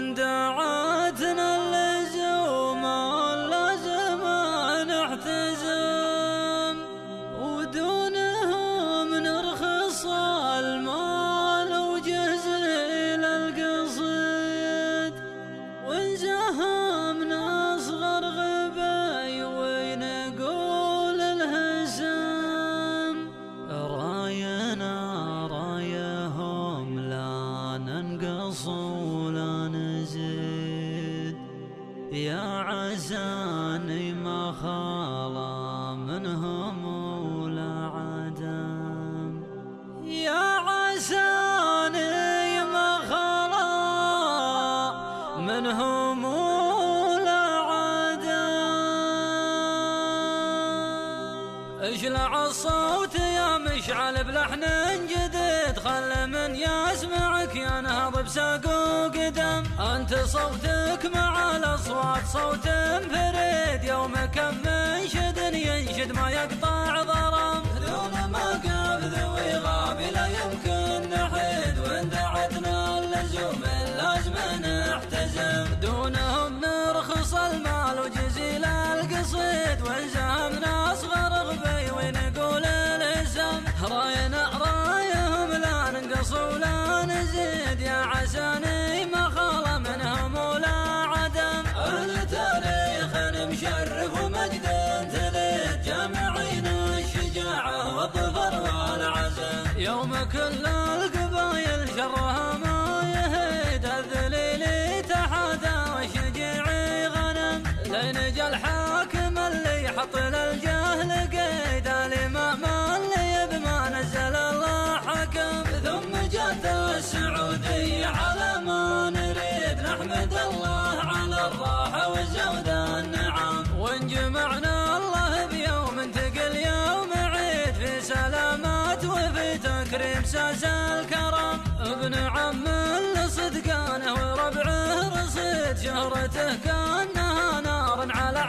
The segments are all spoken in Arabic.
دعتنا اللزوم لازم نحتزم، ودونهم نرخص المال وجزيل القصيد، ونزهمنا اصغر غبي ونقول الهزم. راينا رايهم لا ننقص ولا نزيد، يا عزاني ما خلا منهم ولا عدم، يا عزاني ما خلا منهم ولا عدم. اشلع الصوت يا مشعل بلحن جديد، خل من يسمعك ينهض بساق وقدم. انت صوتك مع الاصوات صوت فريد، يوم كم منشد ينشد ما يقطع ضرم. دون ما قاب ذوي غاب لا يمكن نحيد، وان دعتنا اللزوم لازم نحتزم. دونهم نرخص المال وجزيل القصيد، وانزهمنا اصغر غبي ونقول الاسم. راينا رايهم لا ننقص ولا نزيد، يا عساني ما خلا منهم ولا عدم. اهل تاريخ مشرف ومجد تليد، جامعين الشجاعة والظفر والعزم. يوم كل القبايل شرها ما يهيد، الذليل تحدى والشجيعي غنم. لين جا الحاكم اللي يحط للجهل قيد، الامام اللي بما نزل الله حكم. ثم جت السعودية على ما نريد، نحمد الله على الراحة وزود النعم. وانجمعنا الله بيوم تقل يوم عيد، في سلامات وفي تكريم ساس الكرم. ابن عم لصدقانه وربعه رصيد، شهرته كانها نار على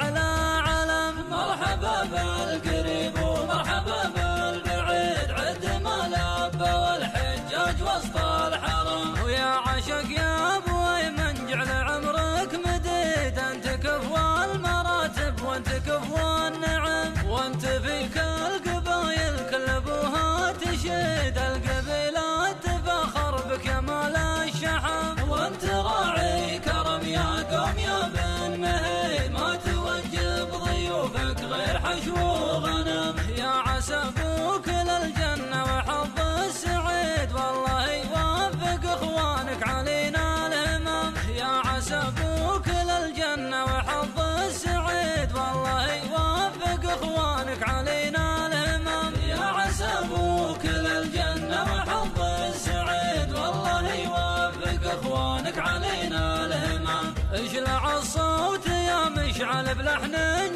علم. مرحبا بالقريب ومرحبا بالبعيد، عد ما لبى والحجاج وسط الحرم. ويا عشق يا ابوي من جعل عمرك مديد، انت كفو المراتب وانت كفو النعم. وانت فيك القبايل كل ابوها تشيد، القبيلات تفخر بكمال الشحم. وانت راعي كرم يا قوم يا بن مهيد، ما توجب ضيوفك غير حشو غنم. يا عسى ابوك للجنة وحظ السعيد، والله يوفق اخوانك علينا الهمم. يا عسى ابوك للجنة وحظ السعيد، والله يوفق اخوانك علينا الهمم. يا عسى ابوك للجنة وحظ السعيد، والله يوفق اخوانك علينا الهمم. اشلع الصوت يا مشعل بلحن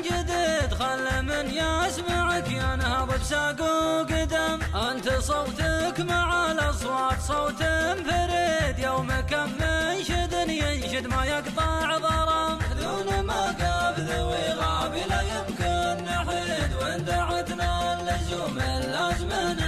جديد، خل من يسمعك ينهض بساق وقدم. انت صوتك مع الاصوات صوت فريد، يوم كم منشد ينشد ما يقطع ضرم. دون ما قاب ذوي غاب لا يمكن نحيد، وان دعتنا اللزوم لازم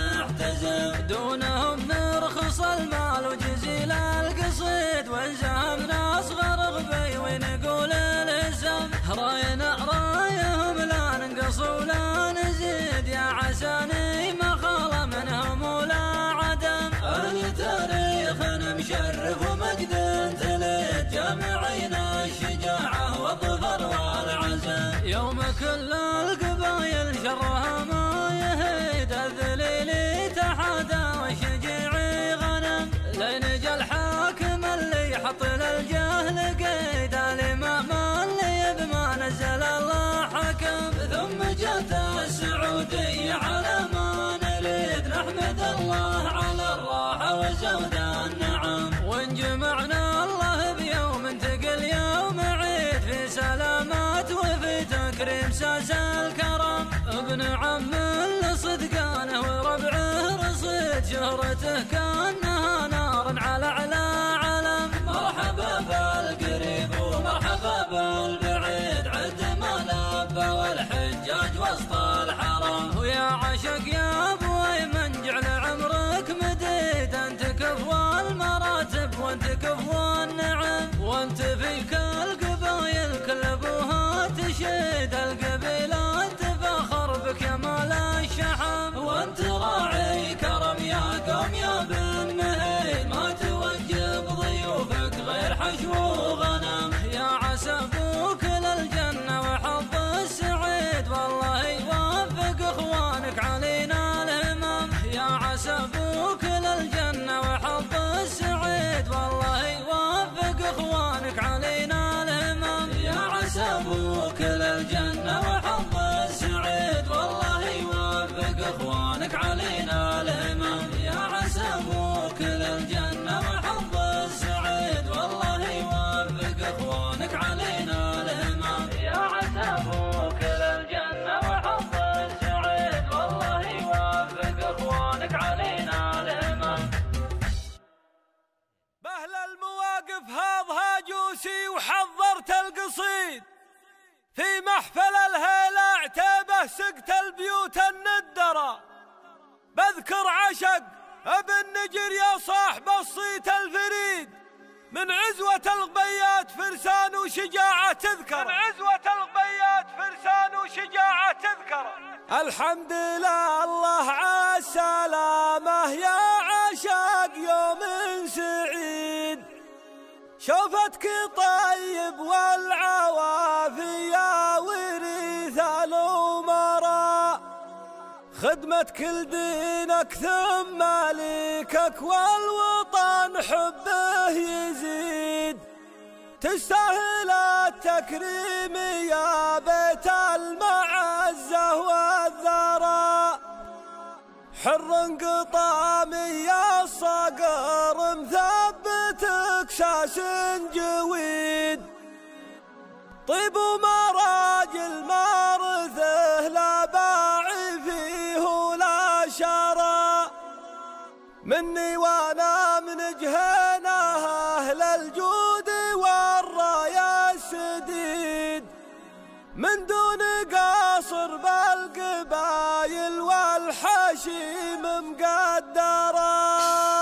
نحتزم. دونهم نرخص المال وجزيل القصيد، وانزهمنا اصغر غبي ونقول الاسم. راينا رايهم لا ننقص ولا نزيد، يا عساني ما خلا منهم ولا عدم. اهل تاريخ مشرف ومجد تليد، جامعين الشجاعة والظفر والعزم. يوم كل القبايل شرها ما يهيد، الذليل تحدى والشجيعي غنم. لين جا الحاكم اللي يحط للجهل قيد، الامام اللي بما نزل الله حكم. ثم جت السعودية على ما نريد، نحمد الله على الراحة وزود النعم. وانجمعنا الله بيوم تقل يوم عيد، في سلامات وفي تكريم ساس الكرم. ابن عم لصدقانه وربعه رصيد، شهرته كانها نار على علم. مرحبا بالقريب ومرحبا بالبعيد، عد ما لبى والحجاج وسط الحرم. ويا عشق يا ابوي من جعل عمرك مديد، انت كفو المراتب وانت كفو النعم. وانت فيك القبايل كل ابوها تشيد، القبيلة تفخر بك يا مال الشحم، وانت راعي كرم يا قوم يا بن مهيد، ما توجب ضيوفك غير حشو وغنم، يا عسى ابوك للجنة وحظ السعيد، والله يوفق اخوانك علينا الهمم، يا عسى ابوك للجنة وحظ السعيد، والله يوفق اخوانك علينا الهمم، يا عسى ابوك للجنة وحظ السعيد، والله يوفق اخوانك علينا الهمم، يا عسى ابوك للجنة وحظ السعيد، والله يوفق اخوانك علينا الهمم، يا عسى ابوك للجنة وحظ السعيد، والله يوفق اخوانك علينا الهمم. بأهل المواقف هاضها جوسي وحضرت القصيد، في محفل الهيلة عتيبه سقت البيوت الندرة، بذكر عشق ابن نجر يا صاحب الصيت الفريد، من عزوة الغبيات فرسان وشجاعة تذكر، من عزوة الغبيات فرسان وشجاعة تذكر. الحمد لله الله عالسلامة يا عشاق يوم سعيد، شوفتك طيب والعوافي يا وريث الأمراء، خدمتك لدينك ثم مالكك والوطن حبه يزيد، تستاهل التكريم يا بيت المعزة والذراء، حر قطامي يا الصقر مثبتك ساس جويد، طيب ومراجل مارثه لا باعي فيه ولا شراء، مني وانا من جهينه اهل الجود والرايا السديد، من دون قاصر بالقبايل والحشيم مقدرة.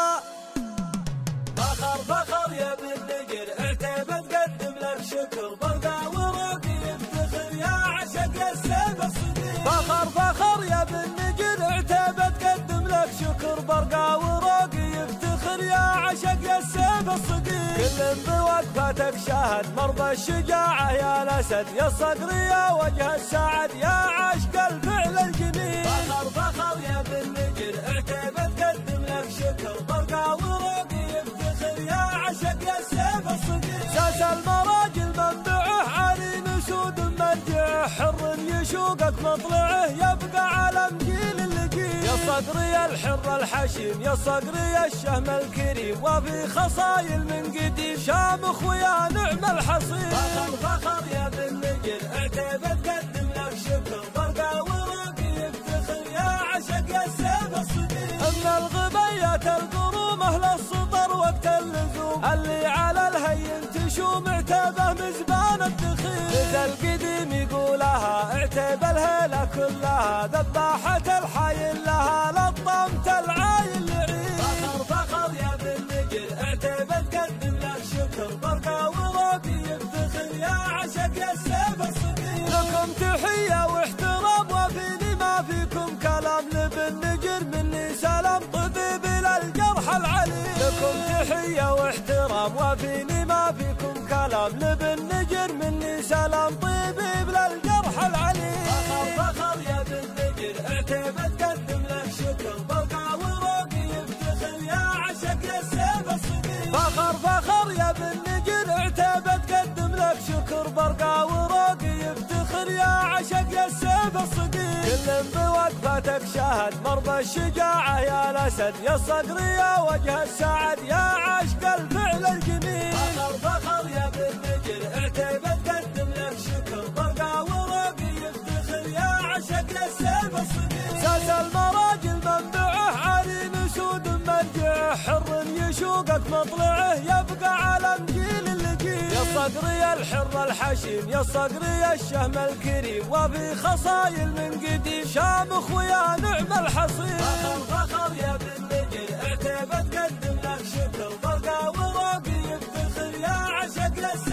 فخر فخر يا بن نجر عتيبة تقدم لك شكر، برقع وراقي يفتخر يا عشق السيف الصديق، فخر فخر يا بن نجر عتيبة تقدم لك شكر، برقع وراقي يفتخر يا عشق السيف الصديق، كل بوقفتك شاهد مرضى الشجاعة يا الأسد، يا الصقر يا وجه السعد يا عشق الفعل الجميل، فخر فخر يا بن نجر عتيبة تقدم لك شكر، برقع وراقي يفتخر يا عشق السيف الصديق، ساس المراجل منبعه علي نسود مرجعه، حر يشوقك مطلعه يبقى علم جيل اللقيم، يا الصقر يا الحر الحشيم يا الصقر يا الشهم الكريم، وفي خصايل من قديم شامخ ويا نعم الحصير، فخر فخر يا بن نجر عتيبة تقدم لك شكر، برقع وراقي يفتخر يا عشق السيف الصديق، ان الغبيات القروم اهل السطر وقت اللزوم، اللي على الهين تشوم عتيبة مزبان الدخيل، إذا القديم يقولها عتيبة الهيلة كلها، ذباحة الحايل لها لطمت العايل لعيد، فخر فخر يا بن نجر عتيبة تقدم لك شكر، برقع وراقي يفتخر يا عشق السيف الصديق، لكم تحية واحترام وفيني ما فيكم كلام، لبن نجر مني سلام طبيب للجرح العليل، لكم تحية واحترام وفيني ما فيكم كلام، لبن نجر مني سلام طبيب للجرح العليل، فخر فخر يا بن نجر عتيبة تقدم لك شكر، برقع وراقي يفتخر يا عشق السيف الصديق، فخر فخر يا بن نجر عتيبة تقدم لك شكر، برقع وراقي يفتخر يا عشق السيف الصديق، كل بوقفتك شاهد مرضى الشجاعة يا الأسد، يا الصقر يا وجه السعد يا عشق الفعل الجميل، فخر فخر يا بن نجر عتيبة تقدم لك شكر، برقع وراقي يفتخر يا عشق السيف الصديق، ساس المراجل منبعه علي نسود مرجعه، حر يشوقك مطلعه يبقى علم جيل اللقيم، يا الصقر يا الحر الحشيم يا الصقر يا الشهم الكريم، وفي خصايل من قديم شامخ ويا نعم الحصير، فخر فخر يا بن نجر عتيبة تقدم لك شكر، برقع وراقي يفتخر يا عشق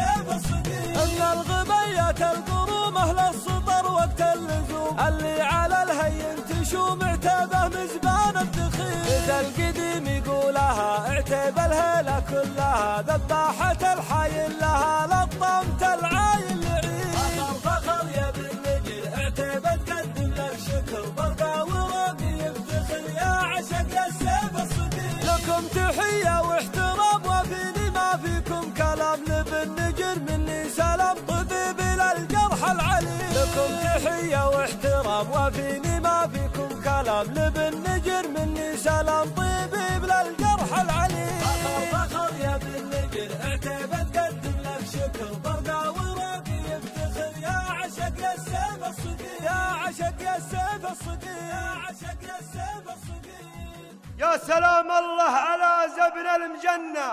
اللي على الهين تشوم عتبه مزبان الدخيل. إذا القديم يقولها عتب الهيلة كلها، ذباحة الحي لها لطمت العاين لعين. فخر فخر يا بن نجل عتبه تقدم لك شكر، برقة وراقي يفتخر يا عشق يا السيف الصديق. لكم تحية واحترام وفيني ما فيكم كلام، لبن نجر مني سلام طبيب للجرح العليل. لكم تحية واحترام وفيني ما فيكم كلام، لبن نجر مني سلام طبيب للجرح العليل. فخر فخر يا بن نجر عتبه تقدم لك شكر، برقة وراقي يفتخر يا عشق يا السيف الصديق. يا عشق يا السيف الصديق. يا عشق يا السيف الصديق. يا سلام الله على زبن المجنة،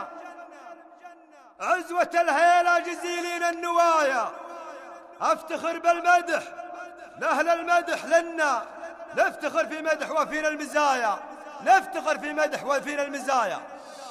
عزوة الهيلة جزيلين النوايا. افتخر بالمدح لأهل المدح لنا، نفتخر في مدح وفينا المزايا، نفتخر في مدح وفينا المزايا.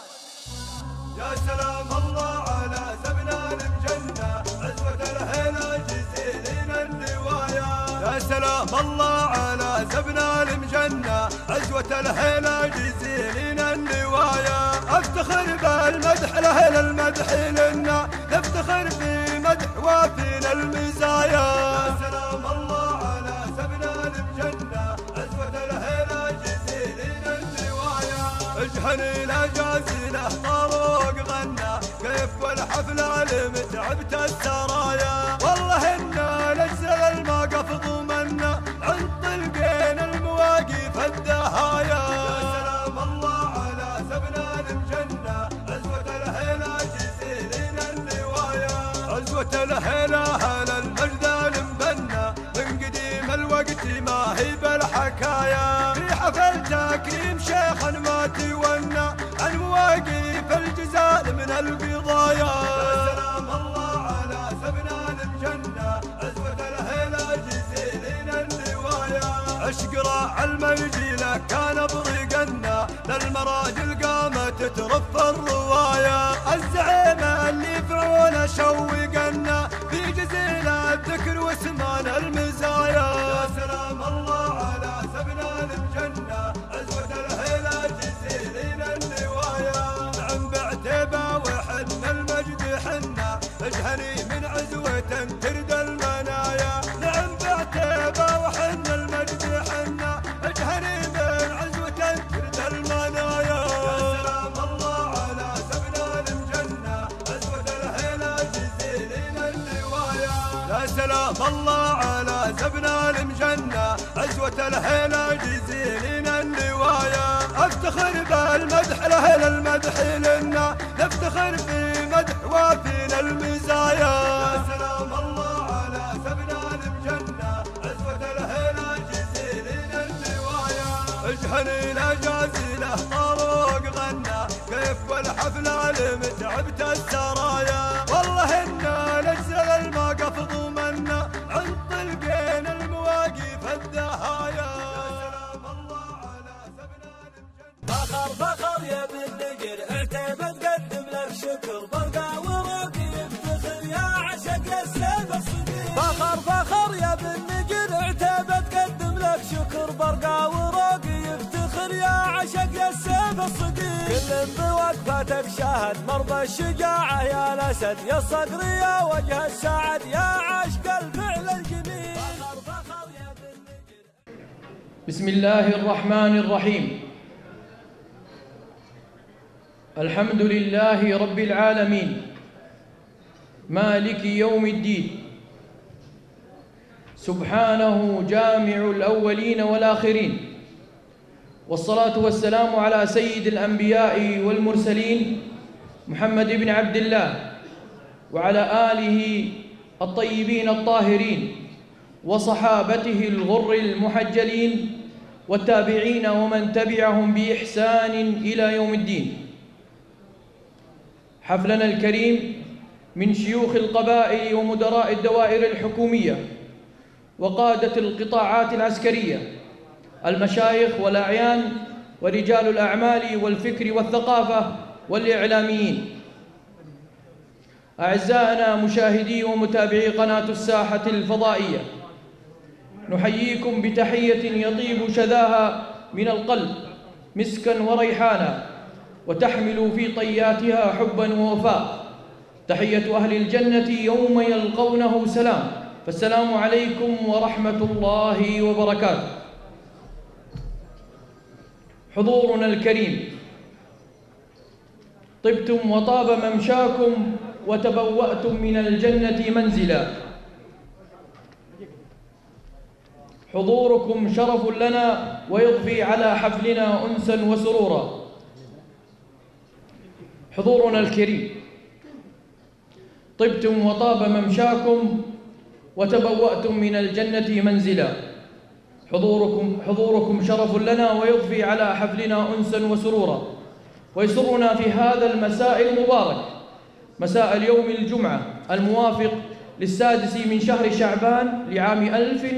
يا سلام الله على زبن المجنة، عزوة الهيلة جزيلين النوايا. يا سلام الله على زبن المجنة، عزوة الهيلة جزيلين النوايا. افتخر بالمدح لأهل المدح لنا، نفتخر في مدح وفينا المزايا. يا سلام الله على زبن المجنة، عزوة الهيلة جزيلين النوايا. اجهني لجازله طروق غنى، كيف والحفلة لمتعبت السرايا. والله إنا نجزل الموقف ضمنا، عن طلقين المواقف الدهايا. يا سلام الله على زبن المجنة، عزوة الهيلة جزيلين النوايا. عزوة الهيلة على المجد المبنى، من قديم الوقت ما هي بالحكايا. في حفل تكريم شيخ ما تولى، عن مواقف الجزال من القضايا. يا سلام الله على زبن المجنة، عزوة الهيلة جزيلين النوايا. اشقراء المرجيلة كان بريقنا، للمراجل قامت ترف الرواية. الزعيم اللي فرعون شوقنا، في جزيل الذكر وسمان المزايا. يا سلام الله على زبن المجنة، عزوة الهيلة جزيلين النوايا. نعم بعتبة وحن المجد حنا، اجهني من عزوة ترد المنايا. نعم بعتبة وحن المجد حنا، اجهني من عزوة ترد المنايا. يا سلام الله على زبن المجنة، عزوة الهيلة جزيلين النوايا. يا سلام الله على زبن المجنة، عزوة الهيلة جزيلين النوايا. افتخر بالمدح لأهل المدح لنا، نفتخر في مدح وفينا المزايا. يا سلام الله على زبن المجنة، عزوة الهيلة جزيلين النوايا. اجهني لجازله طروق غنى، كيف والحفلة لمتعبت السرايا. والله إنا نجزل الموقف ضمنا، عن طلقين المواقف الدهايا. يا سلام الله على زبن المجنة. فخر فخر يا بن نجر عتبه تقدم لك شكر، برقة وراقي يفتخر يا عشق يا السيف الصديق. فخر فخر يا بن نجر عتبه تقدم لك شكر، برقة وراقي يفتخر يا عشق يا السيف الصديق. كل بوقفتك شاهد مرضى الشجاعة يا الأسد، يا الصقر يا وجه السعد، يا عشق الفعل الجميل. فخر فخر يا بن نجر. بسم الله الرحمن الرحيم. الحمد لله رب العالمين، مالك يوم الدين، سبحانه جامع الأولين والآخرين، والصلاة والسلام على سيد الأنبياء والمرسلين محمد بن عبد الله، وعلى آله الطيبين الطاهرين، وصحابته الغر المحجلين، والتابعين ومن تبعهم بإحسان إلى يوم الدين. حفلنا الكريم من شيوخ القبائل ومدراء الدوائر الحكومية وقادة القطاعات العسكرية، المشايخ والأعيان ورجال الأعمال والفكر والثقافة والإعلاميين. أعزائنا مشاهدي ومتابعي قناة الساحة الفضائية، نحييكم بتحية يطيب شذاها من القلب مسكا وريحانا، وتحمل في طياتها حبا ووفاء. تحية أهل الجنة يوم يلقونه سلام، فالسلام عليكم ورحمة الله وبركاته. حضورنا الكريم، طبتم وطاب ممشاكم وتبوأتم من الجنة منزلا. حضوركم شرف لنا ويضفي على حفلنا أنسا وسرورا. حضورنا الكريم، طبتم وطاب ممشاكم وتبوأتم من الجنة منزلا. حضوركم شرف لنا ويضفي على حفلنا أنسا وسرورا. ويسرنا في هذا المساء المبارك، مساء اليوم الجمعة الموافق للسادس من شهر شعبان لعام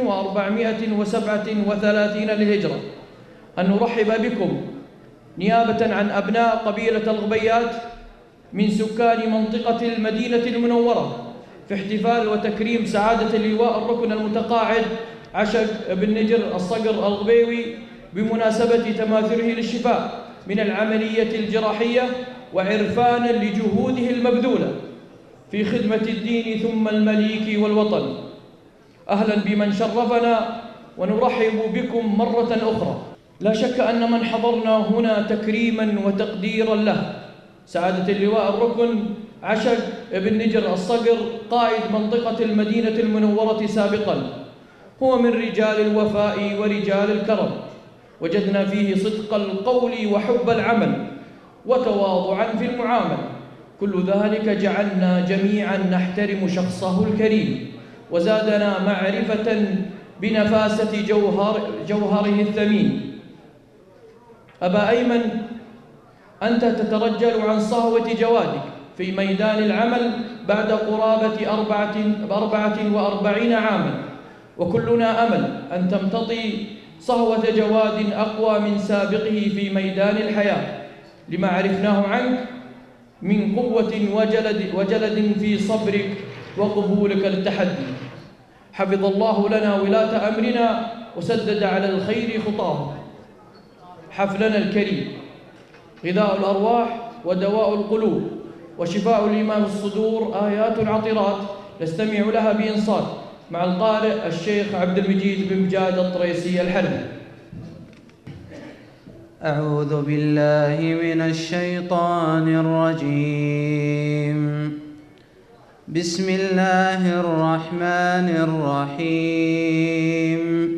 1437 للهجرة، أن نرحب بكم نيابة عن أبناء قبيلة الغبيات من سكان منطقة المدينة المنورة في احتفال وتكريم سعادة اللواء الركن المتقاعد عشق بن نجر الصقر الغبيوي بمناسبة تماثله للشفاء من العملية الجراحية، وعرفانا لجهوده المبذولة في خدمة الدين ثم المليك والوطن. أهلا بمن شرفنا، ونرحب بكم مرة أخرى. لا شك أن من حضرنا هنا تكريما وتقديرا له سعادة اللواء الركن عشق بن نجر الصقر قائد منطقة المدينة المنورة سابقا، هو من رجال الوفاء ورجال الكرم. وجدنا فيه صدق القول وحب العمل وتواضعا في المعاملة. كل ذلك جعلنا جميعا نحترم شخصه الكريم، وزادنا معرفة بنفاسة جوهره الثمين. أبا أيمن، أنت تترجل عن صهوة جوادك في ميدان العمل بعد قرابة 44 عاما، وكلنا أمل أن تمتطي صهوة جواد أقوى من سابقه في ميدان الحياة، لما عرفناه عنك من قوة وجلد في صبرك وقبولك للتحدي. حفظ الله لنا ولاة أمرنا وسدد على الخير خطاه. حفلنا الكريم غذاء الأرواح ودواء القلوب وشفاء لما في الصدور، آيات عطرات نستمع لها بإنصات مع القارئ الشيخ عبد المجيد بن مجاد الطريسي الحربي. أعوذ بالله من الشيطان الرجيم. بسم الله الرحمن الرحيم.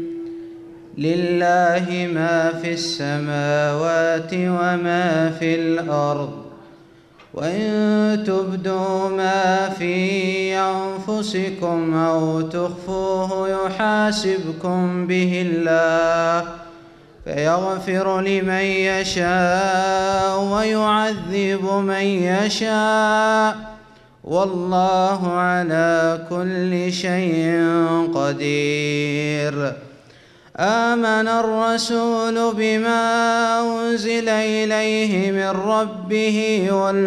لله ما في السماوات وما في الأرض، وإن تبدوا ما في أنفسكم أو تخفوه يحاسبكم به الله، فيغفر لمن يشاء ويعذب من يشاء، والله على كل شيء قدير. آمن الرسول بما أنزل إليه من ربه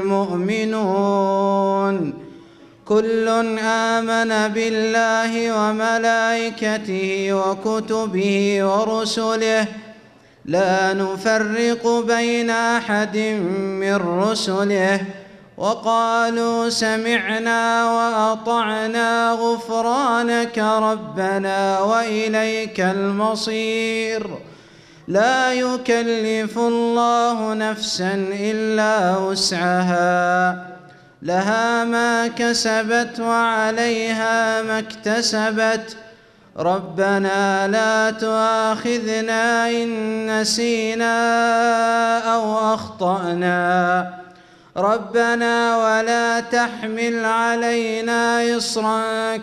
والمؤمنون كل آمن بالله وملائكته وكتبه ورسله لا نفرق بين أحد من رسله، وقالوا سمعنا وأطعنا غفرانك ربنا وإليك المصير. لا يكلف الله نفسا إلا وسعها، لها ما كسبت وعليها ما اكتسبت. ربنا لا تؤاخذنا إن نسينا أو أخطأنا، ربنا ولا تحمل علينا إصرا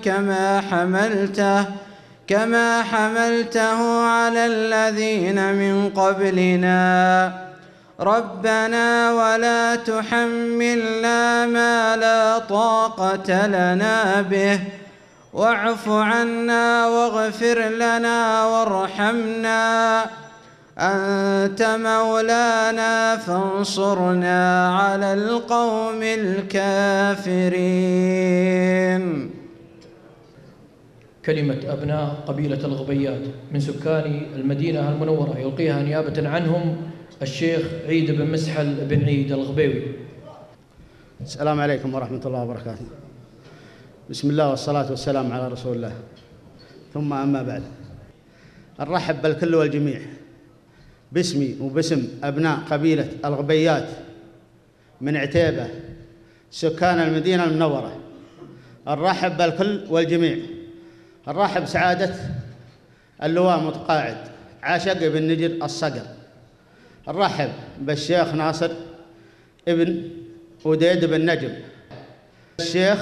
كما حملته على الذين من قبلنا، ربنا ولا تحملنا ما لا طاقة لنا به، واعف عنا واغفر لنا وارحمنا، أنت مولانا فانصرنا على القوم الكافرين. كلمة أبناء قبيلة الغبيات من سكان المدينة المنورة يلقيها نيابة عنهم الشيخ عيد بن مسحل بن عيد الغبيوي. السلام عليكم ورحمة الله وبركاته. بسم الله والصلاة والسلام على رسول الله، ثم أما بعد، نرحب بالكل والجميع باسمي وباسم أبناء قبيلة الغبيات من عتيبة سكان المدينة المنورة. نرحب بالكل والجميع. نرحب بسعادة اللواء متقاعد عاشق بن نجر الصقر. نرحب بالشيخ ناصر ابن وديد بن نجم، الشيخ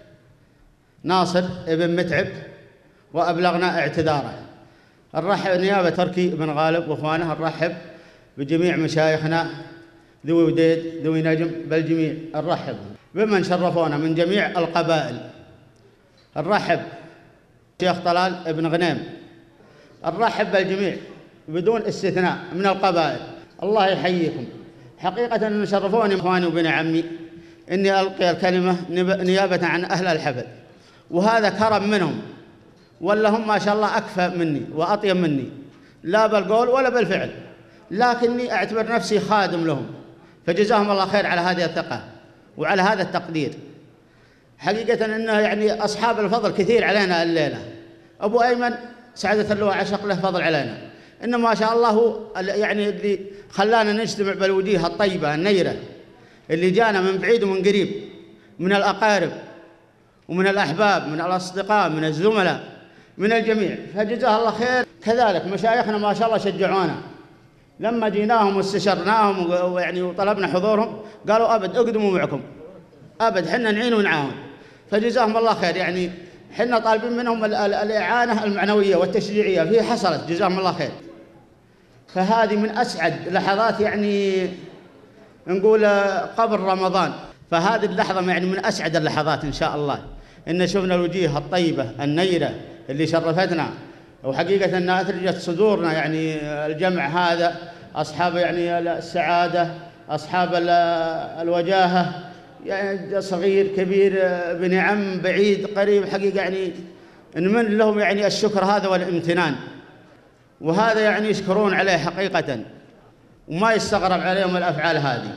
ناصر ابن متعب وأبلغنا اعتذاره. نرحب نيابة تركي بن غالب وإخوانه. نرحب بجميع مشايخنا ذوي وديد ذوي نجم بالجميع. نرحب بمن شرفونا من جميع القبائل. نرحب الشيخ طلال ابن غنيم. نرحب بالجميع بدون استثناء من القبائل. الله يحييكم. حقيقة أن شرفوني إخواني وبني عمي إني ألقي الكلمة نيابة عن أهل الحفل، وهذا كرم منهم، ولا هم ما شاء الله أكفى مني وأطيب مني، لا بالقول ولا بالفعل، لكني أعتبر نفسي خادم لهم، فجزاهم الله خير على هذه الثقة وعلى هذا التقدير. حقيقة أنه يعني أصحاب الفضل كثير علينا الليلة. أبو أيمن سعادة اللواء عشق له فضل علينا، إنه ما شاء الله هو يعني اللي خلانا نجتمع بالوجيه الطيبة النيرة اللي جانا من بعيد ومن قريب، من الأقارب ومن الأحباب من الأصدقاء من الزملاء من الجميع، فجزاه الله خير. كذلك مشايخنا ما شاء الله شجعونا لما جيناهم واستشرناهم ويعني وطلبنا حضورهم، قالوا أبد اقدموا معكم، أبد حنا نعين ونعاون، فجزاهم الله خير. يعني حنا طالبين منهم الإعانة المعنوية والتشجيعية، فيه حصلت جزاهم الله خير. فهذه من أسعد لحظات يعني نقول قبل رمضان، فهذه اللحظة يعني من أسعد اللحظات إن شاء الله، إن شفنا الوجيه الطيبة النيرة اللي شرفتنا، وحقيقة أنها أثرجت صدورنا يعني الجمع هذا، أصحاب يعني السعادة، أصحاب الوجاهة، يعني صغير كبير بني عم بعيد قريب، حقيقة يعني نمن لهم يعني الشكر هذا والامتنان، وهذا يعني يشكرون عليه حقيقة، وما يستغرب عليهم الأفعال هذه.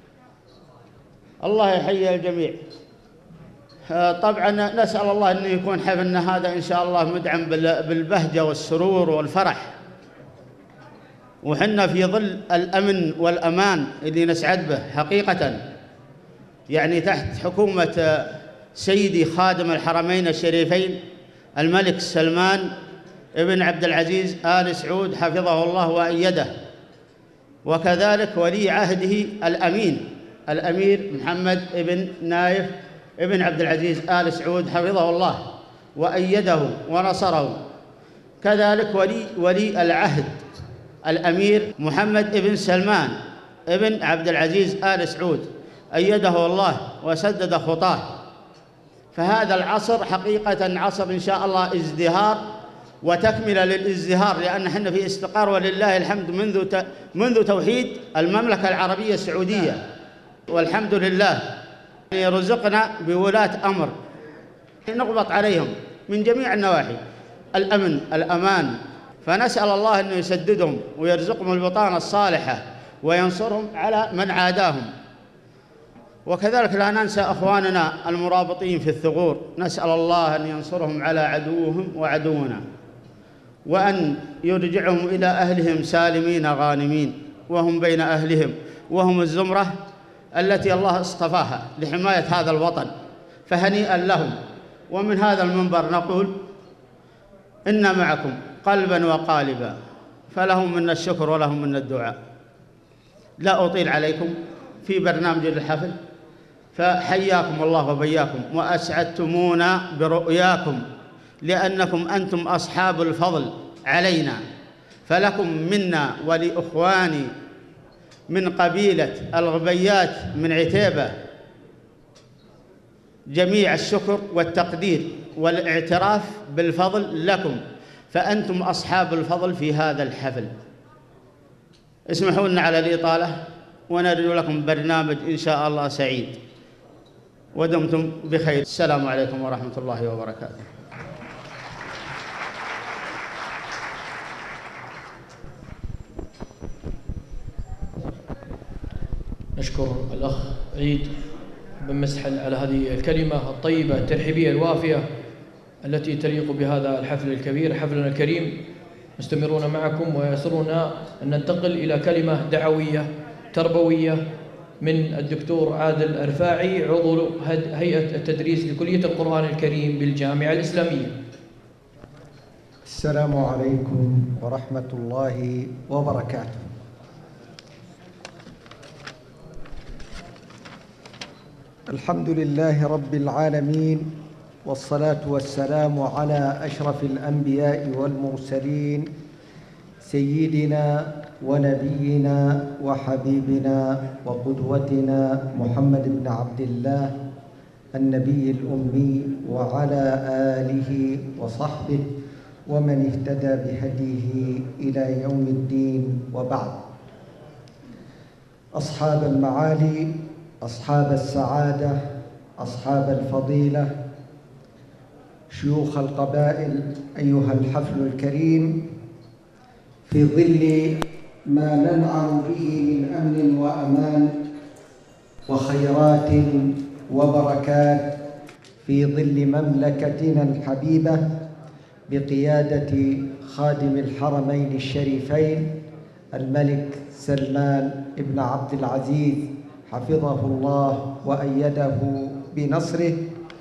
الله يحيي الجميع. طبعا نسأل الله أن يكون حفلنا هذا إن شاء الله مدعم بالبهجة والسرور والفرح، وحنا في ظل الأمن والأمان اللي نسعد به حقيقة، يعني تحت حكومة سيدي خادم الحرمين الشريفين الملك سلمان ابن عبد العزيز آل سعود حفظه الله وأيده، وكذلك ولي عهده الأمير محمد ابن نايف ابن عبد العزيز آل سعود حفظه الله وأيده ونصره، كذلك ولي العهد الأمير محمد ابن سلمان ابن عبد العزيز آل سعود أيده الله وسدد خطاه. فهذا العصر حقيقة عصر إن شاء الله ازدهار وتكملة للازدهار، لأن احنا في استقرار ولله الحمد منذ توحيد المملكة العربية السعودية، والحمد لله رزقنا بولاة أمر نغبط عليهم من جميع النواحي، الأمن الأمان، فنسأل الله أنه يسددهم ويرزقهم البطانة الصالحة وينصرهم على من عاداهم. وكذلك لا ننسى أخواننا المرابطين في الثغور، نسأل الله أن ينصرهم على عدوهم وعدونا، وأن يرجعهم إلى أهلهم سالمين غانمين، وهم بين أهلهم، وهم الزمرة التي الله اصطفاها لحماية هذا الوطن، فهنيئا لهم. ومن هذا المنبر نقول إنا معكم قلبا وقالبا، فلهم منا الشكر ولهم منا الدعاء. لا أطيل عليكم في برنامج الحفل، فحياكم الله وبياكم، وأسعدتمونا برؤياكم، لأنكم أنتم أصحاب الفضل علينا، فلكم منا ولإخواني من قبيلة الغبيات من عتيبة جميع الشكر والتقدير والاعتراف بالفضل لكم، فأنتم أصحاب الفضل في هذا الحفل. اسمحوا لنا على الإطالة، ونرجو لكم برنامج إن شاء الله سعيد، ودمتم بخير. السلام عليكم ورحمة الله وبركاته. نشكر الأخ عيد بن مسحل على هذه الكلمة الطيبة الترحيبية الوافية التي تليق بهذا الحفل الكبير، حفلنا الكريم. مستمرون معكم ويسرنا أن ننتقل إلى كلمة دعوية تربوية من الدكتور عادل الرفاعي، عضو هيئة التدريس لكلية القرآن الكريم بالجامعة الإسلامية. السلام عليكم ورحمة الله وبركاته. الحمد لله رب العالمين، والصلاة والسلام على أشرف الأنبياء والمرسلين، سيدنا ونبينا وحبيبنا وقدوتنا محمد بن عبد الله النبي الأمي، وعلى آله وصحبه ومن اهتدى بهديه إلى يوم الدين، وبعد. أصحاب المعالي، أصحاب السعادة، أصحاب الفضيلة، شيوخ القبائل، أيها الحفل الكريم، في ظل ما ننعم به من أمن وأمان وخيرات وبركات في ظل مملكتنا الحبيبة بقيادة خادم الحرمين الشريفين الملك سلمان بن عبد العزيز حفظه الله وأيده بنصره،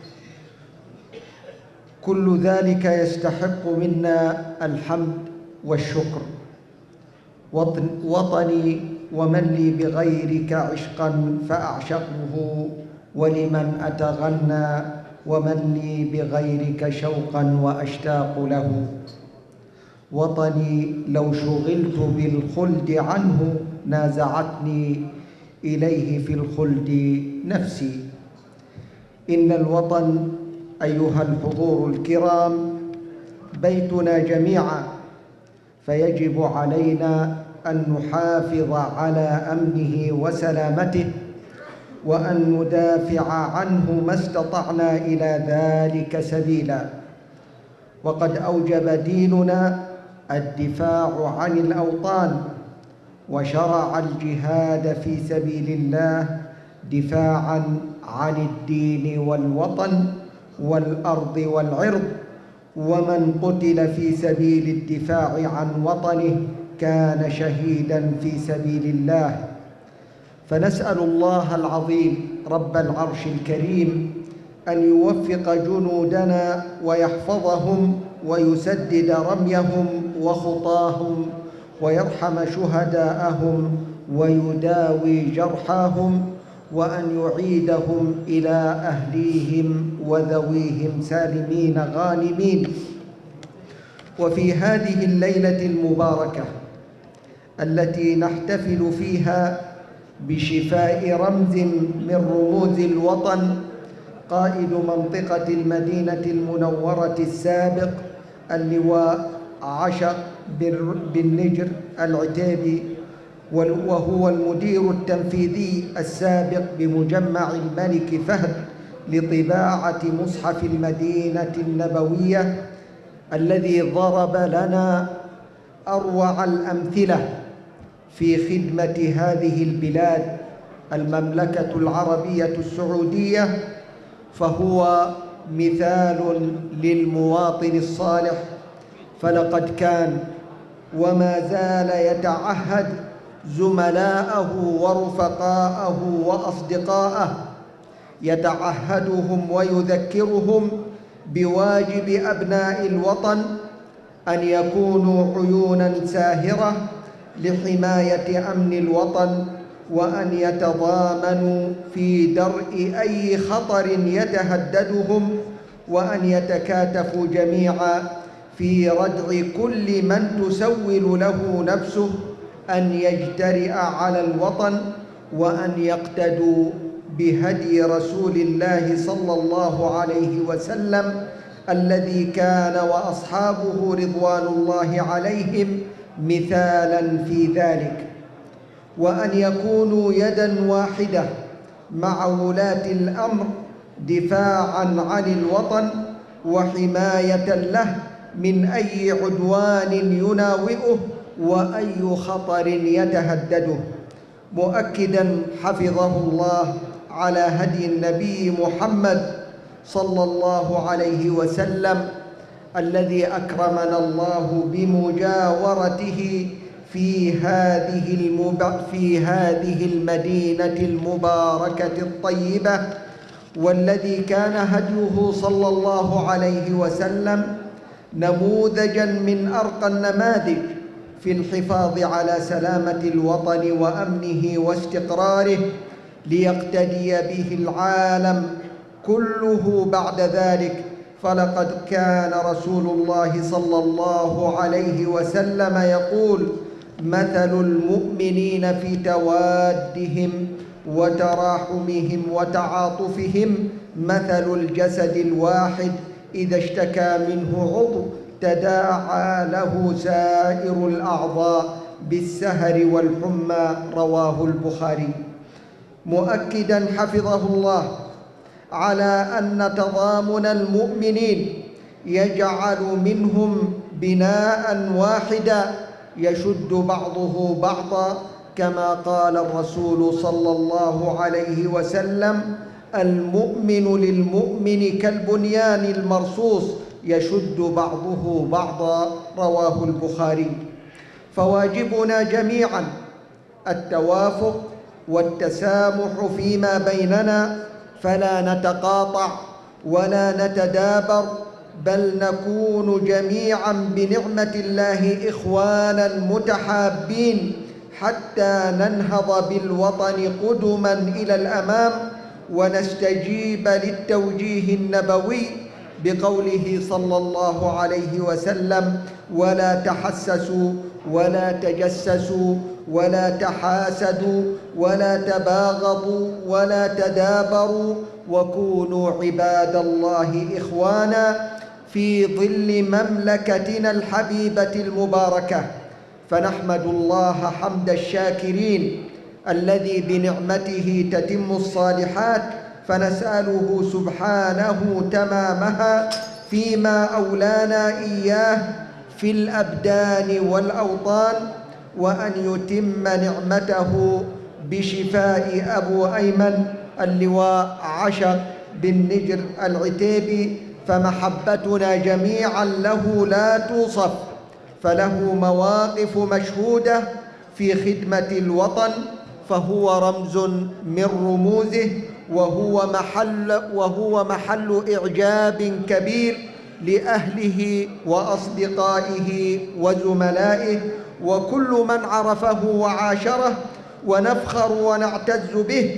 كل ذلك يستحق منا الحمد والشكر. وطني ومن لي بغيرك عشقا فأعشقه، ولمن أتغنى ومن لي بغيرك شوقا وأشتاق له. وطني لو شغلت بالخلد عنه نازعتني إليه في الخلد نفسي. إن الوطن أيها الحضور الكرام بيتنا جميعا، فيجب علينا أن نحافظ على أمنه وسلامته، وأن ندافع عنه ما استطعنا إلى ذلك سبيلا. وقد أوجب ديننا الدفاع عن الأوطان، وشرع الجهاد في سبيل الله دفاعا عن الدين والوطن والأرض والعرض. ومن قتل في سبيل الدفاع عن وطنه كان شهيدا في سبيل الله. فنسأل الله العظيم رب العرش الكريم أن يوفق جنودنا ويحفظهم ويسدد رميهم وخطاهم، ويرحم شهداءهم ويداوي جرحاهم، وأن يعيدهم إلى أهليهم وذويهم سالمين غانمين. وفي هذه الليلة المباركة التي نحتفل فيها بشفاء رمز من رموز الوطن، قائد منطقة المدينة المنورة السابق اللواء عشق بن نجر العتيبي، وهو المدير التنفيذي السابق بمجمع الملك فهد لطباعة مصحف المدينة النبوية، الذي ضرب لنا أروع الأمثلة في خدمة هذه البلاد المملكة العربية السعودية. فهو مثال للمواطن الصالح، فلقد كان وما زال يتعهد زملاءه ورفقاءه وأصدقاءه، يتعهدهم ويذكرهم بواجب أبناء الوطن أن يكونوا عيونا ساهرة لحماية أمن الوطن، وأن يتضامنوا في درء أي خطر يتهددهم، وأن يتكاتفوا جميعا في ردع كل من تسول له نفسه أن يجترئ على الوطن، وأن يقتدوا بهدي رسول الله صلى الله عليه وسلم الذي كان وأصحابه رضوان الله عليهم مثالا في ذلك، وأن يكونوا يدا واحدة مع ولاة الأمر دفاعا عن الوطن وحماية له من أي عدوان يناوئه وأي خطر يتهدده. مؤكدا حفظه الله على هدي النبي محمد صلى الله عليه وسلم الذي أكرمنا الله بمجاورته في هذه المدينة المباركة الطيبة، والذي كان هديه صلى الله عليه وسلم نموذجا من أرقى النماذج في الحفاظ على سلامة الوطن وأمنه واستقراره، ليقتدي به العالم كله بعد ذلك. فلقد كان رسول الله صلى الله عليه وسلم يقول: مثل المؤمنين في توادهم وتراحمهم وتعاطفهم مثل الجسد الواحد إذا اشتكى منه عضو تداعى له سائر الأعضاء بالسهر والحمى. رواه البخاري. مؤكدا حفظه الله على أن تضامن المؤمنين يجعل منهم بناء واحدا يشد بعضه بعضا، كما قال الرسول صلى الله عليه وسلم: المؤمن للمؤمن كالبنيان المرصوص يشد بعضه بعضا. رواه البخاري. فواجبنا جميعا التوافق والتسامح فيما بيننا، فلا نتقاطع ولا نتدابر، بل نكون جميعا بنعمة الله إخوانا متحابين حتى ننهض بالوطن قدما إلى الأمام، ونستجيب للتوجيه النبوي بقوله صلى الله عليه وسلم: ولا تحسسوا ولا تجسسوا ولا تحاسدوا ولا تباغضوا ولا تدابروا، وكونوا عباد الله إخوانا في ظل مملكتنا الحبيبة المباركة. فنحمد الله حمد الشاكرين الذي بنعمته تتم الصالحات، فنسأله سبحانه تمامها فيما أولانا إياه في الأبدان والأوطان، وأن يتم نعمته بشفاء أبو أيمن اللواء عشق بن نجر العتيبي. فمحبتنا جميعا له لا توصف، فله مواقف مشهودة في خدمة الوطن، فهو رمز من رموزه، وهو محل إعجاب كبير لأهله وأصدقائه وزملائه وكل من عرفه وعاشره، ونفخر ونعتز به.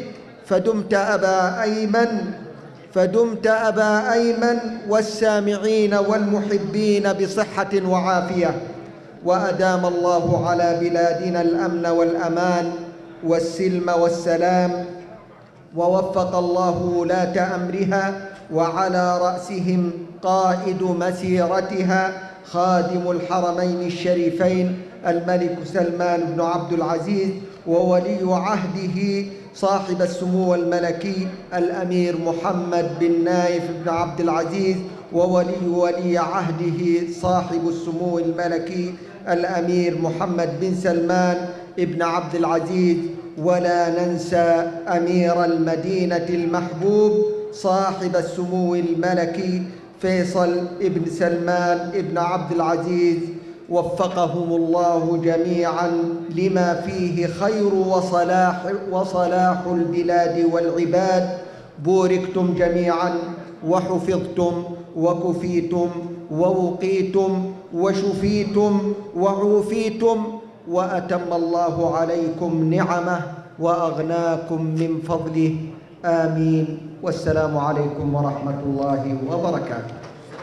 فدمت أبا أيمن والسامعين والمحبين بصحة وعافية، وأدام الله على بلادنا الأمن والأمان والسلم والسلام، ووفق الله ولاة أمرها، وعلى رأسهم قائد مسيرتها خادم الحرمين الشريفين الملك سلمان بن عبد العزيز، وولي عهده صاحب السمو الملكي الأمير محمد بن نايف بن عبد العزيز، وولي عهده صاحب السمو الملكي الأمير محمد بن سلمان بن عبد العزيز. ولا ننسى أمير المدينة المحبوب صاحب السمو الملكي فيصل بن سلمان بن عبد العزيز، وفقهم الله جميعا لما فيه خير وصلاح البلاد والعباد. بوركتم جميعا وحفظتم وكفيتم ووقيتم وشفيتم وعوفيتم، وأتم الله عليكم نعمه وأغناكم من فضله. آمين. والسلام عليكم ورحمة الله وبركاته.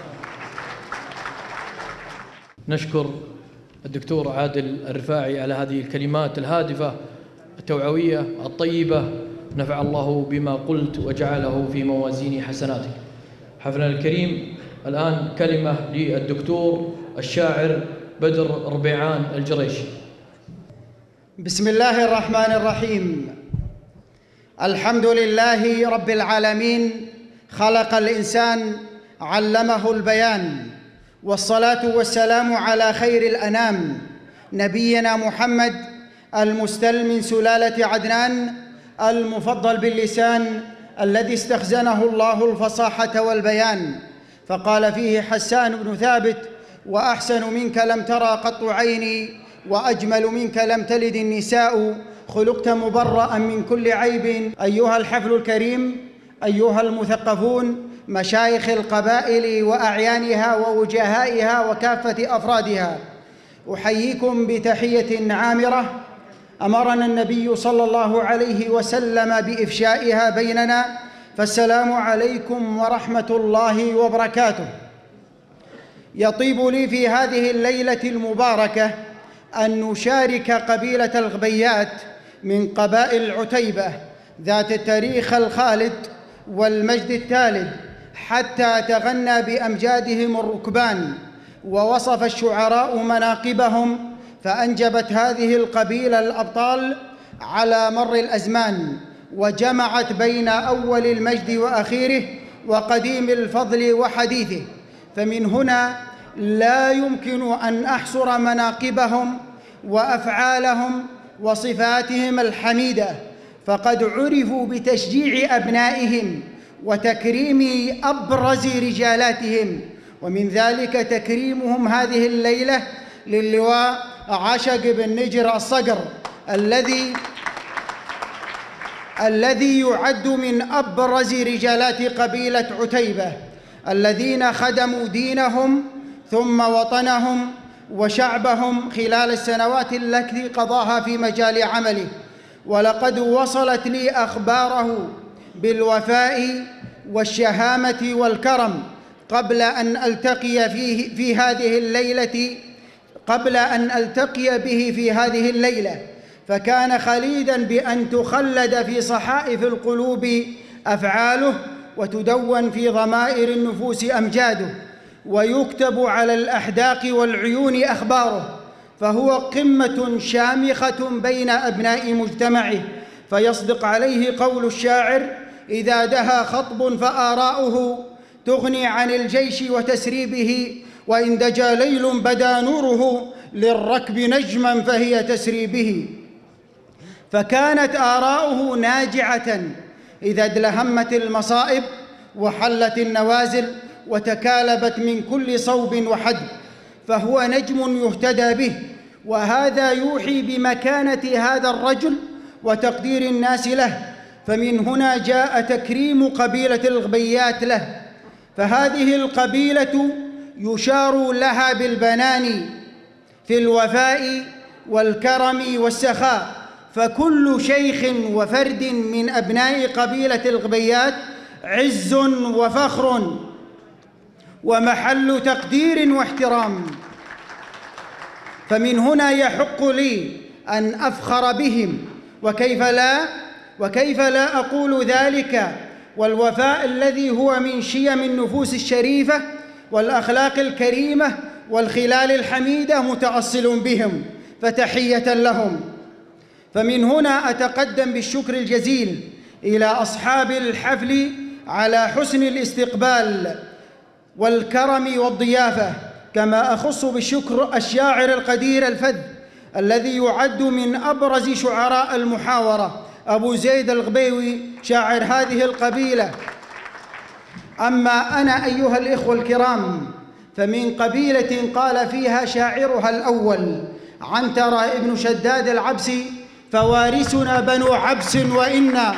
نشكر الدكتور عادل الرفاعي على هذه الكلمات الهادفة التوعوية الطيبة، نفع الله بما قلت وجعله في موازين حسناتك. حفلنا الكريم الآن كلمة للدكتور الشاعر بدر ربيعان الجريشي. بسم الله الرحمن الرحيم. الحمد لله رب العالمين، خلق الإنسان علمه البيان، والصلاة والسلام على خير الأنام نبينا محمد المستل من سلالة عدنان، المفضل باللسان، الذي استخزنه الله الفصاحة والبيان، فقال فيه حسان بن ثابت: وأحسن منك لم ترى قط عيني، وأجمل منك لم تلد النساء، خلقت مبرأ من كل عيب. أيها الحفل الكريم، أيها المثقفون، مشايخ القبائل وأعيانها ووجهائها وكافة أفرادها، أحييكم بتحية عامرة أمرنا النبي صلى الله عليه وسلم بإفشائها بيننا، فالسلام عليكم ورحمة الله وبركاته. يطيب لي في هذه الليلة المباركة أن نشارك قبيلة الغبيات من قبائل عتيبة ذات التاريخ الخالد والمجد التالد، حتى تغنى بأمجادهم الركبان ووصف الشعراء مناقبهم، فأنجبت هذه القبيلة الأبطال على مر الأزمان، وجمعت بين أول المجد وأخيره وقديم الفضل وحديثه. فمن هنا لا يمكن أن أحصر مناقبهم وأفعالهم وصفاتهم الحميدة، فقد عرفوا بتشجيع أبنائهم وتكريم أبرز رجالاتهم، ومن ذلك تكريمهم هذه الليلة للواء عشق بن نجر الصقر الذي يعد من أبرز رجالات قبيلة عتيبة، الذين خدموا دينهم ثم وطنهم وشعبهم خلال السنوات التي قضاها في مجال عمله. ولقد وصلت لي أخباره بالوفاء والشهامة والكرم قبل أن ألتقي به في هذه الليلة، فكان خليداً بأن تخلد في صحائف القلوب أفعاله، وتدون في ضمائر النفوس أمجاده، ويكتب على الأحداق والعيون أخباره، فهو قمة شامخة بين أبناء مجتمعه، فيصدق عليه قول الشاعر: إذا دها خطب فآراؤه تغني عن الجيش وتسريبه، وإن دجا ليل بدا نوره للركب نجما فهي تسري به. فكانت آراؤه ناجعة إذا ادلهمت المصائب وحلت النوازل وتكالبت من كل صوب وحدب، فهو نجم يهتدى به. وهذا يوحي بمكانة هذا الرجل وتقدير الناس له، فمن هنا جاء تكريم قبيلة الغبيات له. فهذه القبيلة يشار لها بالبنان في الوفاء والكرم والسخاء، فكل شيخ وفرد من أبناء قبيلة الغبيات عز وفخر ومحل تقدير واحترام. فمن هنا يحق لي أن أفخر بهم، وكيف لا أقول ذلك والوفاء الذي هو من شيم النفوس الشريفة والأخلاق الكريمة والخلال الحميدة متأصل بهم، فتحية لهم. فمن هنا أتقدم بالشكر الجزيل إلى أصحاب الحفل على حسن الاستقبال والكرم والضيافة، كما أخص بالشكر الشاعر القدير الفذ الذي يعد من أبرز شعراء المحاورة، أبو زيد الغبيوي شاعر هذه القبيلة. أما أنا أيها الإخوة الكرام فمن قبيلة قال فيها شاعرها الأول عنترة ابن شداد العبسي: فوارسنا بنو عبس وإنا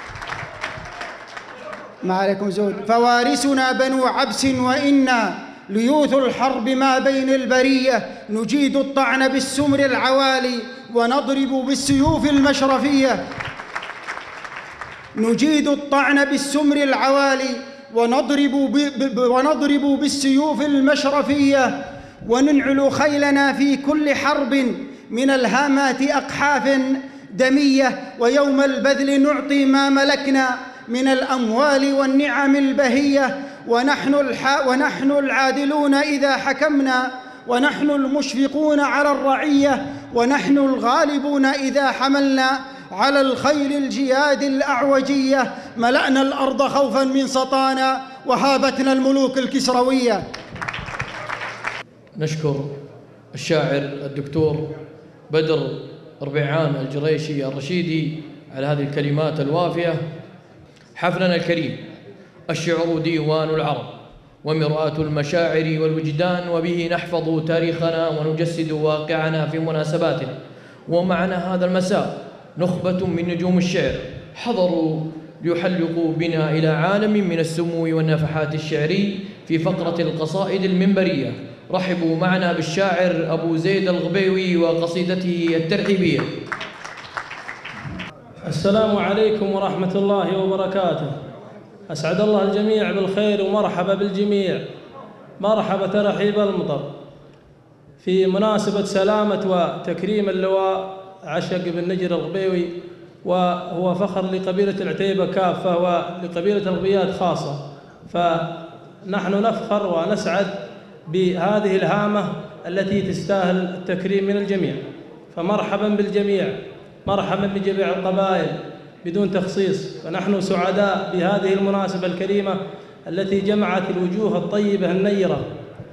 ما عليكم زود، فوارسنا بنو عبس وإنا ليوث الحرب ما بين البرية، نجيد الطعن بالسمر العوالي ونضرب بالسيوف المشرفية، نجيد الطعن بالسمر العوالي ونضرب بالسيوف المشرفية، وننعل خيلنا في كل حرب من الهامات أقحاف دمية، ويوم البذل نعطي ما ملكنا من الأموال والنعم البهية، ونحن العادلون إذا حكمنا، ونحن المشفقون على الرعية، ونحن الغالبون إذا حملنا على الخيل الجياد الأعوجية، ملأنا الأرض خوفا من سطانا وهابتنا الملوك الكسروية. نشكر الشاعر الدكتور بدر ربيعان الجريشي الرشيدي على هذه الكلمات الوافية. حفلنا الكريم الشعر ديوان العرب ومرآة المشاعر والوجدان، وبه نحفظ تاريخنا ونجسد واقعنا في مناسباته. ومعنا هذا المساء نخبة من نجوم الشعر حضروا ليحلقوا بنا إلى عالم من السمو والنفحات الشعري في فقرة القصائد المنبرية. رحبوا معنا بالشاعر أبو زيد الغبيوي وقصيدته الترحيبية. السلام عليكم ورحمة الله وبركاته. أسعد الله الجميع بالخير ومرحبا بالجميع. مرحبا ترحيب المطر في مناسبة سلامة وتكريم اللواء عشق بن نجر الغبيوي، وهو فخر لقبيلة العتيبة كافة ولقبيلة الغبيات خاصة. فنحن نفخر ونسعد بهذه الهامة التي تستاهل التكريم من الجميع. فمرحبا بالجميع، مرحبا بجميع القبائل بدون تخصيص. فنحن سعداء بهذه المناسبة الكريمة التي جمعت الوجوه الطيبة النيرة.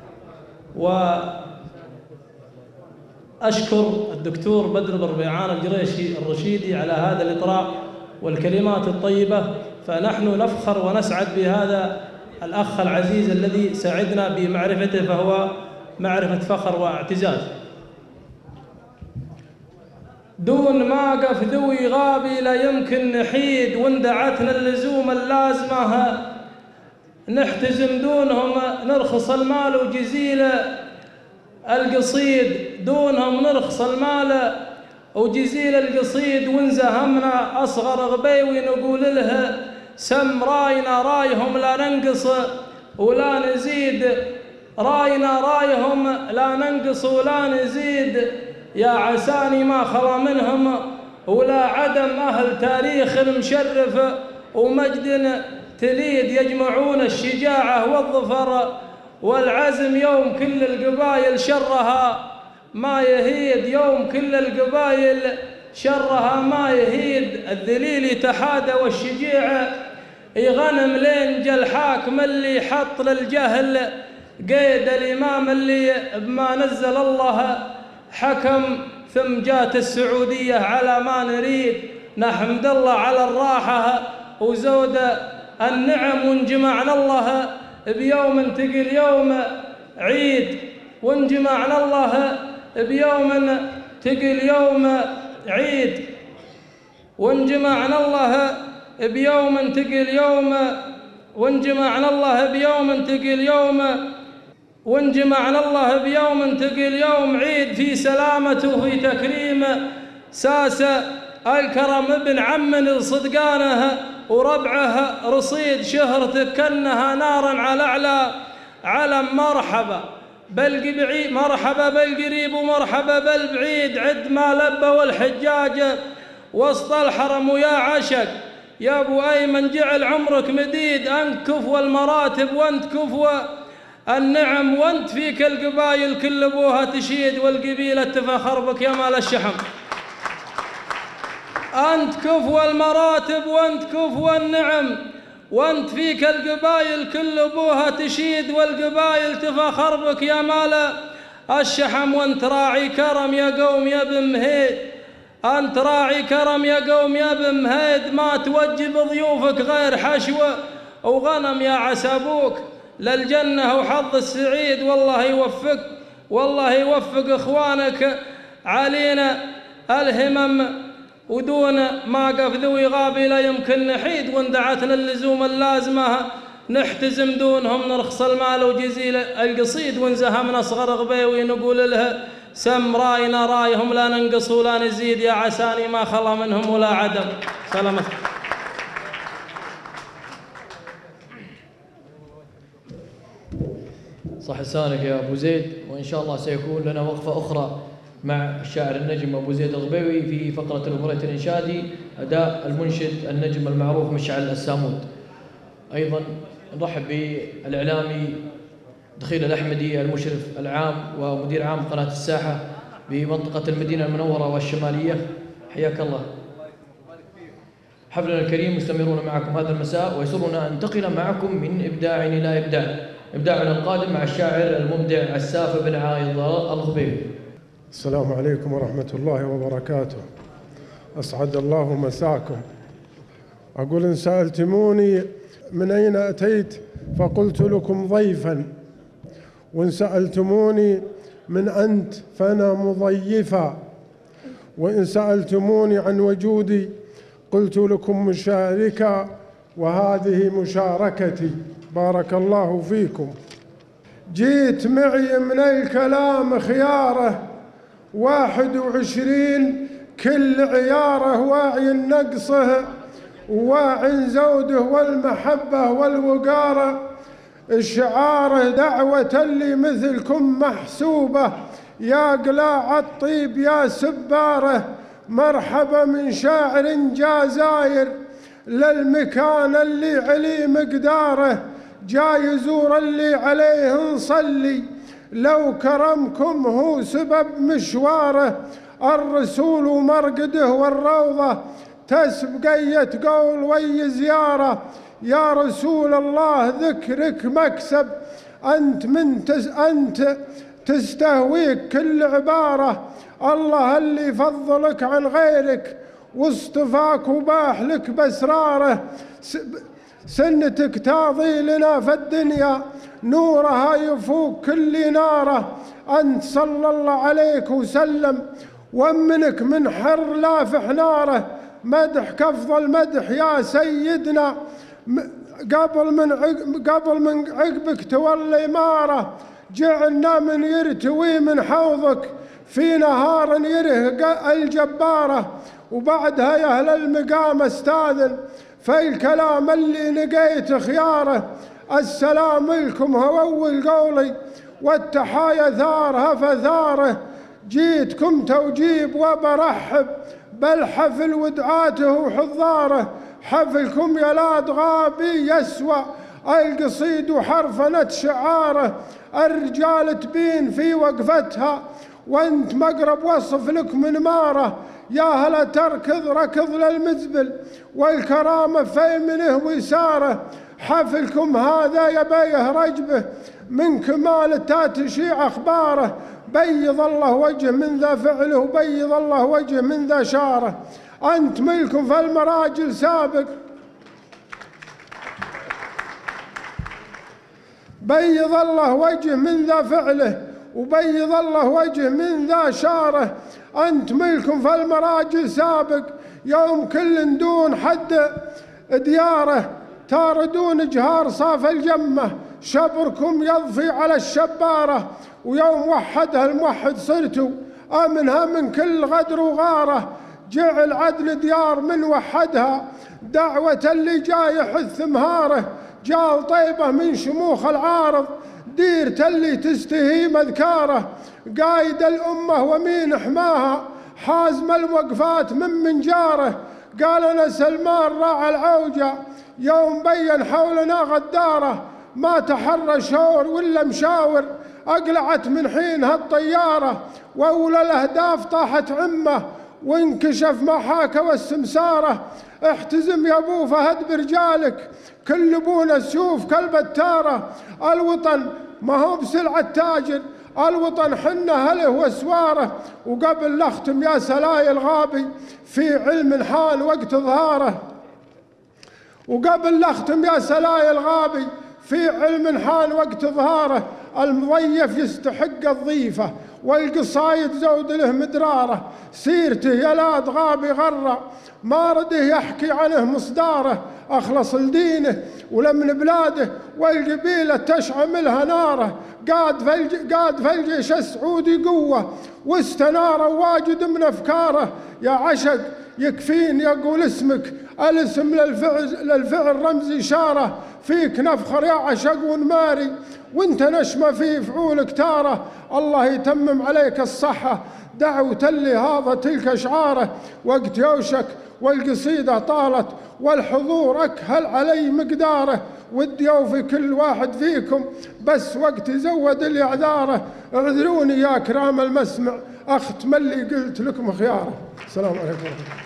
وأشكر الدكتور بدر بن ربيعان الجريشي الرشيدي على هذا الإطراء والكلمات الطيبة. فنحن نفخر ونسعد بهذا الأخ العزيز الذي سعدنا بمعرفته، فهو معرفة فخر واعتزاز. دون ما قف ذوي غابي لا يمكن نحيد، وندعتنا اللزوم اللازمة نحتزم دونهم نرخص المال وجزيل القصيد. دونهم نرخص المال وجزيل القصيد، ونزهمنا أصغر غبيوي نقول له سم راينا رايهم لا ننقص ولا نزيد. راينا رايهم لا ننقص ولا نزيد، يا عساني ما خلا منهم ولا عدم. أهل تاريخ مشرف ومجد تليد، يجمعون الشجاعة والظفر والعزم. يوم كل القبائل شرها ما يهيد، يوم كل القبائل شرها ما يهيد. الذليل يتحادى والشجيع يغنم لين جا الحاكم اللي حط للجهل قيد. الإمام اللي بما نزل الله حكم، ثم جات السعودية على ما نريد. نحمد الله على الراحة وزود النعم، ونجمعنا الله بيوم تقل يوم عيد. ونجمعنا الله بيوم تقل يوم عيد. ونجمعنا الله بيوم تقل يوم، ونجمعنا الله بيوم تقل يوم، ونجمعنا الله بيوم تقل يوم عيد. في سلامته وفي تكريم ساسة الكرم ابن عم صدقانه وربعه رصيد. شهرتك كأنها نارا على أعلى علم. مرحبا بالقريب، مرحبا بالقريب ومرحبا بالبعيد. عد ما لبى والحجاج وسط الحرم، ويا عشق يا أبو أيمن جعل عمرك مديد. أنت كفوى المراتب وأنت كفوى النعم، وأنت فيك القبايل كل أبوها تشيد، والقبيلة تفخر بك يا مال الشحم. أنت كفوى المراتب وأنت كفوى النعم، وأنت فيك القبايل كل أبوها تشيد، والقبايل تفخر بك يا مال الشحم. وأنت راعي كرم يا قوم يا بن مهيد، أنت راعي كرم يا قوم يا بن مهيد. ما توجب ضيوفك غير حشوة وغنم، يا عسى أبوك للجنة وحظ السعيد. والله يوفق، والله يوفق إخوانك علينا الهمم. ودون ما قف ذوي غابي لا يمكن نحيد، وندعتنا اللزوم اللازمة نحتزم دونهم نرخص المال وجزيل القصيد. ونزهمنا أصغر غبيوي نقول له سم راينا رايهم لا ننقص ولا نزيد، يا عساني ما خلا منهم ولا عدم. سلامة. صح لسانك يا أبو زيد. وإن شاء الله سيكون لنا وقفة أخرى مع الشاعر النجم أبو زيد الغبيوي في فقرة الأغنية الإنشادي، أداء المنشد النجم المعروف مشعل السامود. أيضا نرحب بالإعلامي دخيل الأحمدي المشرف العام ومدير عام قناة الساحة بمنطقة المدينة المنورة والشمالية. حياك الله. حفلنا الكريم مستمرون معكم هذا المساء، ويسرنا أن ننتقل معكم من إبداع إلى إبداع. إبداعنا القادم مع الشاعر المبدع السافر بن عايض الغبيوي. السلام عليكم ورحمة الله وبركاته. أسعد الله مساكم. أقول إن سألتموني من أين أتيت فقلت لكم ضيفا، وإن سألتموني من أنت فأنا مضيفا، وإن سألتموني عن وجودي قلت لكم مشاركا، وهذه مشاركتي. بارك الله فيكم. جيت معي من الكلام خياره 21 كل عياره، واعي نقصه وواعي زوده والمحبة والوقارة، شعاره دعوة اللي مثلكم محسوبة، يا قلاع الطيب يا سباره، مرحبا من شاعر جازاير للمكان اللي عليه مقداره، جاي يزور اللي عليه نصلي، لو كرمكم هو سبب مشواره، الرسول ومرقده والروضة تسبقية قول وي زيارة، يا رسول الله ذكرك مكسب، أنت تستهويك كل عبارة، الله اللي فضلك عن غيرك واصطفاك وباح لك بأسراره، سنتك تاضي لنا في الدنيا نورها يفوق كل ناره، أنت صلى الله عليك وسلم ومنك من حر لافح ناره، مدحك أفضل مدح يا سيدنا، قبل من عقبك تولي ماره، جعلنا من يرتوي من حوضك في نهار يره الجباره، وبعدها يا أهل المقام استاذن في الكلام اللي نقيت خياره، السلام لكم هو أول قولي والتحايا ثارها فثاره، جيتكم توجيب وبرحب بالحفل ودعاته وحضاره، حفلكم يا لاد غابي يسوى القصيد وحرفنة شعاره، الرجال تبين في وقفتها وانت مقرب وصف لك من ماره، يا هلا تركض ركض للمزبل والكرامة في منه ويساره، حفلكم هذا يبيه رجبه من كمال تشيع أخباره، بيض الله وجه من ذا فعله وبيض الله وجه من ذا شاره، أنت ملكم في المراجل سابق، بيض الله وجه من ذا فعله وبيض الله وجه من ذا شاره، أنت ملكم في المراجل سابق، يوم كل دون حد دياره، تاردون جهار صاف الجمة، شبركم يضفي على الشبارة، ويوم وحدها الموحد صرتوا آمنها من كل غدر وغارة، جعل عدل ديار من وحدها دعوة اللي جاي يحث مهاره، جال طيبة من شموخ العارض ديرة اللي تستهي مذكاره، قايد الأمة ومين حماها حازم الوقفات من جاره، قال أنا سلمان راعى العوجة يوم بين حولنا غداره، ما تحرى شور ولا مشاور أقلعت من حينها الطيارة، وأولى الأهداف طاحت عمه وانكشف محاكة والسمسارة، احتزم يا أبو فهد برجالك كل ابونا سيوف كالبتارة، الوطن ما هو بسلعة تاجر، الوطن حنا هله وسواره، وقبل نختم يا سلاي الغابي في علم حان وقت ظهاره، وقبل نختم يا سلاي الغابي في علم حان وقت ظهاره، المضيف يستحق الضيفة والقصايد زود له مدراره، سيرته يا لاد غابي غرة ما رده يحكي عنه مصداره، أخلص لدينه ولمن بلاده والقبيلة تشعملها ناره، قاد في الجيش السعودي قوة واستنار واجد من أفكاره، يا عشق يكفين يقول اسمك الاسم للفعل رمز إشارة، فيك نفخر يا عشق ونماري وانت نشمة في فعولك تاره، الله يتمم عليك الصحة دعوة اللي هذا تلك أشعاره، وقت يوشك والقصيدة طالت والحضور أكهل علي مقداره، ودي أوفي كل واحد فيكم بس وقت يزود اللي أعذاره، اعذروني يا كرام المسمع أختم اللي قلت لكم خياره. السلام عليكم ورحمة الله.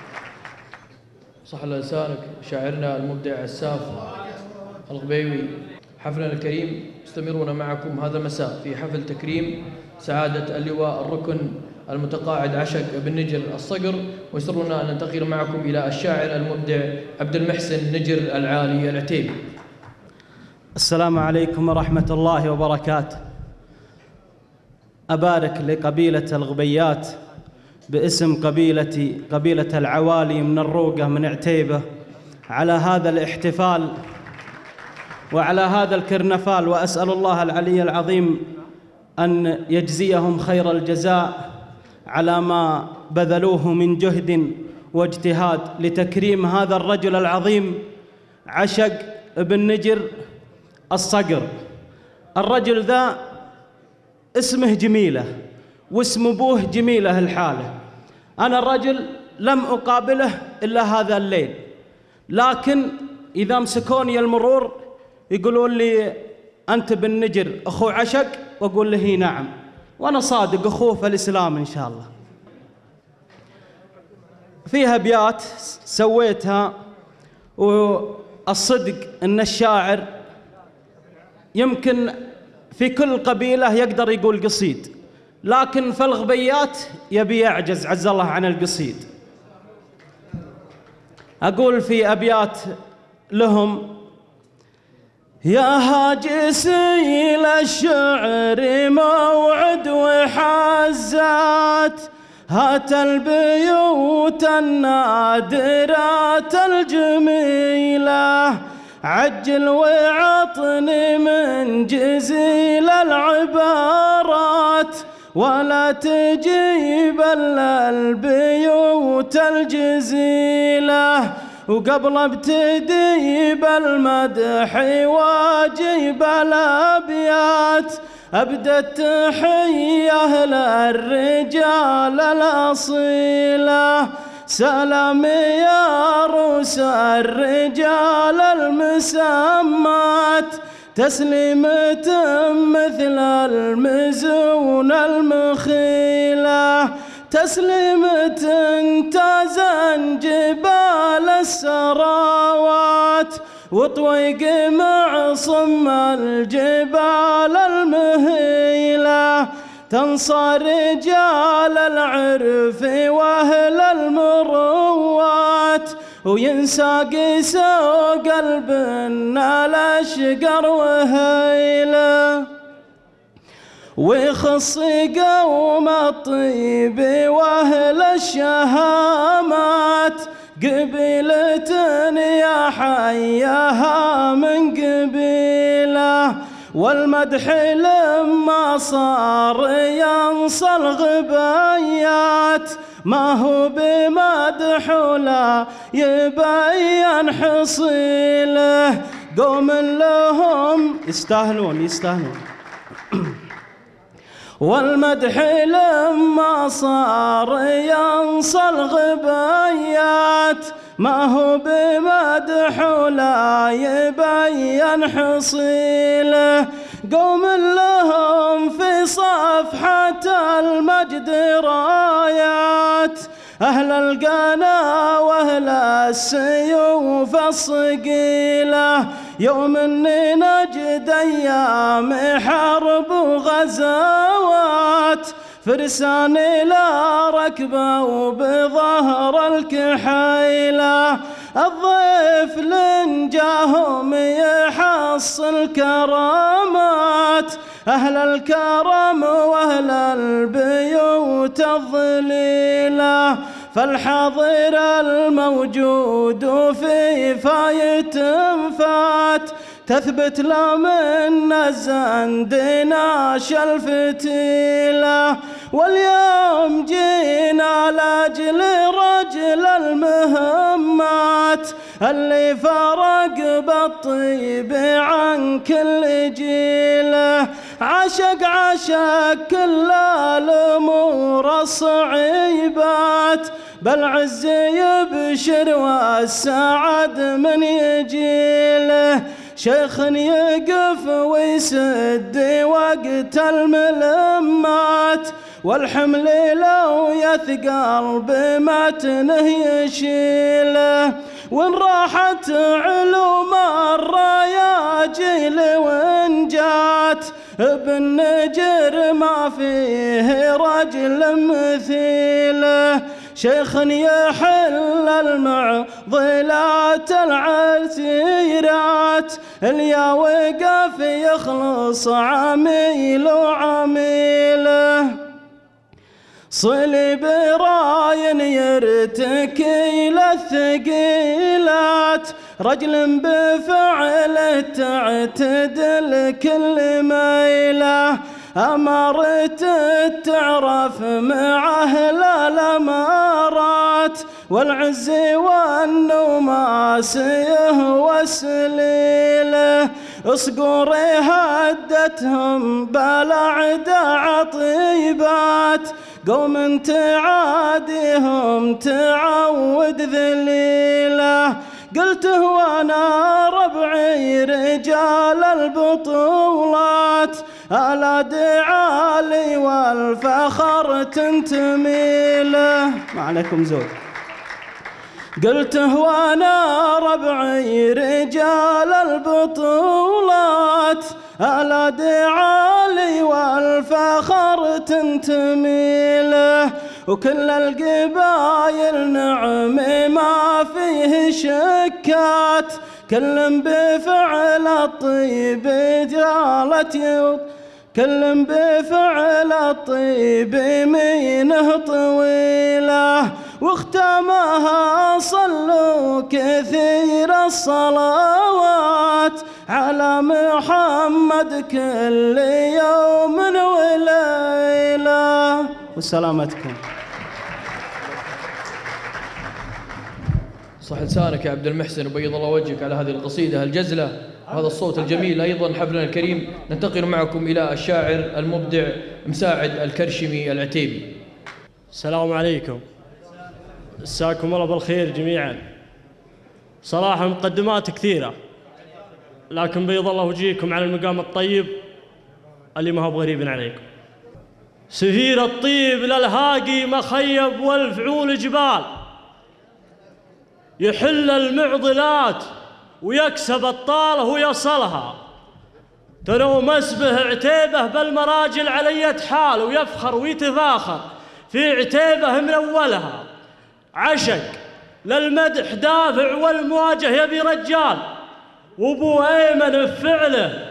صح لسانك شاعرنا المبدع الساف الغبيوي. حفلنا الكريم مستمرون معكم هذا المساء في حفل تكريم سعادة اللواء الركن المتقاعد عشق بن نجر الصقر، ويسرنا أن ننتقل معكم إلى الشاعر المبدع عبد المحسن نجر العالي العتيبي. السلام عليكم ورحمة الله وبركاته. أبارك لقبيلة الغبيات باسم قبيلتي، قبيلة العوالي من الروقة من عتيبة، على هذا الاحتفال وعلى هذا الكرنفال، وأسأل الله العلي العظيم أن يجزيهم خير الجزاء على ما بذلوه من جهد واجتهاد لتكريم هذا الرجل العظيم عشق بن نجر الصقر. الرجل ذا اسمه جميلة واسم أبوه جميلة الحالة. أنا الرجل لم أقابله إلا هذا الليل، لكن إذا مسكوني المرور يقولون لي أنت بن نجر أخو عشق، وأقول له نعم، وأنا صادق أخوه في الإسلام إن شاء الله. فيها أبيات سويتها، والصدق أن الشاعر يمكن في كل قبيلة يقدر يقول قصيد، لكن في الغبيات يبي يعجز عز الله عن القصيد. أقول في أبيات لهم: يا هاجسي للشعر موعد وحزات، هات البيوت النادرات الجميلة، عجل وعطني من جزيل العبارات، ولا تجيب الا البيوت الجزيلة، وقبل ابتدي بالمدح واجيب الابيات، ابدا التحيه للرجال الاصيله، سلام يا روس الرجال المسمات، تسليمة مثل المزون المخيلة، تسليمة تزن جبال السراوات، وطويق معصم الجبال المهيلة، تنصى رجال العرف واهل المروات، وينسى سوق قلبنا الاشقر وهيله، ويخص قوم الطيب واهل الشهامات، قبيلة يا حيها من قبيله، والمدح لما صار ينصى الغبيات، ما هو بمدح ولا يبين حصيله، قوم لهم يستاهلون والمدح لما صار ينصى الغبيات، ما هو بمدح ولا يبين حصيله، قوم لهم في صفحة المجد رايات، أهل القنا وأهل السيوف الصقيلة، يوم إني نجد أيام حرب وغزوات، فرسان لا ركبه وبظهر الكحيلة، الضيف لنجاهم يحصل كرامات، أهل الكرم وأهل البيوت الظليلة، فالحاضر الموجود في فاية فات، تثبت له من الزند ناش الفتيلة، واليوم جينا لاجل رجل المهمات، اللي فرق بالطيب عن كل جيله، عشق كل الامور الصعيبات، بالعز يبشر والسعد من يجيله، شيخ يقف ويسد وقت الملمات، والحمل لو يثقل بمتنه يشيله، وإن راحت علوم الراياجيل وإن جات بالنجر ما فيه رجل مثيله، شيخ يحل المعضلات العسيرات، اليا وقف يخلص عميل وعميله، صلب راين يرتكي للثقيلات، رجل بفعله تعتدل كل ميله، أمرت تعرف معه الأمارات، والعز والنماسيه وسليله، اصقوري هدتهم بلعد عطيبات، قوم تعاديهم تعود ذليله، قلت وانا ربعي رجال البطولات، ألا دعالي والفخر تنتمي له. ما عليكم زود. قلت وانا ربعي رجال البطولات، ألا دعالي والفخر تنتمي له، وكل القبايل نعم ما فيه شكات، كل بفعل الطيب جالت كل بفعل الطيب يمينه طويله، واختمها صلوا كثير الصلوات على محمد كل يوم وليلة. وسلامتكم. صح لسانك يا عبد المحسن وبيض الله وجهك على هذه القصيدة الجزلة وهذا الصوت الجميل. أيضا حفلنا الكريم ننتقل معكم إلى الشاعر المبدع مساعد الكرشمي العتيبي. السلام عليكم، مساكم الله بالخير جميعا. صراحة مقدمات كثيرة، لكن بيض الله وجهكم على المقام الطيب اللي ما هو بغريب عليكم. سفير الطيب للهاقي مخيب والفعول جبال، يحل المعضلات ويكسب الطالة ويصلها، تنو مسبه عتيبه بالمراجل علية حال، ويفخر ويتفاخر في عتيبه من أولها، عشق للمدح دافع والمواجه يبي رجال، وابو أيمن بفعله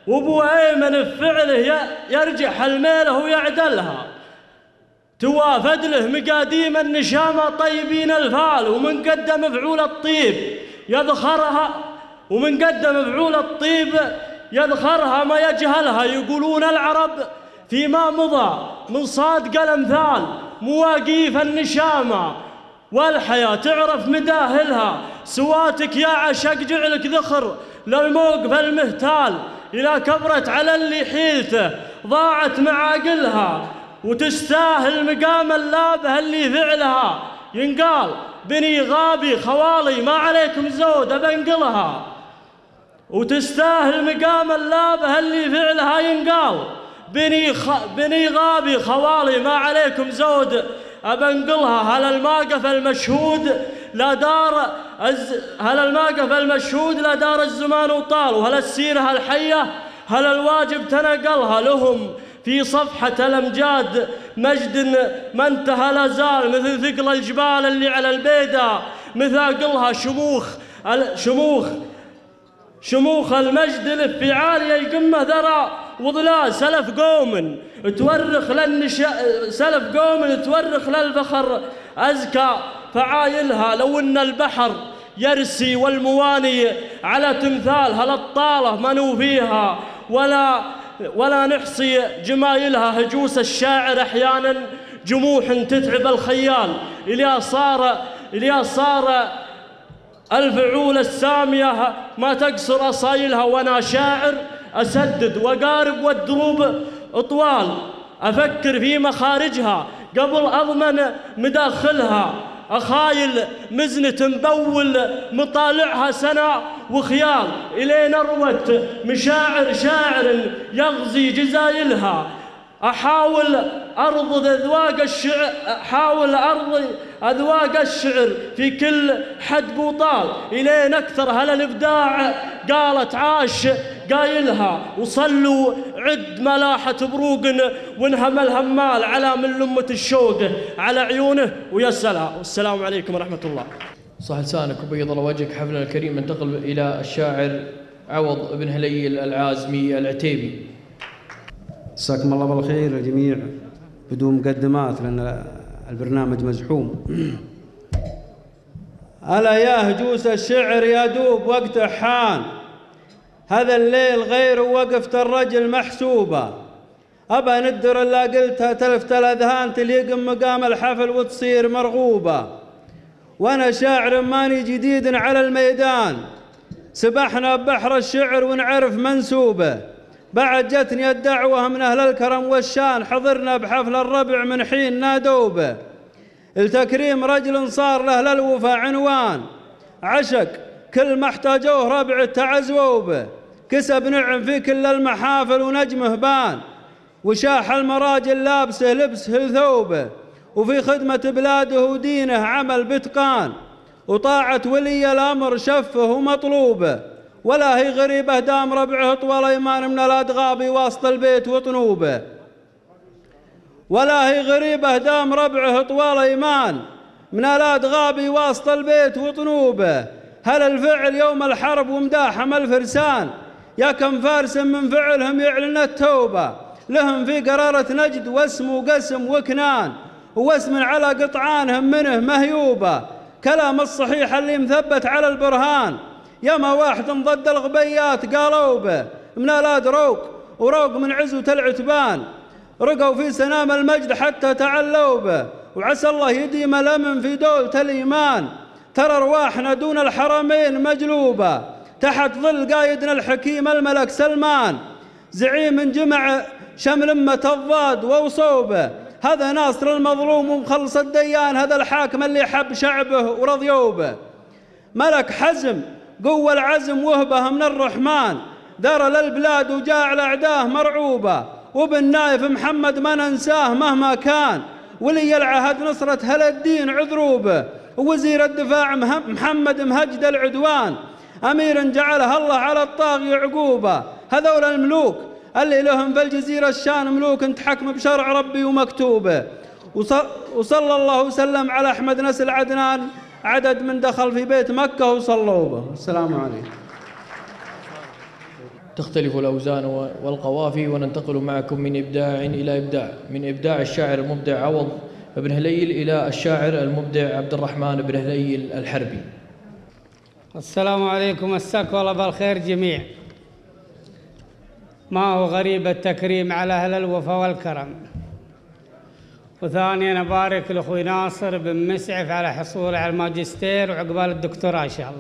يرجح الميله ويعدلها، توافد له مقاديم النشامة طيبين الفال، ومن قدم فعول الطيب يذخرها ما يجهلها. يقولون العرب فيما مضى من صادق الأمثال مواقيف النشامة، والحياة تعرف مداهلها، سواتك يا عشق جعلك ذخر للموقف المهتال، إلى كبرت على اللي حيلته ضاعت معاقلها، وتستاهل مقام اللابه اللي فعلها، ينقال بني غابي خوالي ما عليكم زود أبنقلها، وتستاهل مقام اللابه اللي فعلها، ينقال بني غابي خوالي ما عليكم زود أبنقلها. هل الماقف المشهود لا دار الزمان وطال، وهل السيرة الحية هل الواجب تنقلها، لهم في صفحة الأمجاد مجد ما انتهى لا زال، مثل ثقل الجبال اللي على البيدة مثاقلها، شموخ المجد لف في عالية يقمه ذرى وظلال، سلف قوم تورخ للفخر أزكى فعايلها، لو أن البحر يرسي والمواني على تمثال، هل الطالة منو فيها ولا نحصي جمايلها، هجوس الشاعر أحيانا جموح تتعب الخيال، إليا صار الفعول السامية ما تقصر أصايلها، وأنا شاعر أسدد وقارب والدروب أطوال، أفكر في مخارجها قبل أضمن مداخلها، أخايل مزنة مبول مطالعها سنة وخيال، إلين أروت مشاعر شاعر يغزي جزايلها، أحاول أرض أذواق الشعر في كل حد بوطال، إلين أكثر هل الإبداع قالت عاش قايلها وصلوا عد ملاحة بروق وانهم الهمال على من لمة الشوق على عيونه ويسلها. والسلام عليكم ورحمة الله. صح لسانك وبيض الله وجهك. حفلنا الكريم ننتقل إلى الشاعر عوض بن هليل العازمي العتيبي. مساكم الله بالخير الجميع بدون مقدمات لأن البرنامج مزحوم. ألا يا هجوس الشعر يا دوب وقته حان، هذا الليل غير وقفت الرجل محسوبة، أبا ندر إلا قلتها تلفت الأذهان تليق مقام الحفل وتصير مرغوبة. وأنا شاعر ماني جديد على الميدان، سبحنا ببحر الشعر ونعرف منسوبه، بعد جتني الدعوة من أهل الكرم والشان، حضرنا بحفل الربع من حين نادوبه. التكريم رجل صار له للوفا عنوان، عشق كل ما احتاجوه ربع تعزوه به، كسب نعم في كل المحافل ونجمه بان، وشاح المراجل لابسه لبسه ثوبه، وفي خدمة بلاده ودينه عمل بتقان، وطاعة ولي الأمر شفه ومطلوبه، ولا هي غريبة دام ربعه طول أيمان من الأدغاب وسط البيت وطنوبه، ولا هي غريبة دام ربعه طوال أيمان من الأدغاب وسط البيت وطنوبه. هل الفعل يوم الحرب ومداحم الفرسان، يا كم فارس من فعلهم يعلن التوبة، لهم في قرارة نجد واسم وقسم وكنان، واسم على قطعانهم منه مهيوبة، كلام الصحيح اللي مثبت على البرهان، ياما واحد ضد الغبيات قالوا به من الاد روق وروق من عزوة العتبان، رقوا في سنام المجد حتى تعلوا به، وعسى الله يديم الأمن في دولة الإيمان، ترى أرواحنا دون الحرمين مجلوبة، تحت ظل قايدنا الحكيم الملك سلمان، زعيم جمع شمل أمة الضاد ووصوبه، هذا ناصر المظلوم ومخلص الديان، هذا الحاكم اللي حب شعبه ورضيوبه، ملك حزم قوة العزم وهبه من الرحمن، دار للبلاد وجاعل أعداه مرعوبة، وبن نايف محمد ما ننساه مهما كان، ولي العهد نصرة هل الدين عذروبه، ووزير الدفاع محمد مهجد العدوان، أمير جعلها الله على الطاغي عقوبة، هذول الملوك اللي لهم في الجزيرة الشان ملوك تحكم بشرع ربي ومكتوبه. وصلى الله وسلم على أحمد نسل عدنان، عدد من دخل في بيت مكة وصلوا به. السلام عليكم. تختلف الأوزان والقوافي، وننتقل معكم من إبداع إلى إبداع، من إبداع الشاعر المبدع عوض بن هليل إلى الشاعر المبدع عبد الرحمن بن هليل الحربي. السلام عليكم، مساكم الله بالخير جميع. ما هو غريب التكريم على أهل الوفا والكرم. وثانيا أبارك لأخوي ناصر بن مسعف على حصوله على الماجستير وعقبال الدكتوراه إن شاء الله.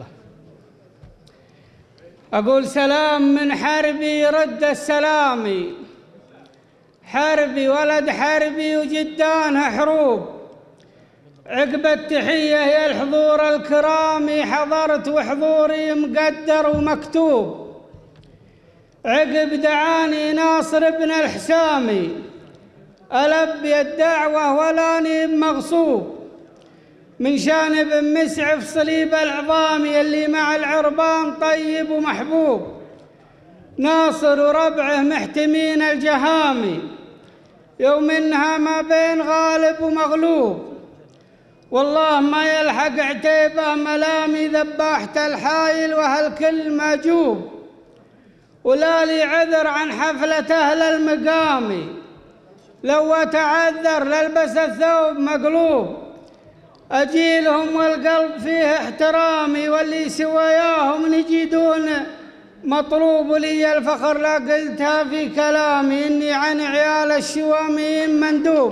أقول سلام من حربي رد السلامي، حربي ولد حربي وجدانها حروب، عقب التحية يا الحضور الكرامي، حضرت وحضوري مقدر ومكتوب، عقب دعاني ناصر بن الحسامي، ألبي الدعوة ولاني مغصوب، من شان بن مسعف صليب العظامي اللي مع العربان طيب ومحبوب، ناصر وربعه محتمين الجهامي، يوم إنها ما بين غالب ومغلوب، والله ما يلحق عتيبه ملامي، ذباحة الحايل وهالكل ماجوب، ولا لي عذر عن حفلة أهل المقامي، لو أتعذر للبس الثوب مقلوب، أجيلهم والقلب فيه احترامي، واللي سواياهم نجدون مطلوب، لي الفخر لا قلتها في كلامي، إني عن عيال الشواميين مندوب،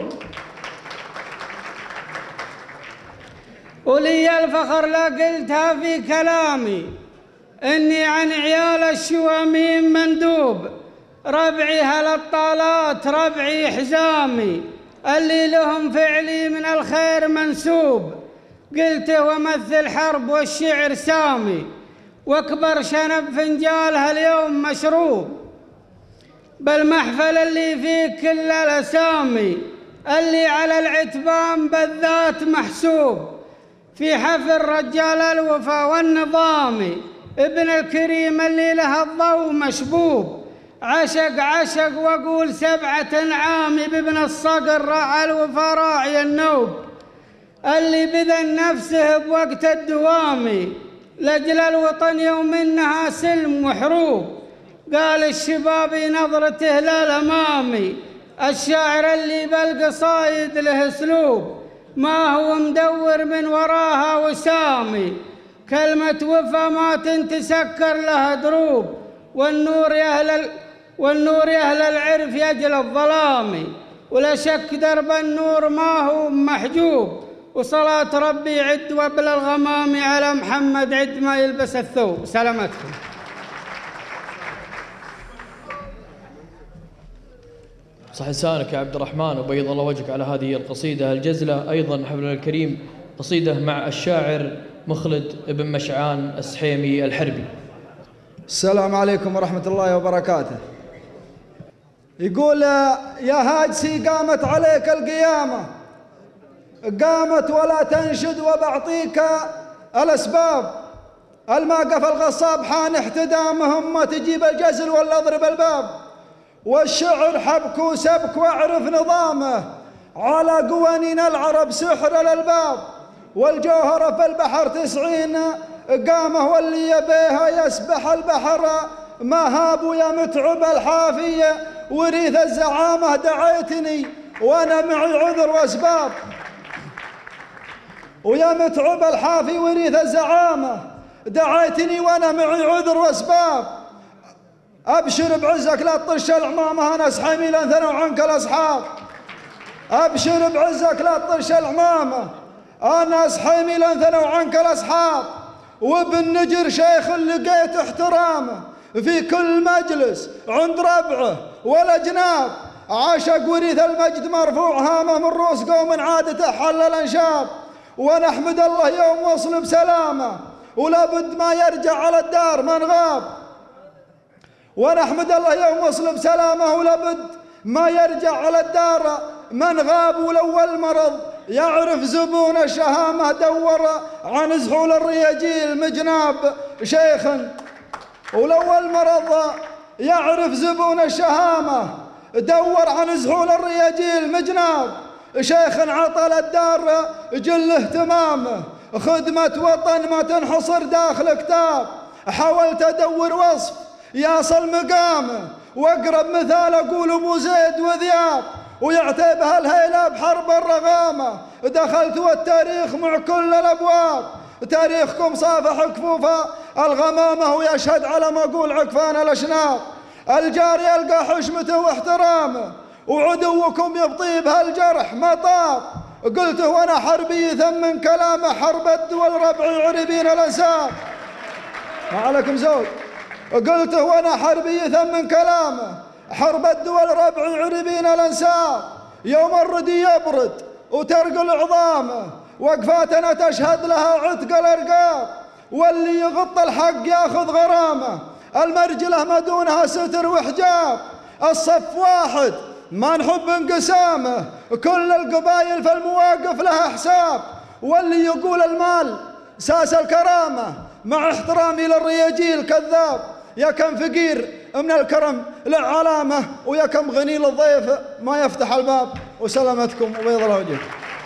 ولي الفخر لا قلتها في كلامي، إني عن عيال الشواميين مندوب، ربعي هالطالات ربعي حزامي، اللي لهم فعلي من الخير منسوب، قلته ومثل حرب والشعر سامي، واكبر شنب فنجالها اليوم مشروب، بالمحفل اللي فيه كل الأسامي، اللي على العتبان بالذات محسوب، في حفل رجال الوفا والنظامي، ابن الكريم اللي له الضوء مشبوب، عشق وأقول 7 عامي بابن الصقر راعى الوفا راعي النوب، اللي بذل نفسه بوقت الدوامي لأجل الوطن يوم إنها سلم وحروب، قال الشباب نظرته للأمامي، الشاعر اللي بالقصايد له أسلوب، ما هو مدور من وراها وسامي، كلمة وفا ما تنتسكر لها دروب، والنور يا أهل العرف يجل الظلام، ولا شك درب النور ما هو محجوب، وصلاة ربي عد وبل الغمام على محمد عد ما يلبس الثوب. سلامتكم. صح لسانك يا عبد الرحمن وبيض الله وجهك على هذه القصيدة الجزلة. أيضا حفلنا الكريم قصيدة مع الشاعر مخلد بن مشعان السحيمي الحربي. السلام عليكم ورحمة الله وبركاته. يقول يا هاجسي قامت عليك القيامة، قامت ولا تنشد وبعطيك الأسباب، الماقف الغصاب حان احتدامهم، ما تجيب الجزل ولا اضرب الباب، والشعر حبك وسبك واعرف نظامه، على قوانين العرب سحر الألباب، والجوهرة في البحر 90 قامه، واللي يبيها يسبح البحر مهاب، يا متعب الحافية وريث الزعامة دعيتني وانا معي عذر واسباب، ويا متعب الحافي وريث الزعامة دعيتني وانا معي عذر واسباب، ابشر بعزك لا تطش العمامة، انا سحيمي لن ثنوا عنك الاصحاب، ابشر بعزك لا تطش العمامة، انا سحيمي لن ثنوا عنك الاصحاب، وبالنجر شيخ لقيت احترامه في كل مجلس عند ربعه والاجناب، عاشق وريث المجد مرفوع هامه من رؤوس قوم عادته حل الانشاب، ونحمد الله يوم وصل بسلامه ولا بد ما يرجع على الدار من غاب، ونحمد الله يوم وصل بسلامه ولا بد ما يرجع على الدار من غاب، ولو المرض يعرف زبون الشهامة دور عن زحول الرياجيل مجناب شيخا، ولو المرض يعرف زبون الشهامة دور عن زحول الرياجيل مجناب شيخا، عطل الدار جل اهتمامه، خدمة وطن ما تنحصر داخل كتاب، حاولت ادور وصف يصل مقامه، واقرب مثال اقول ابو زيد وذياب، ويعتبها الهيلة بحرب الرغامة، دخلت والتاريخ مع كل الابواب، تاريخكم صافح كفوف الغمامة، ويشهد على ما اقول عكفان الاشناب، الجار يلقى حشمته واحترامه، وعدوكم يبطي بهالجرح مطاب، قلته وانا حربي ثمن كلامه، حرب الدول ربعي عربين الانساب. ما عليكم زود. قلته وانا حربي ثمن كلامه، حرب الدول ربعي عربين الانساب، يوم الردي يبرد وترقل عظامه، وقفاتنا تشهد لها عتق الارقاب، واللي يغط الحق ياخذ غرامه، المرجله ما دونها ستر وحجاب، الصف واحد ما نحب انقسامه، كل القبائل في المواقف لها حساب، واللي يقول المال ساس الكرامه، مع احترامي للرياجيل كذاب، يا كم فقير من الكرم له علامه، ويا كم غني للضيف ما يفتح الباب، وسلامتكم وبيض الله وجهك.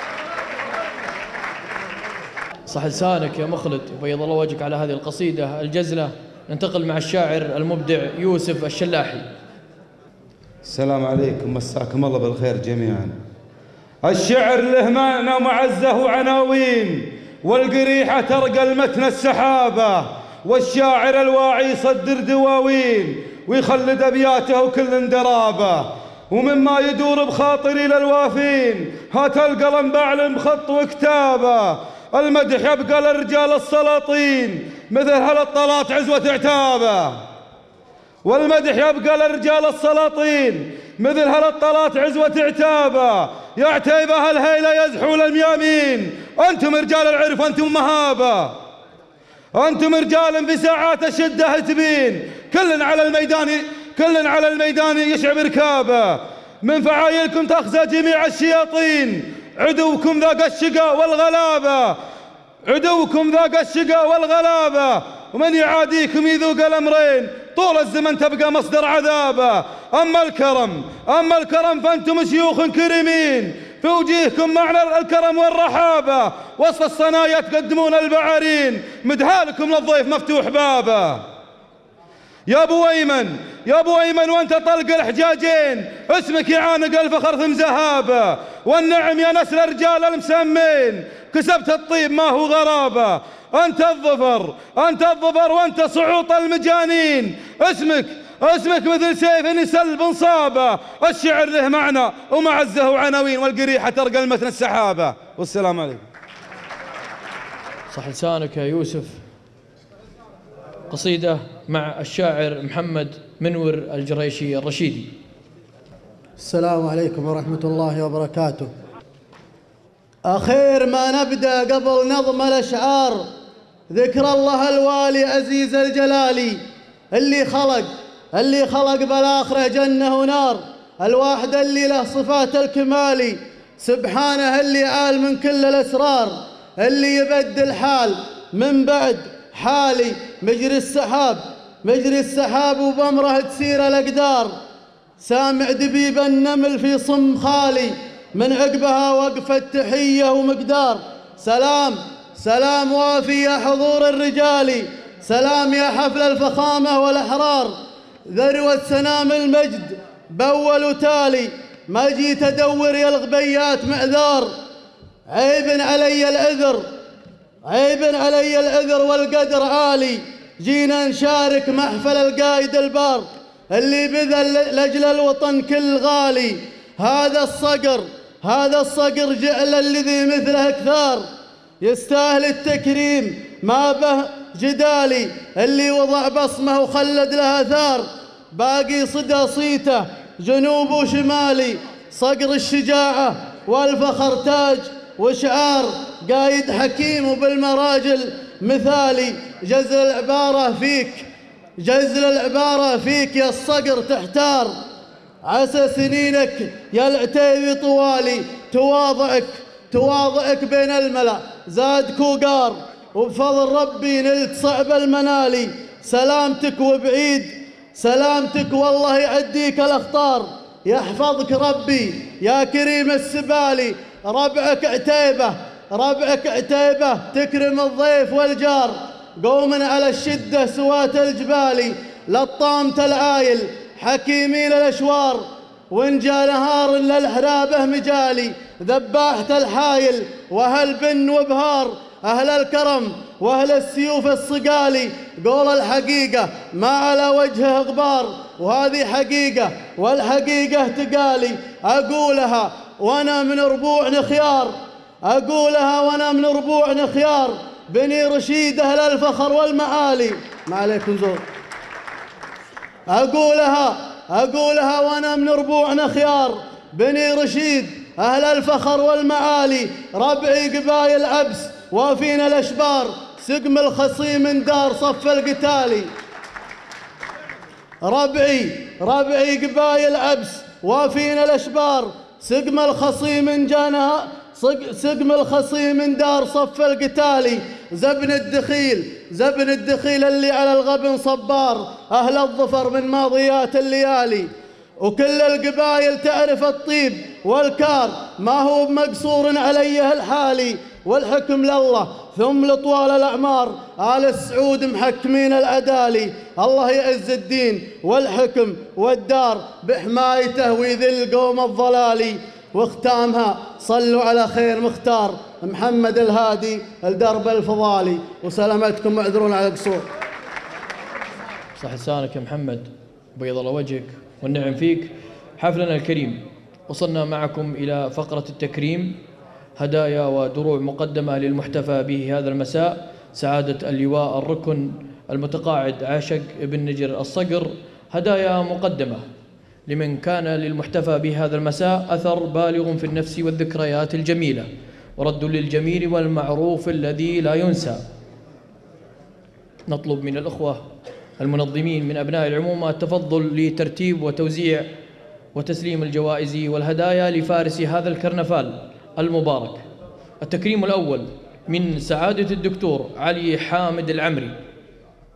صح لسانك يا مخلد وبيض الله وجهك على هذه القصيدة الجزلة. ننتقل مع الشاعر المبدع يوسف الشلاحي. السلام عليكم، مساكم الله بالخير جميعا. الشعر له معنى معزه وعناوين، والقريحة ترقى المتن السحابة، والشاعر الواعي يصدر دواوين، ويخلد أبياته كل درابة، ومما يدور بخاطري للوافين، هات القلم بعلم خط وكتابة، المدح يبقى للرجال السلاطين، مثل هالطلات عزوة عتابة، والمدح يبقى للرجال السلاطين، مثل هالطلات عزوة عتابة، يا عتيبة هالهيلة يزحون الميامين، أنتم رجال العرف أنتم مهابة، أنتم رجال بساعات الشدة تبين، كل على الميدان يشعب ركابه، من فعايلكم تخزى جميع الشياطين، عدوكم ذاق الشقا والغلابة، عدوكم ذاق الشقا والغلابة، ومن يعاديكم يذوق الأمرين طول الزمن تبقى مصدر عذابه. أما الكرم فأنتم شيوخ كريمين في وجيهكم معنى الكرم والرحابة، وسط الصنايا تقدمون البعارين مدحالكم للضيف مفتوح بابه. يا ابو ايمن وانت طلق الحجاجين اسمك يعانق الفخر ثم زهابه، والنعم يا نسل الرجال المسمين كسبت الطيب ما هو غرابه. انت الظفر وانت صعوط المجانين، اسمك مثل سيف يسلب انصابه. الشعر له معنى ومعزه وعناوين، والقريحه ترقى المتن السحابه. والسلام عليكم. صح لسانك يا يوسف. قصيدة مع الشاعر محمد منور الجريشي الرشيدي. السلام عليكم ورحمة الله وبركاته. أخير ما نبدأ قبل نظم الأشعار ذكر الله الوالي عزيز الجلالي، اللي خلق بالآخرة جنة ونار، الواحد اللي له صفات الكمالي، سبحانه اللي عال من كل الأسرار، اللي يبدل حال من بعد حالي، مجري السحاب وبمره تسير الأقدار، سامع دبيب النمل في صم خالي، من عقبها وقفة تحية ومقدار. سلام وافي يا حضور الرجال، سلام يا حفل الفخامة والأحرار، ذروة سنام المجد بأول وتالي، ما جيت أدور يا الغبيات معذار، عيب علي العذر والقدر عالي، جينا نشارك محفل القايد البار، اللي بذل لأجل الوطن كل غالي. هذا الصقر جعل الذي مثله كثار، يستاهل التكريم ما به جدالي، اللي وضع بصمه وخلد له اثار، باقي صدى صيته جنوب وشمالي، صقر الشجاعة والفخر تاج وشعار، قايد حكيم وبالمراجل مثالي، جزل العبارة فيك يا الصقر تحتار، عسى سنينك يا العتيبي طوالي، تواضعك بين الملا زادك وقار، وبفضل ربي نلت صعب المنالي، سلامتك والله يعديك الأخطار، يحفظك ربي يا كريم السبالي، ربعك عتيبة تكرم الضيف والجار، قوم على الشدة سوات الجبال، لطامة العايل حكيمين الأشوار، وإن جاء نهار للحرابة مجالي، ذباحة الحايل وأهل بن وبهار، أهل الكرم وأهل السيوف الصقالي، قول الحقيقة ما على وجهه غبار، وهذه حقيقة والحقيقة تقالي، أقولها وأنا من ربوع نخيار، بني رشيد أهل الفخر والمعالي. ما عليكم زور. أقولها وأنا من ربوع نخيار، بني رشيد أهل الفخر والمعالي، ربعي قبايل عبس وافين الأشبار، سقم الخصيم من دار صف القتالي. ربعي قبايل عبس وافين الأشبار، سقم الخصيم من دار صف القتالي، زبن الدخيل اللي على الغبن صبار، أهل الظفر من ماضيات الليالي، وكل القبايل تعرف الطيب والكار، ما هو بمقصور عليه الحالي، والحكم لله ثم لطوال الأعمار، آل السعود محكمين العدالي، الله يعز الدين والحكم والدار بحمايته ويذل قوم الضلالي. واختامها صلوا على خير مختار محمد الهادي الدرب الفضالي، وسلامتكم معذرون على القصور. صح لسانك يا محمد، بيض الله وجهك والنعم فيك. حفلنا الكريم وصلنا معكم إلى فقرة التكريم، هدايا ودروع مقدمة للمحتفى به هذا المساء، سعادة اللواء الركن المتقاعد عاشق بن نجر الصقر، هدايا مقدمة لمن كان للمحتفى به هذا المساء أثر بالغ في النفس والذكريات الجميلة، ورد للجميل والمعروف الذي لا ينسى. نطلب من الأخوة المنظمين من أبناء العمومة التفضل لترتيب وتوزيع وتسليم الجوائز والهدايا لفارس هذا الكرنفال المبارك. التكريم الأول من سعادة الدكتور علي حامد العمري،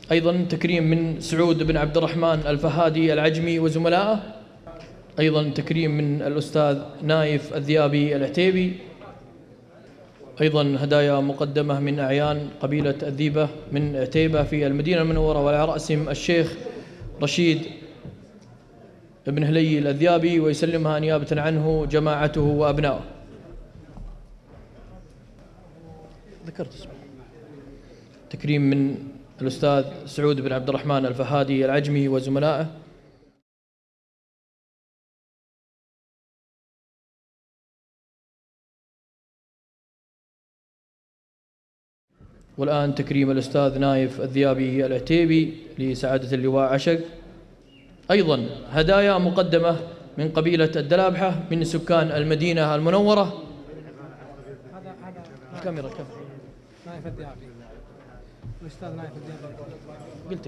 أيضا تكريم من سعود بن عبد الرحمن الفهادي العجمي وزملائه. أيضا تكريم من الأستاذ نايف الذيابي العتيبي. أيضا هدايا مقدمة من أعيان قبيلة الذيبة من عتيبة في المدينة المنورة، وعلى رأسهم الشيخ رشيد بن هلي الذيابي، ويسلمها نيابة عنه جماعته وأبنائه. ذكرت اسمه. تكريم من الأستاذ سعود بن عبد الرحمن الفهادي العجمي وزملائه. والآن تكريم الأستاذ نايف الذيابي العتيبي لسعادة اللواء عشق. أيضا هدايا مقدمة من قبيلة الدلابحة من سكان المدينة المنورة. الكاميرا نايف الذيابي، الأستاذ نايف الذيابي. قلت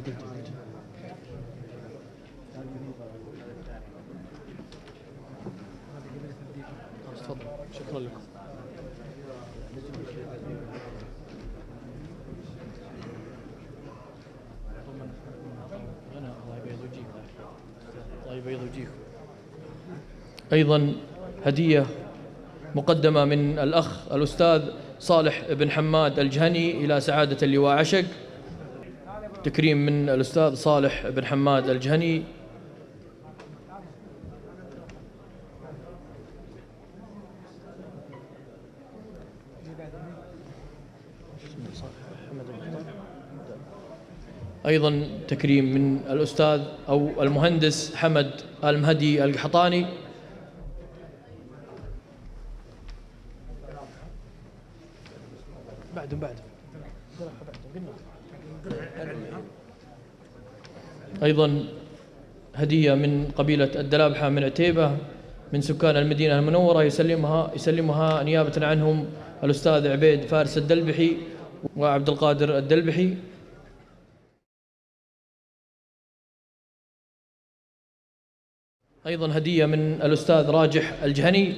تفضل. شكرا لكم. الله يبيض وجهكم. أيضا هدية مقدمة من الأخ الأستاذ صالح بن حماد الجهني إلى سعادة اللواء عشق. تكريم من الأستاذ صالح بن حماد الجهني. أيضا تكريم من الأستاذ أو المهندس حمد المهدي القحطاني. بعد أيضا هدية من قبيلة الدلابحة من عتيبة من سكان المدينة المنورة، يسلمها نيابة عنهم الأستاذ عبيد فارس الدلبحي وعبد القادر الدلبحي. أيضا هدية من الأستاذ راجح الجهني.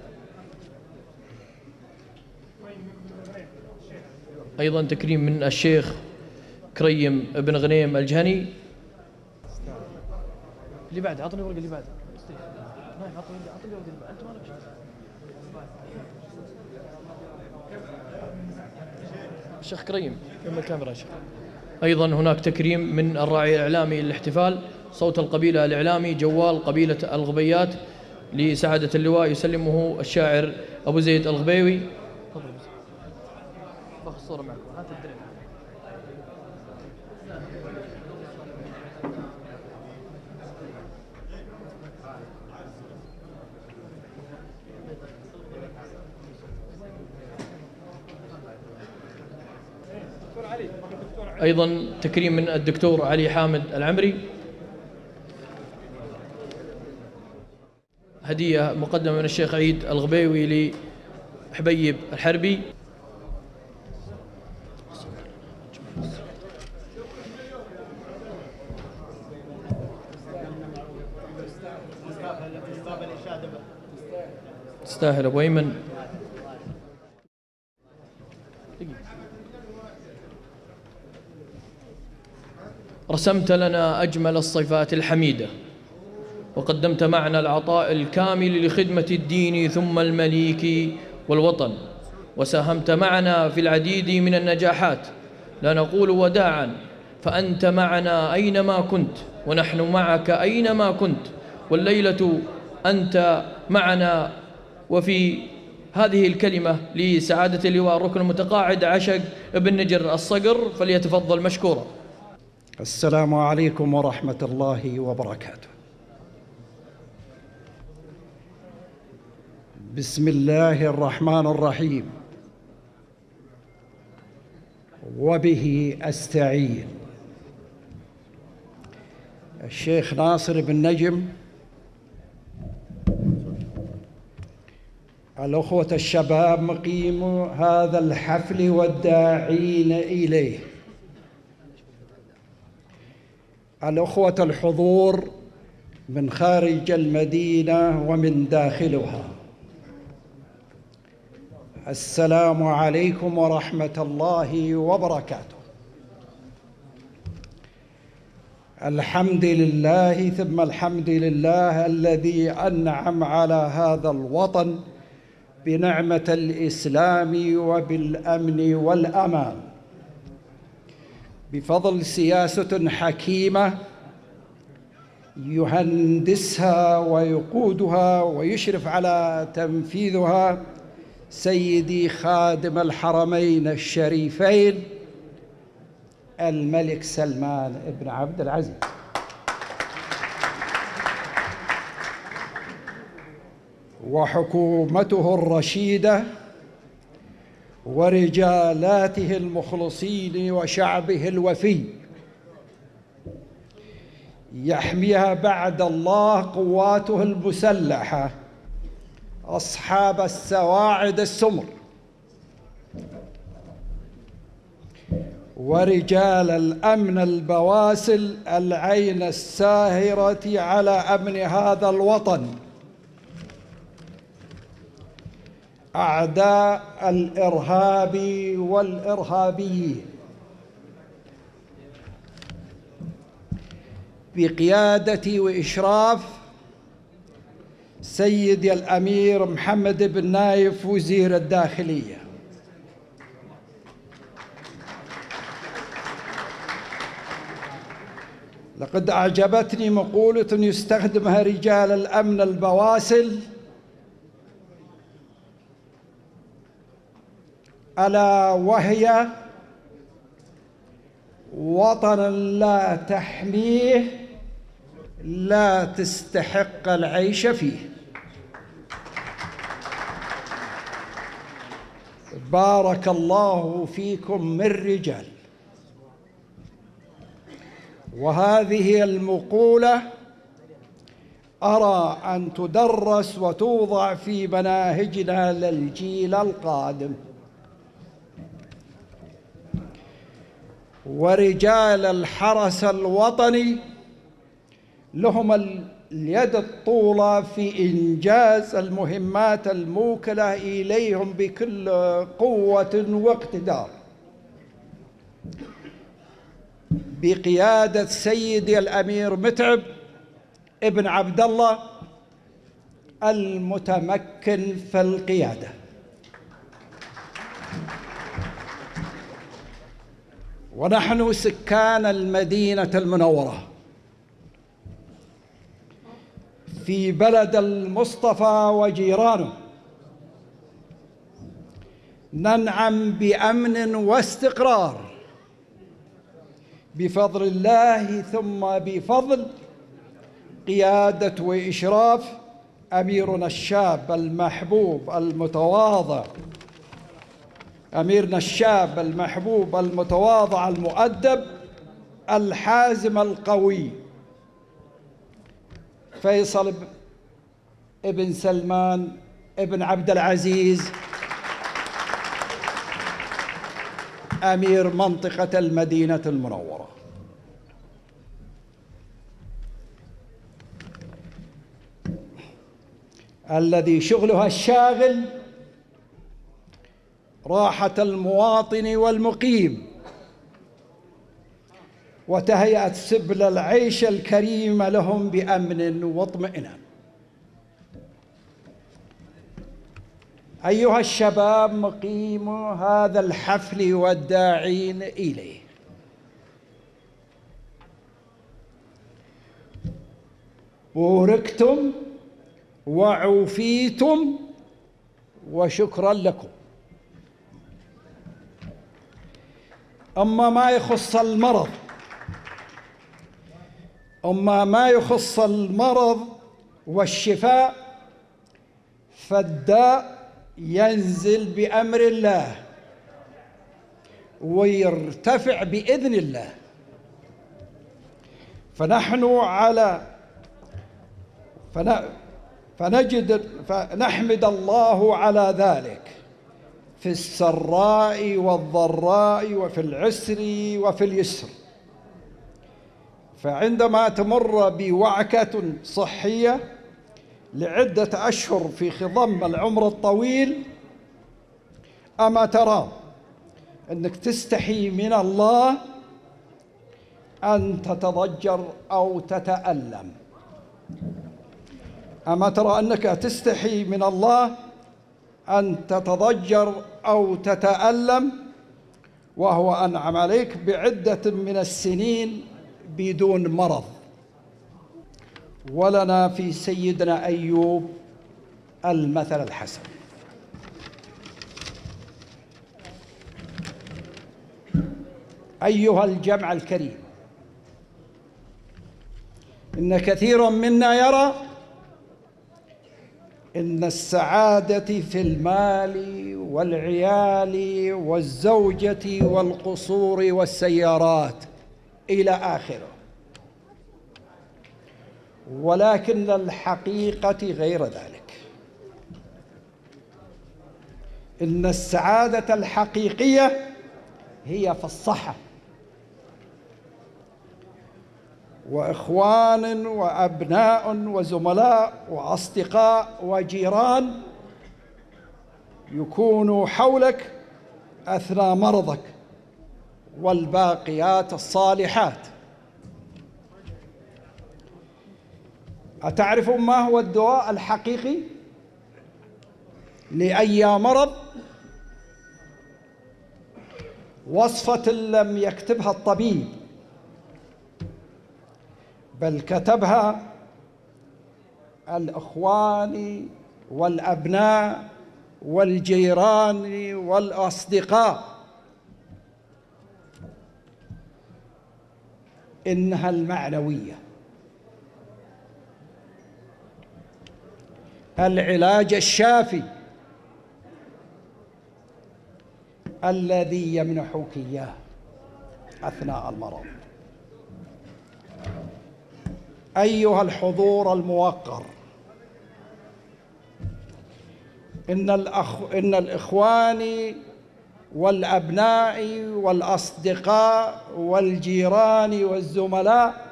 أيضا تكريم من الشيخ كريم بن غنيم الجهني. اللي بعد عطني ورقة اللي بعد. عطني ورقة اللي بعد. أنت مالك. الشيخ كريم كمل الكاميرا يا شيخ. أيضا هناك تكريم من الراعي الإعلامي للاحتفال صوت القبيلة الإعلامي جوال قبيلة الغبيات لسعادة اللواء، يسلمه الشاعر أبو زيد الغبيوي. باخذ الصورة معكم. هات الدرع. أيضا تكريم من الدكتور علي حامد العمري. هدية مقدمة من الشيخ عيد الغبيوي لحبيب الحربي. تستاهل أبو أيمن. رسمت لنا أجمل الصفات الحميدة، وقدمت معنا العطاء الكامل لخدمة الدين ثم المليك والوطن، وساهمت معنا في العديد من النجاحات. لا نقول وداعا، فأنت معنا أينما كنت، ونحن معك أينما كنت، والليلة أنت معنا. وفي هذه الكلمة لسعادة اللواء الركن المتقاعد عشق بن نجر الصقر، فليتفضل مشكورا. السلام عليكم ورحمة الله وبركاته. بسم الله الرحمن الرحيم، وبه أستعين. الشيخ ناصر بن نجم، الأخوة الشباب مقيم هذا الحفل والداعين إليه، الأخوة الحضور من خارج المدينة ومن داخلها، السلام عليكم ورحمة الله وبركاته. الحمد لله ثم الحمد لله الذي أنعم على هذا الوطن بنعمة الإسلام وبالأمن والأمان بفضل سياسة حكيمة يهندسها ويقودها ويشرف على تنفيذها سيدي خادم الحرمين الشريفين الملك سلمان بن عبد العزيز. وحكومته الرشيدة ورجالاته المخلصين وشعبه الوفي يحميها بعد الله قواته المسلحة أصحاب السواعد السمر ورجال الأمن البواسل العين الساهرة على أمن هذا الوطن أعداء الإرهاب والإرهابيين بقيادة وإشراف سيدي الأمير محمد بن نايف وزير الداخلية. لقد أعجبتني مقولة يستخدمها رجال الأمن البواسل ألا وهي وطنا لا تحميه لا تستحق العيش فيه. بارك الله فيكم من رجال. وهذه المقولة أرى أن تدرس وتوضع في مناهجنا للجيل القادم. ورجال الحرس الوطني لهم اليد الطولى في إنجاز المهمات الموكلة إليهم بكل قوة واقتدار بقيادة سيدي الأمير متعب ابن عبد الله المتمكن في القيادة. ونحن سكان المدينة المنورة في بلد المصطفى وجيرانه ننعم بأمن واستقرار بفضل الله ثم بفضل قيادة وإشراف أميرنا الشاب المحبوب المتواضع أميرنا الشاب المحبوب المتواضع المؤدب الحازم القوي فيصل ابن سلمان ابن عبد العزيز أمير منطقة المدينة المنورة. الذي شغلها الشاغل راحة المواطن والمقيم وتهيئة سبل العيش الكريم لهم بأمن واطمئنان. أيها الشباب مقيم هذا الحفل والداعين إليه، بوركتم وعوفيتم وشكرا لكم. أما ما يخص المرض والشفاء فالداء ينزل بأمر الله ويرتفع بإذن الله. فنحمد الله على ذلك في السراء والضراء وفي العسر وفي اليسر. فعندما تمر بوعكة صحية لعدة أشهر في خضم العمر الطويل أما ترى أنك تستحي من الله أن تتضجر أو تتألم. أما ترى أنك تستحي من الله أن تتضجر أو تتألم وهو أنعم عليك بعدة من السنين بدون مرض؟ ولنا في سيدنا أيوب المثل الحسن. أيها الجمع الكريم، إن كثيرا منا يرى إن السعادة في المال والعيال والزوجة والقصور والسيارات إلى آخره، ولكن الحقيقة غير ذلك. إن السعادة الحقيقية هي في الصحة، وإخوان وأبناء وزملاء وأصدقاء وجيران يكونوا حولك أثناء مرضك، والباقيات الصالحات. أتعرف ما هو الدواء الحقيقي لأي مرض؟ وصفة لم يكتبها الطبيب، بل كتبها الإخوان والأبناء والجيران والأصدقاء. إنها المعنوية، العلاج الشافي الذي يمنحك إياه أثناء المرض. أيها الحضور الموقر، إن الإخوان والأبناء والأصدقاء والجيران والزملاء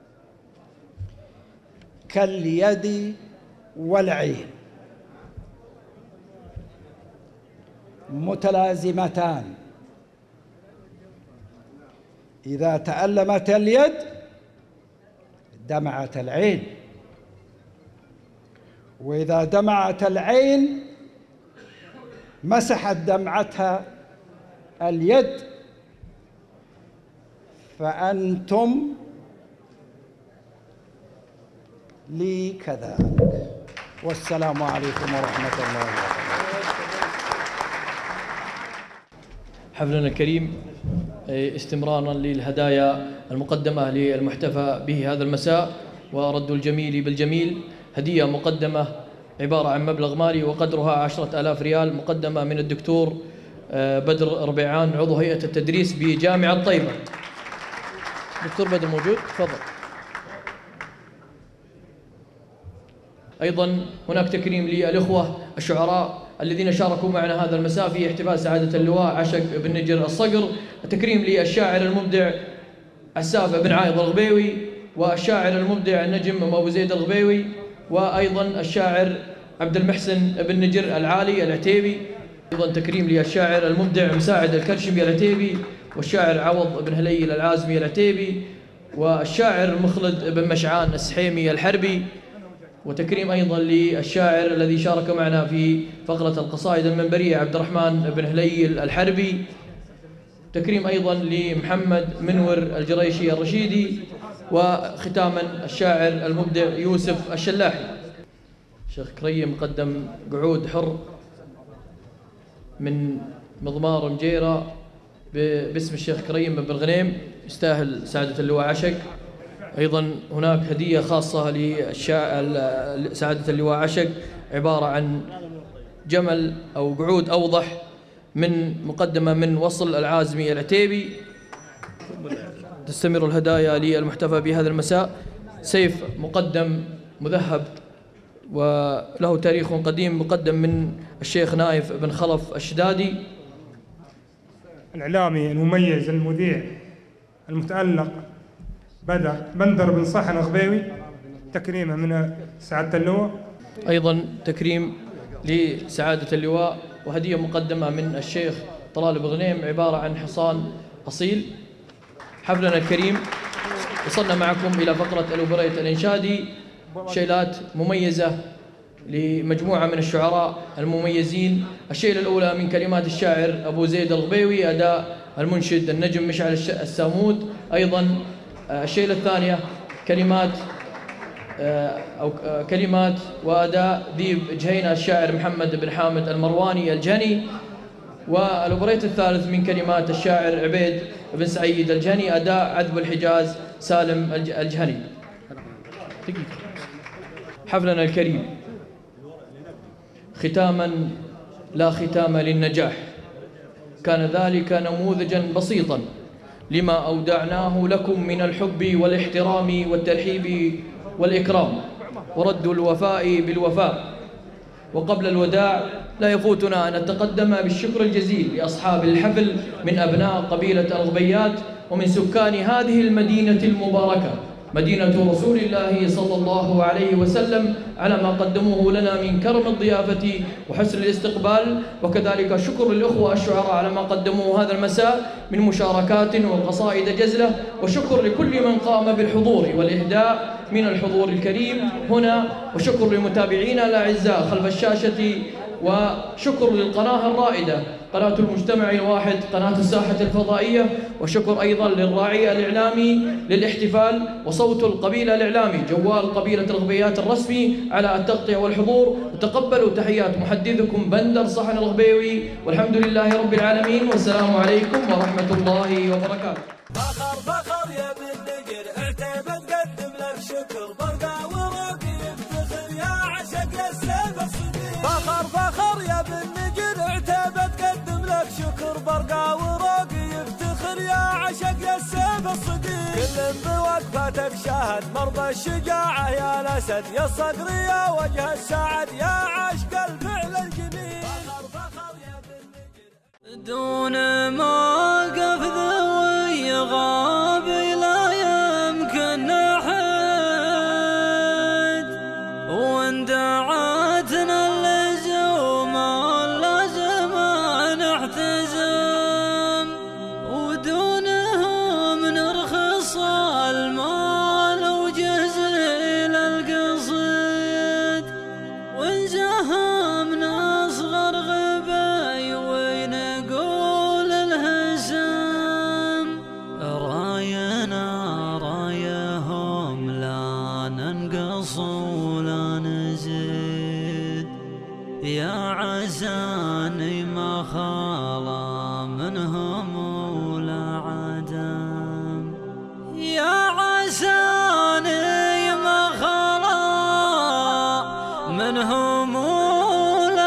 كاليد والعين، متلازمتان. إذا تألمت اليد دمعت العين، وإذا دمعت العين مسحت دمعتها اليد. فأنتم لي كذلك. والسلام عليكم ورحمة الله وبركاته. حفلنا الكريم استمرارا للهدايا المقدمة للمحتفى به هذا المساء، ورد الجميل بالجميل. هدية مقدمة عبارة عن مبلغ مالي وقدرها 10,000 ريال، مقدمة من الدكتور بدر ربيعان عضو هيئة التدريس بجامعة طيبة. دكتور بدر موجود؟ تفضل. أيضا هناك تكريم للإخوة الشعراء الذين شاركوا معنا هذا المساء في احتفال سعادة اللواء عشق بن نجر الصقر. التكريم للشاعر المبدع عساف بن عايض الغبيوي، والشاعر المبدع النجم أبو زيد الغبيوي، وأيضا الشاعر عبد المحسن بن نجر العالي العتيبي. أيضا تكريم للشاعر المبدع مساعد الكرشمي العتيبي، والشاعر عوض بن هليل العازمي العتيبي، والشاعر مخلد بن مشعان السحيمي الحربي. وتكريم أيضا للشاعر الذي شارك معنا في فقرة القصائد المنبرية عبد الرحمن بن هليل الحربي. تكريم أيضا لمحمد منور الجريشي الرشيدي. وختاما الشاعر المبدع يوسف الشلاحي. شيخ كريم قدم قعود حر من مضمار مجيرة باسم الشيخ كريم بن غنيم، يستاهل سعادة اللواء عشق. أيضا هناك هدية خاصة لسعادة اللواء عشق، عبارة عن جمل أو قعود أوضح من مقدمة من وصل العازمي العتيبي. تستمر الهدايا للمحتفى بهذا المساء. سيف مقدم مذهب وله تاريخ قديم، مقدم من الشيخ نايف بن خلف الشدادي. الإعلامي المميز المذيع المتألق بندر بن صحن الغبيوي، تكريمه من سعادة اللواء. أيضا تكريم لسعادة اللواء وهدية مقدمة من الشيخ طلال بن غنيم، عبارة عن حصان أصيل. حفلنا الكريم وصلنا معكم إلى فقرة الأوبريت الإنشادي، شيلات مميزة لمجموعة من الشعراء المميزين. الشيلة الأولى من كلمات الشاعر أبو زيد الغبيوي، أداء المنشد النجم مشعل السامود. أيضا الشيلة الثانية كلمات وأداء ذيب جهينة الشاعر محمد بن حامد المرواني الجهني. والأوبريت الثالث من كلمات الشاعر عبيد بن سعيد الجهني، أداء عذب الحجاز سالم الجهني. حفلنا الكريم ختاما لا ختام للنجاح، كان ذلك نموذجا بسيطا لما أودعناه لكم من الحب والاحترام والترحيب والإكرام ورد الوفاء بالوفاء. وقبل الوداع لا يفوتنا أن نتقدم بالشكر الجزيل لأصحاب الحفل من أبناء قبيلة الغبيات ومن سكان هذه المدينة المباركة، مدينة رسول الله صلى الله عليه وسلم، على ما قدموه لنا من كرم الضيافة وحسن الاستقبال. وكذلك شكر للأخوة الشعراء على ما قدموه هذا المساء من مشاركات وقصائد جزلة، وشكر لكل من قام بالحضور والإهداء من الحضور الكريم هنا، وشكر لمتابعينا الأعزاء خلف الشاشة، وشكر للقناة الرائدة قناة المجتمع الواحد قناة الساحة الفضائية، وشكر أيضا للراعي الإعلامي للاحتفال وصوت القبيلة الإعلامي جوال قبيلة الغبيات الرسمي على التغطية والحضور. وتقبلوا تحيات محدثكم بندر صحن الغبيوي، والحمد لله رب العالمين، والسلام عليكم ورحمة الله وبركاته. فخر فخر يا ابن النجر، عتيبة تقدم لك شكر، برقع وراقي يفتخر يا عشق السيف الصديق. فخر فخر يا ابن النجر، عتيبة تقدم لك شكر، برقع وراقي يفتخر يا عشق السيف الصديق. كل بوقفتك شاهد مرضى الشجاعة يا الأسد، يا الصقر يا وجه السعد يا عشق الفعل الجميل. فخر فخر يا ابن النجر، دون موقف ذوي غابي لا يمكن نحد، وان دعاتنا اللزوم لازم نحتزم، ودونهم نرخص المال وجزيل القصيد، ونزهمنا اصغر غبي ونقول الهزم، راينا رايهم لا ننقص ولا نزيد، يا عزاني ما خلا منهم ولا عدم، يا عزاني ما خلا منهم ولا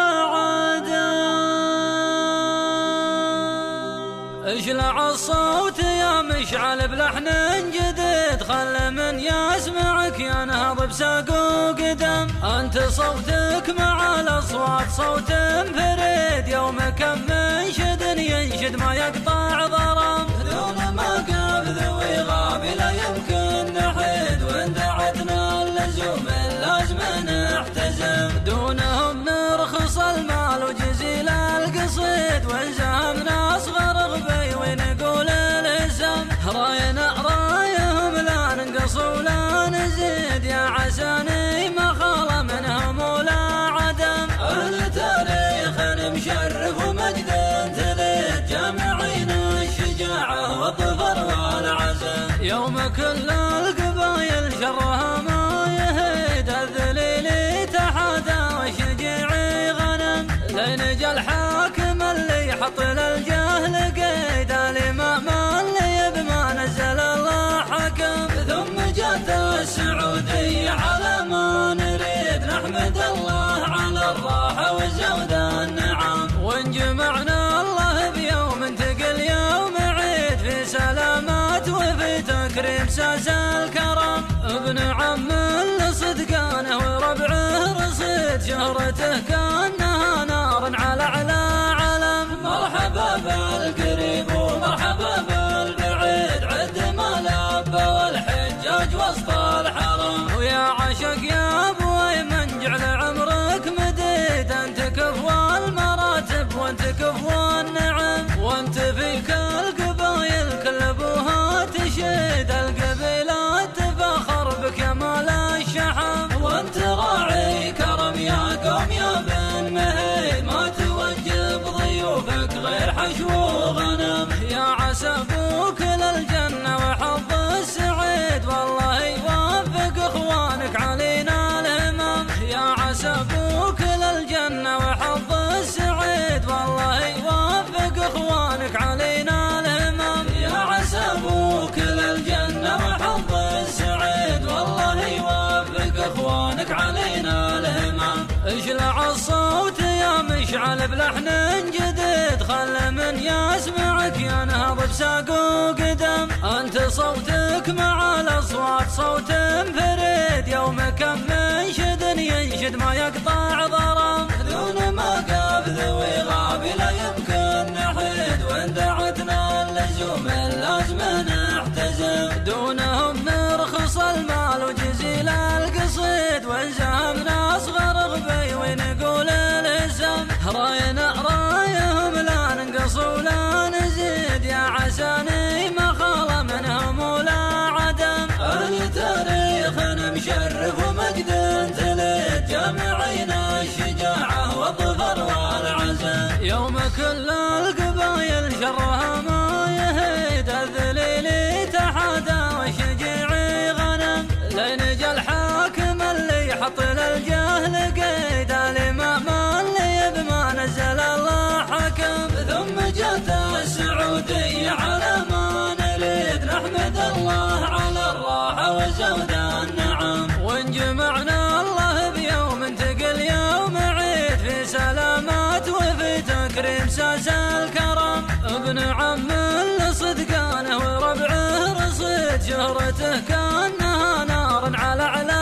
عدم. اشلع الصوت يا مشعل بلحن جديد، خل من يسمعك ينهض بساق وقدم، انت صوتك مع الاصوات صوت فريد، يوم كم منشد ينشد ما يقطع ضرم، دون موقف ذوي غابي لا يمكن نحيد، وان دعتنا اللزوم لازم نحتزم، دونهم نرخص المال وجزيل القصيد، وانزهمنا اصغر غبي ونقول الهزم، راينا رايهم لا ننقص ولا نزيد، يا عساني ما خلا منهم ولا عدم، اهل تاريخ مشرف ومجد تليد، جامعين الشجاعة والظفر والعزم، يوم كل القبايل شرها ما يهيد، الذليل تحدى والشجيعي غنم، لين جا الحاكم اللي يحط للجهل قيد، الامام اللي بما نزل الله حكم، ثم جات السعودية على ما نريد، نحمد الله على الراحة والزود النعم، وانجمعنا الله بيوم تقل يوم عيد، في سلامات وفي تكريم ساس الكرم، ابن عم لصدقانه وربعه رصيد، شهرته كانها نار على علم، مرحبا بالقريب ومرحبا بالبعيد، عد ما لبى والحجاج وسط الحرم، ويا عشق يا ابوي من جعل عمرك مديد، انت كفو المراتب وانت كفو النعم، وانت فيك القبايل كل ابوها تشيد، القبيلة اشلع الصوت يا مشعل بلحن جديد، خل من يسمعك ينهض بساق وقدم. انت صوتك مع الاصوات صوت فريد، يومك منشد ينشد ما يقطع ضرم. دون ما قاف ذوي غابي لا يمكن نحيد، وان دعتنا اللزوم اللازم نحتزم. دونهم نرخص المال وجزيل القصيد، وان زهمنا اصغر غبي ونقول الاسم. راينا رايهم لا ننقص ولا نزيد، يا عساني ما خلا منهم ولا عدم. التاريخ مشرف ومجد تلد، جامعين الشجاعة والظفر والعزم. يوم كل القبايل شرها ما يهيد، الذليل تحدى والشجيع غنم. لين جا الحاكم اللي يحط للجهل قيد، الامام اللي بما نزل الله حكم. ثم جات السعودية على ما نريد، نحمد الله على الراحة وزود النعم. وان جمعنا الله بيوم تقل يوم عيد، في سلامات وفي تكريم ساس الكرم. ابن عم لصدقانه وربعه رصيد، شهرته كانها نار على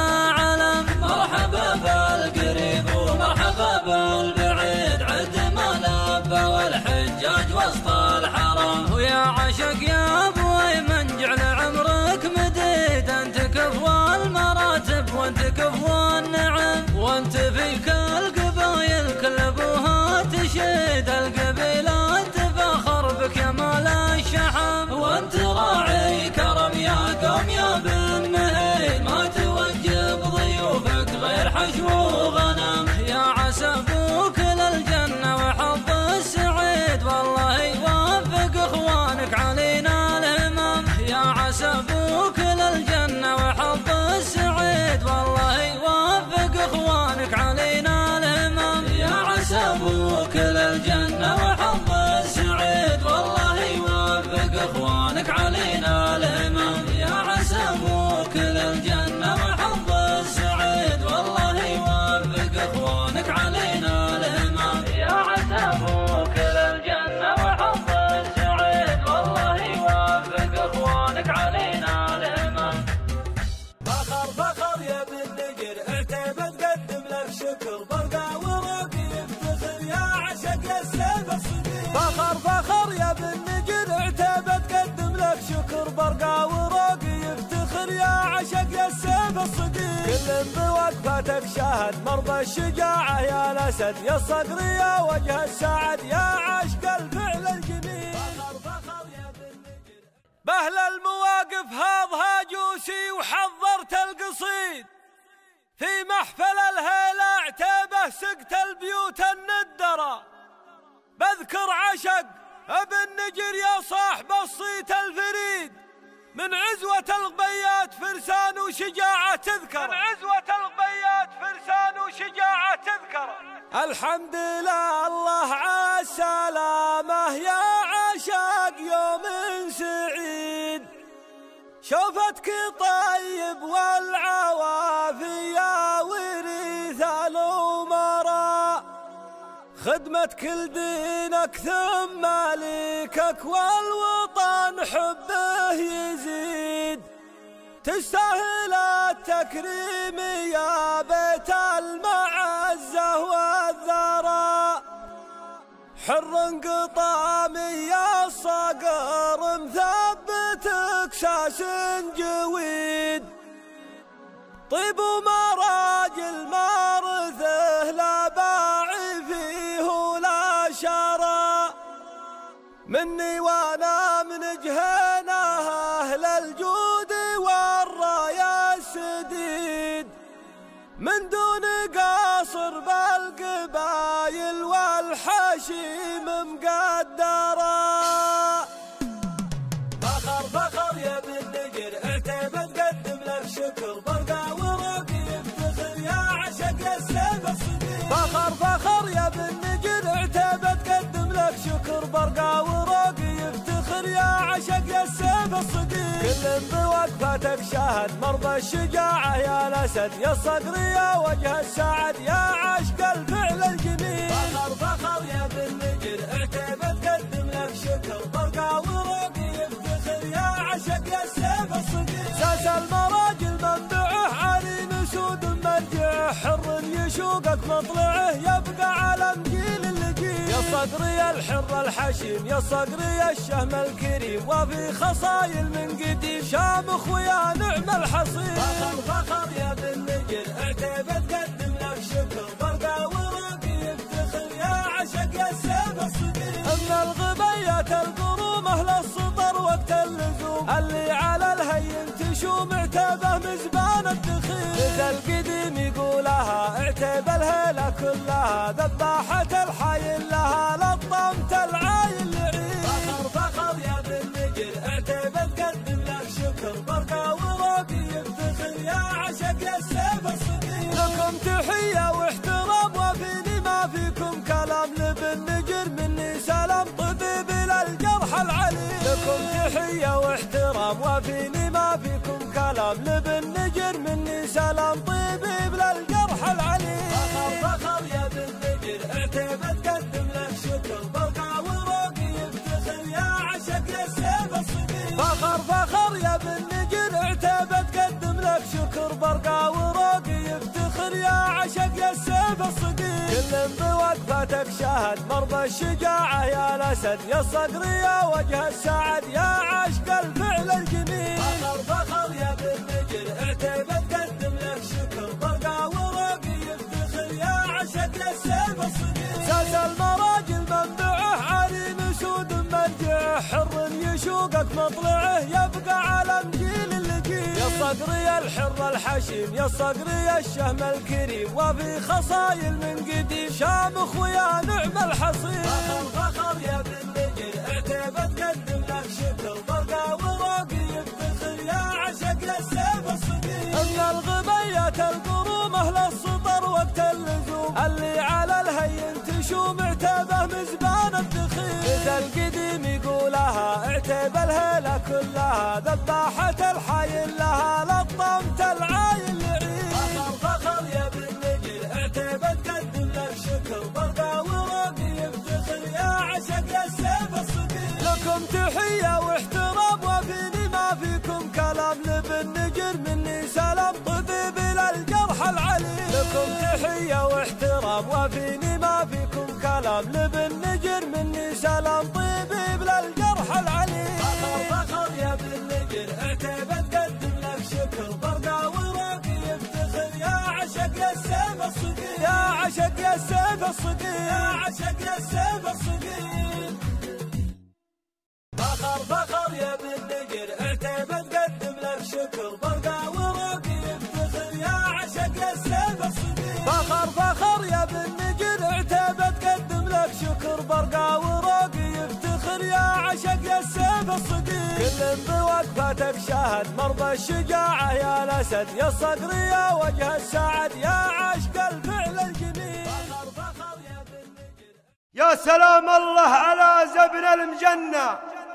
علم. مرحبا بالقريب ومرحبا بالبعيد، عد ما لبى والحجاج وسط الحرم. ويا عشق يا ابوي من جعل عمرك مديد، انت كفو المراتب وانت كفو النعم. وانت فيك القبايل كل ابوها تشيد، القبيلة تفخر بك يا مال الشحم. وانت راعي كرم يا قوم يا بن مهيد، ما توجب ضيوفك غير حشو وغنم. يا عسى ابوك للجنة وحظ السعيد، والله يوفق اخوانك علينا الهمم. يا عسى ابوك للجنة وحظ السعيد، والله يوفق اخوانك علينا الهمم. يا عسى ابوك للجنة وحظ السعيد، والله يوفق اخوانك علينا الهمم. يا عسى ابوك للجنة وحظ السعيد، والله يوفق اخوانك علينا الهمم. يا عسى ابوك للجنة وحظ السعيد، والله يوفق اخوانك علينا الهمم. فخر فخر يا بن نجر، اعتبت قدم لك شكر، برقع وراقي يفتخر يا عشق السيف الصديق. فخر فخر يا بن نجر، اعتبت قدم لك شكر، برقع وراقي يفتخر يا عشق السيف الصديق. كل بوقفتك شاهد مرضى الشجاعة يا الاسد، يا الصقر يا وجه السعد، يا عشق الفعل الجميل. فخر فخر يا بن نجر. بهل المواقف هاضها جوسي وحضرت القصيد، في محفل الهيلة عتيبه سقت البيوت الندرة. بذكر عشق ابن نجر يا صاحب الصيت الفريد، من عزوة الغبيات فرسان وشجاعة تذكر. من عزوة الغبيات فرسان وشجاعة تذكر. الحمد لله الله عالسلامة يا عشاق يوم سعيد، شوفتك طيب والعوافي يا وريث الأمراء. خدمتك لدينك ثم مالكك والوطن حبه يزيد، تستاهل التكريم يا بيت المعزة والذراء. حر قطامي يا الصقر مثبتك ساس جويد، طيب ومراجل مارثه لا باعي فيه ولا شراء. مني وانا من جهينها اهل الجود والرايا السديد، من دون قاصر بالقبايل والحشيم مقدرة. فخر فخر يا بن نجر، اعتبت قدم لك شكر، برقع وراقي يفتخر يا عشق السيف الصديق. فخر فخر يا بن نجر، اعتبت قدم لك شكر، برقع وراقي يفتخر يا عشق السيف الصديق. كل بوقفتك شاهد مرضى الشجاعة يا الاسد، يا الصقر يا وجه السعد، يا عشق مطلعه يبقى علم جيل الجيل. يا صقري الحر الحشيم يا صقري الشهم الكريم، وفي خصايل من قديم شامخ ويا نعم الحصير. فخر فخر يا بن نجر عتيبة تقدم لك شكر، برقة وراقي يفتخر يا عشق يا السيف الصقير. من الغبيات القروم اهل السطر وقت اللزوم، اللي على الهين تشوم عتيبه مزبان الدخيل. إذا القديم يقولها عتيبه الهيلة كلها، ذباحة الحايل لها لطمت العايل لعيل. فخر فخر يا بن نجر عتيبه تقدم لك شكر، برقة وراقي يفتخر يا عشق يا السيف الصقير. لكم تحية واحترام وفيني ما فيكم كلام، لبن نجر مني سلام طبيب للجرح العليل. لكم تحية واحترام وفيني ما فيكم كلام، لبن نجر مني سلام طبيب للجرح العليل. فخر فخر يا بن نجر عتيبة تقدم لك شكر، برقة وراقي يفتخر يا عشق يا السيف الصقير. فخر فخر يا بن نجر عتيبة تقدم لك شكر، برقة وراقي يفتخر يا عشق يا السيف الصقير. كل بوقفتك شاهد مربى الشجاعة يا الأسد، يا صقري يا وجه السعد يا عشق الفعل الجميل. فخر فخر يا بن نجر عتيبة تقدم لك شكر، برقة وراقي يفتخر يا عشق يا السيف الصقير. ساس المراجل منبعه عريم سود مرجعه، حر يشوقك مطلعه يبقى علم جيل الجيل. يا صقري الحر الحشيم يا صقري الشهم الكريم، وفي خصايل من قديم شامخ ويا نعم الحصير. فخر فخر يا بن نجر عتيبة تقدم لك شكر، برقة وراقي يفتخر يا عشق يا السيف الصقير. من الغبيات القروم اهل السطر وقت اللزوم، اللي على الهين تشوم عتيبه مزبان الدخيل. إذا القديم يقولها عتيبه الهيلة كلها، ذباحة الحايل لها لطمت العايل لعيل. فخر فخر يا بن نجر عتيبة تقدم لك شكر، برقة وراقي يفتخر يا عشق يا السيف الصقير. لكم تحية واحترام وفيني ما فيكم كلام، لبن نجر مني سلام طبيب للجرح العليل. لكم تحية واحترام وفيني ما فيكم كلام، لبن نجر مني سلام طبيب للجرح العليل. فخر فخر يا بن نجر عتيبة تقدم لك شكر، برقة وراقي يفتخر يا عشق يا السيف الصقير. يا عشق يا السيف الصقير يا عشق يا السيف الصقير. فخر فخر يا بن نجر عتيبة تقدم لك شكر، برقة وراقي يفتخر يا عشق يا السيف الصقير. فخر فخر يا بن نجر عتيبة تقدم لك شكر، برقة وراقي يفتخر يا عشق يا السيف الصقير. كل بوقفتك شاهد مربى الشجاعة يا الأسد، يا صقري يا وجه السعد يا عشق الفعل الجميل. فخر فخر يا بن نجر. يا سلام الله على زبن المجنة،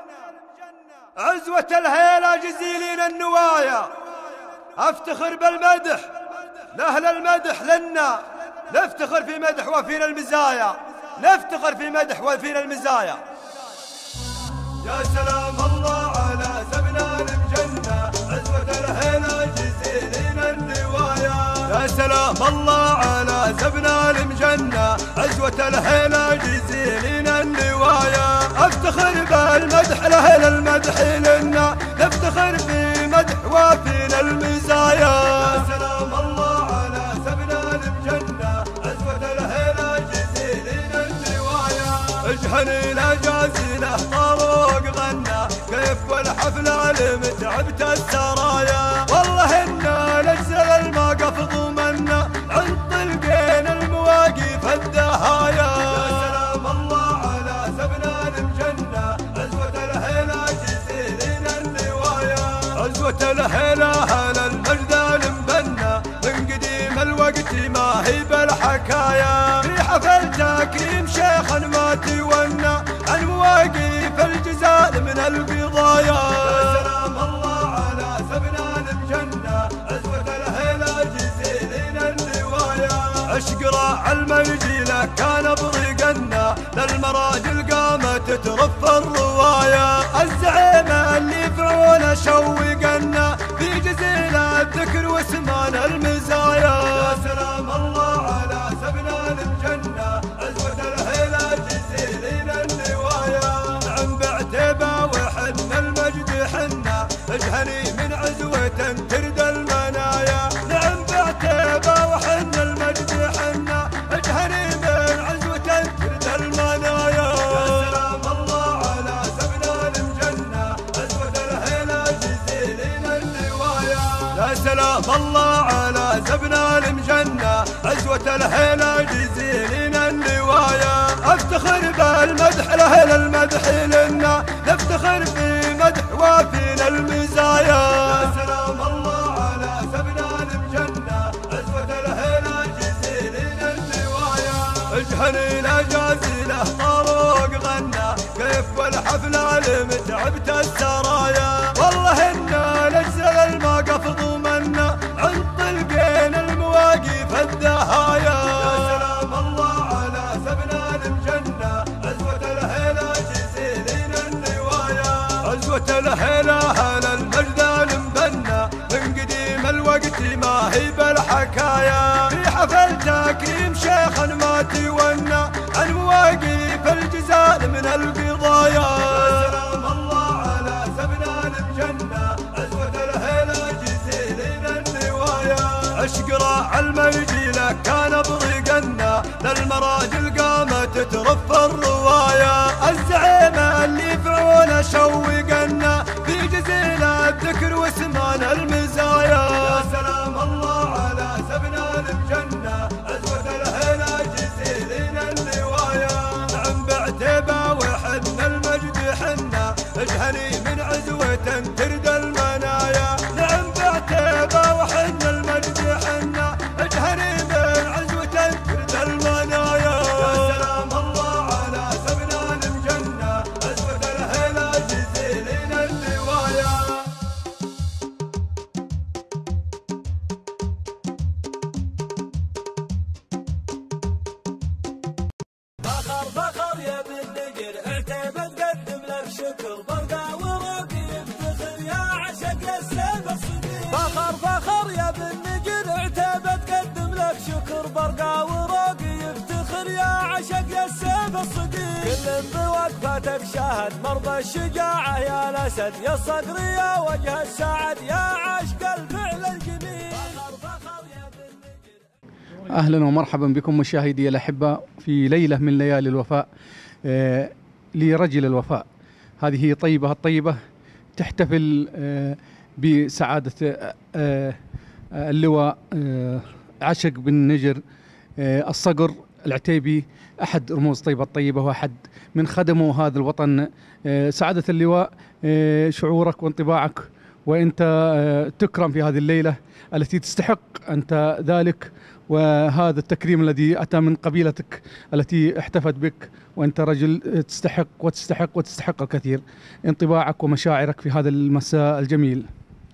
عزوة الهيلة جزيلين النوايا. افتخر بالمدح لأهل المدح لنا، نفتخر في مدح وفينا المزايا، نفتخر في مدح وفينا المزايا. يا سلام الله على زبن المجنة، عزوة الهيلة جزيلين النوايا. يا سلام الله على زبن المجنة، عزوة الهيلة جزيلين النوايا. افتخر بالمدح لأهل المدح لنا، نفتخر في مدح وفينا المزايا. يا سلام الله على زبن المجنة، عزوة الهيلة جزيلين النوايا. اجهني لا جازيله طاروق غنى، كيف والحفلة لمتعبت السرايا. والله إنا نجزل الموقف ضمنا، عند طلقين المواقف الدهايا. يا سلام الله على زبن المجنة، عزوة الهيلة جزيلين النوايا. عزوة الهيلة هلا المجد المبنى، من قديم الوقت ما هي بالحكايا. في حفل تكريم شيخ ما تونى، عن مواقف الجزال من القضايا. يا سلام الله على زبن المجنة، عزوة الهيلة جزيلين النوايا. عشق راع المرجيلة كان بريقنا، للمراجل قامت ترف الرواية. الزعيمة اللي فعونا شوقنا، في جزيلة الذكر واسمان المزايا. يا سلام الله على زبن اجهني من عزوة ترد المنايا. نعم بعتيبة وحن المجد حنا، اجهني من عزوة ترد المنايا. يا سلام الله على سبنا المجنة، عزوة الهيلة جزيلين اللوايا. يا سلام الله على سبنا المجنة، عزوة الهيلة جزيلين اللوايا. افتخر بالمدح له المدح لنا، نفتخر في مدح وفينا المزايا. يا سلام الله على سبنا المجنة، عزوة الهيلة جزيلين اللوايا. اجهني الاجازيله طارق غنى، كيف والحفلة لمتعبت السرايا. والله انا نجزل الموقف ضمنا، عن طلقين المواقف الدهايا. يا سلام الله على سبنا المجنة، عزوة الهيلة جزيلين اللوايا. عزوة الهيلة على المجد المبنى، من قديم الوقت ما هي بالحكايا. في حفل تكريم شيخ ما تونى، عن مواقف الجزال من القضايا. يا سلام الله على سبنا المجنة، عزوة الهيلة جزيلين اللوايا. عشق راع المرجيلة كان برقنا، للمراجل قامت ترف الرواية. الزعيمة اللي فعوله شوقنا، في جزيل الذكر وسمان المزايا. يا سلام الله على سبنا المجنة، عزوة الهيلة جزيلين اللوايا. نعم بعتيبة وحن المجد حنا، اجهني من عزوة ترد المنايا. نعم بعتيبة وحن المجد حنا، اجهني من عزوة ترد المنايا. يا سلام الله على سبنا المجنة، عزوة الهيلة جزيلين اللوايا. فخر فخر يا ابن نقر، عتيبة تقدم لك شكر، برقع وراقي يفتخر يا عشق السيف الصديق. فخر فخر يا ابن نقر، عتيبة تقدم لك شكر، برقع وراقي يفتخر يا عشق السيف الصديق. كل بوقفتك شاهد مرضى الشجاعة يا الأسد، يا الصقر يا وجه السعد، يا عشق الفعل الجميل. فخر فخر يا ابن نقر. أهلا ومرحبا بكم مشاهدي الأحباء في ليلة من ليالي الوفاء لرجل الوفاء. هذه طيبة الطيبة تحتفل بسعادة اللواء عشق بن نجر الصقر العتيبي، أحد رموز طيبة الطيبة وأحد من خدموا هذا الوطن. سعادة اللواء، شعورك وانطباعك وأنت تكرم في هذه الليلة التي تستحق أنت ذلك، وهذا التكريم الذي أتى من قبيلتك التي احتفت بك، وأنت رجل تستحق وتستحق وتستحق الكثير. انطباعك ومشاعرك في هذا المساء الجميل.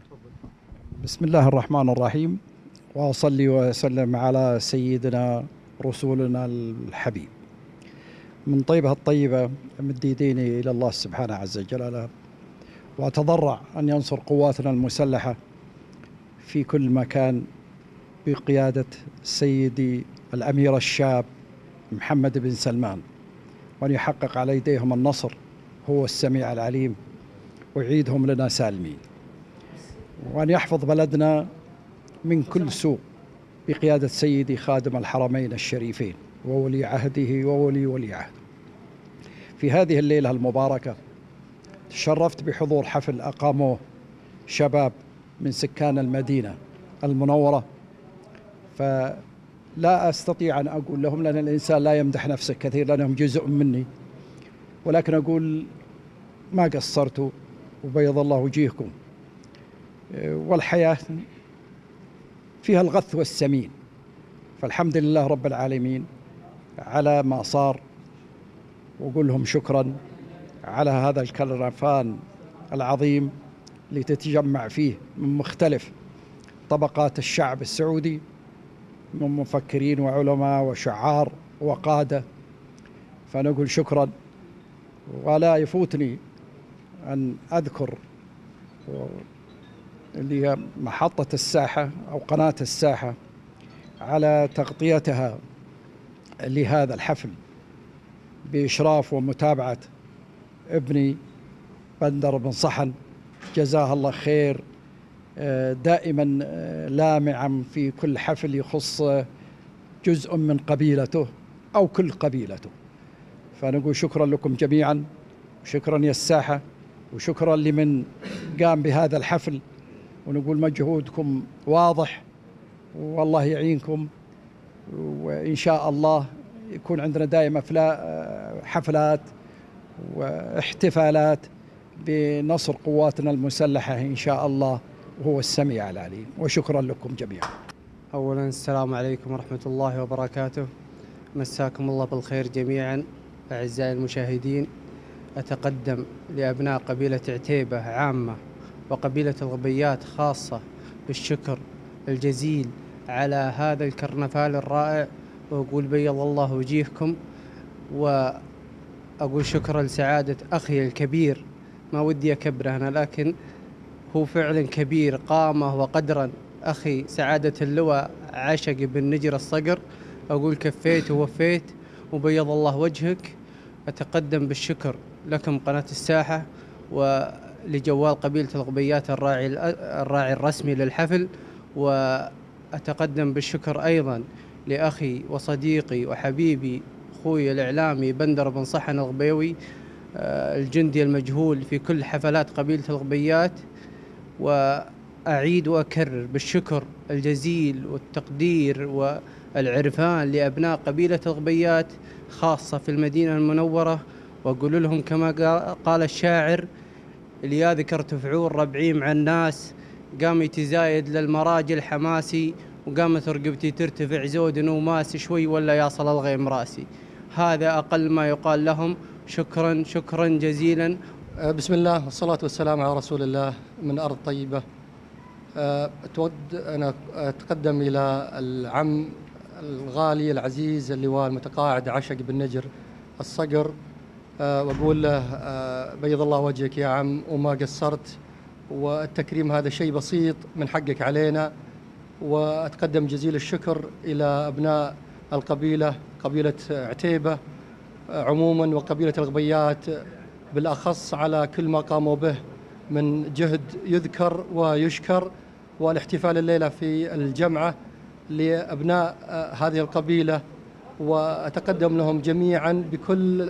بسم الله الرحمن الرحيم، وأصلي وسلم على سيدنا رسولنا الحبيب. من طيبها الطيبة مد يديني إلى الله سبحانه عز وجل، وأتضرع أن ينصر قواتنا المسلحة في كل مكان بقيادة سيدي الأمير الشاب محمد بن سلمان، وأن يحقق على يديهم النصر، هو السميع العليم، ويعيدهم لنا سالمين، وأن يحفظ بلدنا من كل سوء بقيادة سيدي خادم الحرمين الشريفين وولي عهده وولي عهده. في هذه الليلة المباركة تشرفت بحضور حفل أقاموه شباب من سكان المدينة المنورة، فلا أستطيع أن أقول لهم، لأن الإنسان لا يمدح نفسه كثير لأنهم جزء مني، ولكن أقول ما قصرتوا وبيض الله وجيهكم. والحياة فيها الغث والسمين، فالحمد لله رب العالمين على ما صار، وأقول لهم شكرا على هذا الكرفان العظيم اللي تتجمع فيه من مختلف طبقات الشعب السعودي، من مفكرين وعلماء وشعار وقادة. فنقول شكرا، ولا يفوتني أن أذكر اللي هي محطة الساحة أو قناة الساحة على تغطيتها لهذا الحفل بإشراف ومتابعة ابني بندر بن صحن جزاه الله خير، دائما لامعا في كل حفل يخص جزء من قبيلته أو كل قبيلته. فنقول شكرا لكم جميعا، وشكرا يا الساحة، وشكرا لمن قام بهذا الحفل، ونقول مجهودكم واضح والله يعينكم، وإن شاء الله يكون عندنا دائما حفلات واحتفالات بنصر قواتنا المسلحة إن شاء الله، وهو السميع العليم. وشكرا لكم جميعا. أولا السلام عليكم ورحمة الله وبركاته، مساكم الله بالخير جميعا. أعزائي المشاهدين، أتقدم لأبناء قبيلة عتيبة عامة وقبيلة الغبيات خاصة بالشكر الجزيل على هذا الكرنفال الرائع، وأقول بيض الله وجيهكم، وأقول شكرا لسعادة أخي الكبير، ما ودي أكبره أنا لكن هو فعلا كبير قامة وقدرا، أخي سعادة اللواء عشق بن نجر الصقر. أقول كفيت ووفيت وبيض الله وجهك. أتقدم بالشكر لكم قناة الساحة ولجوال قبيلة الغبيات الراعي الرسمي للحفل، وأتقدم بالشكر أيضا لأخي وصديقي وحبيبي أخوي الإعلامي بندر بن صحن الغبيوي، الجندي المجهول في كل حفلات قبيلة الغبيات. وأعيد وأكرر بالشكر الجزيل والتقدير والعرفان لأبناء قبيلة الغبيات خاصة في المدينة المنورة، وأقول لهم كما قال الشاعر: اللي يا ذكرت فعول ربعي مع الناس، قام يتزايد للمراجل حماسي، وقامت رقبتي ترتفع زود وماس، شوي ولا يصل الغيم راسي. هذا أقل ما يقال لهم. شكرا شكرا جزيلا. بسم الله والصلاة والسلام على رسول الله من أرض طيبة. أنا أتقدم إلى العم الغالي العزيز اللواء المتقاعد عشق بن نجر الصقر، وأقول له بيض الله وجهك يا عم وما قصرت، والتكريم هذا شيء بسيط من حقك علينا. وأتقدم جزيل الشكر إلى أبناء القبيلة، قبيلة عتيبة عموما وقبيلة الغبيات بالأخص، على كل ما قاموا به من جهد يذكر ويشكر. والاحتفال الليلة في الجمعة لأبناء هذه القبيلة، وأتقدم لهم جميعا بكل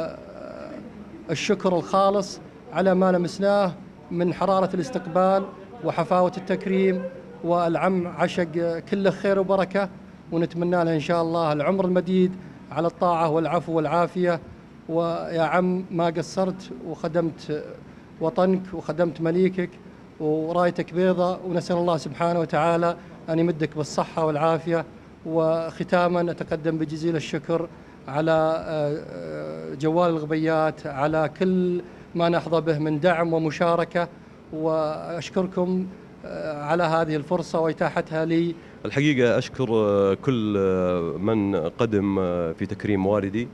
الشكر الخالص على ما لمسناه من حرارة الاستقبال وحفاوة التكريم. والعم عشق كله خير وبركة، ونتمنى له إن شاء الله العمر المديد على الطاعة والعفو والعافية. ويا عم ما قصرت وخدمت وطنك وخدمت مليكك ورايتك بيضة، ونسأل الله سبحانه وتعالى أن يمدك بالصحة والعافية. وختاما أتقدم بجزيل الشكر على جوال الغبيات على كل ما نحظى به من دعم ومشاركة، وأشكركم على هذه الفرصة وإتاحتها لي. الحقيقة أشكر كل من قدم في تكريم والدي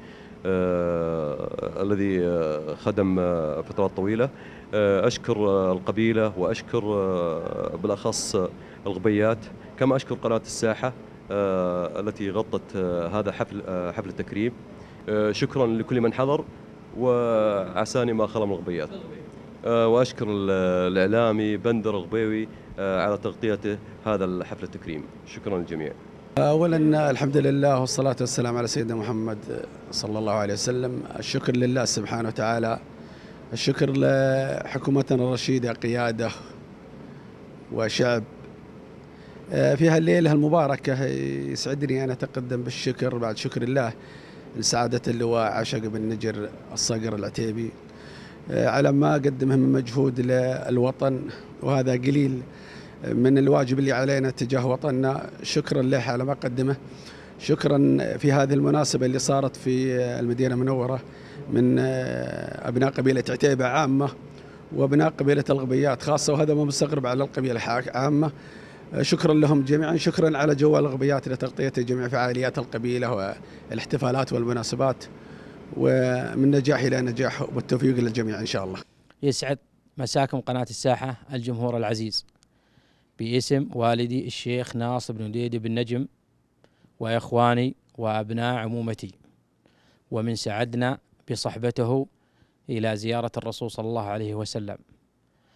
الذي خدم فترات طويلة. أشكر القبيلة وأشكر بالأخص الغبيات، كما أشكر قناة الساحة التي غطت هذا حفل التكريم. شكرا لكل من حضر، وعساني ما خلا من الغبيات. وأشكر الإعلامي بندر الغبيوي على تغطيته هذا الحفل التكريم. شكرا للجميع. أولا الحمد لله والصلاة والسلام على سيدنا محمد صلى الله عليه وسلم. الشكر لله سبحانه وتعالى، الشكر لحكومتنا الرشيدة قيادة وشعب في هالليلة المباركة. يسعدني أن أتقدم بالشكر بعد شكر الله لسعادة اللواء عشق بن نجر الصقر العتيبي على ما قدمه من مجهود للوطن، وهذا قليل من الواجب اللي علينا تجاه وطننا. شكرا له على ما قدمه. شكرا في هذه المناسبة اللي صارت في المدينة المنورة من أبناء قبيلة عتيبة عامة وأبناء قبيلة الغبيات خاصة، وهذا ما مستغرب على القبيلة عامة. شكرا لهم جميعا. شكرا على جوال الغبيات لتغطية جميع فعاليات القبيلة والاحتفالات والمناسبات، ومن نجاح إلى نجاح، والتوفيق للجميع إن شاء الله. يسعد مساكم قناة الساحة الجمهور العزيز، باسم والدي الشيخ ناصر بن وليد بن نجم وإخواني وأبناء عمومتي، ومن سعدنا بصحبته إلى زيارة الرسول صلى الله عليه وسلم.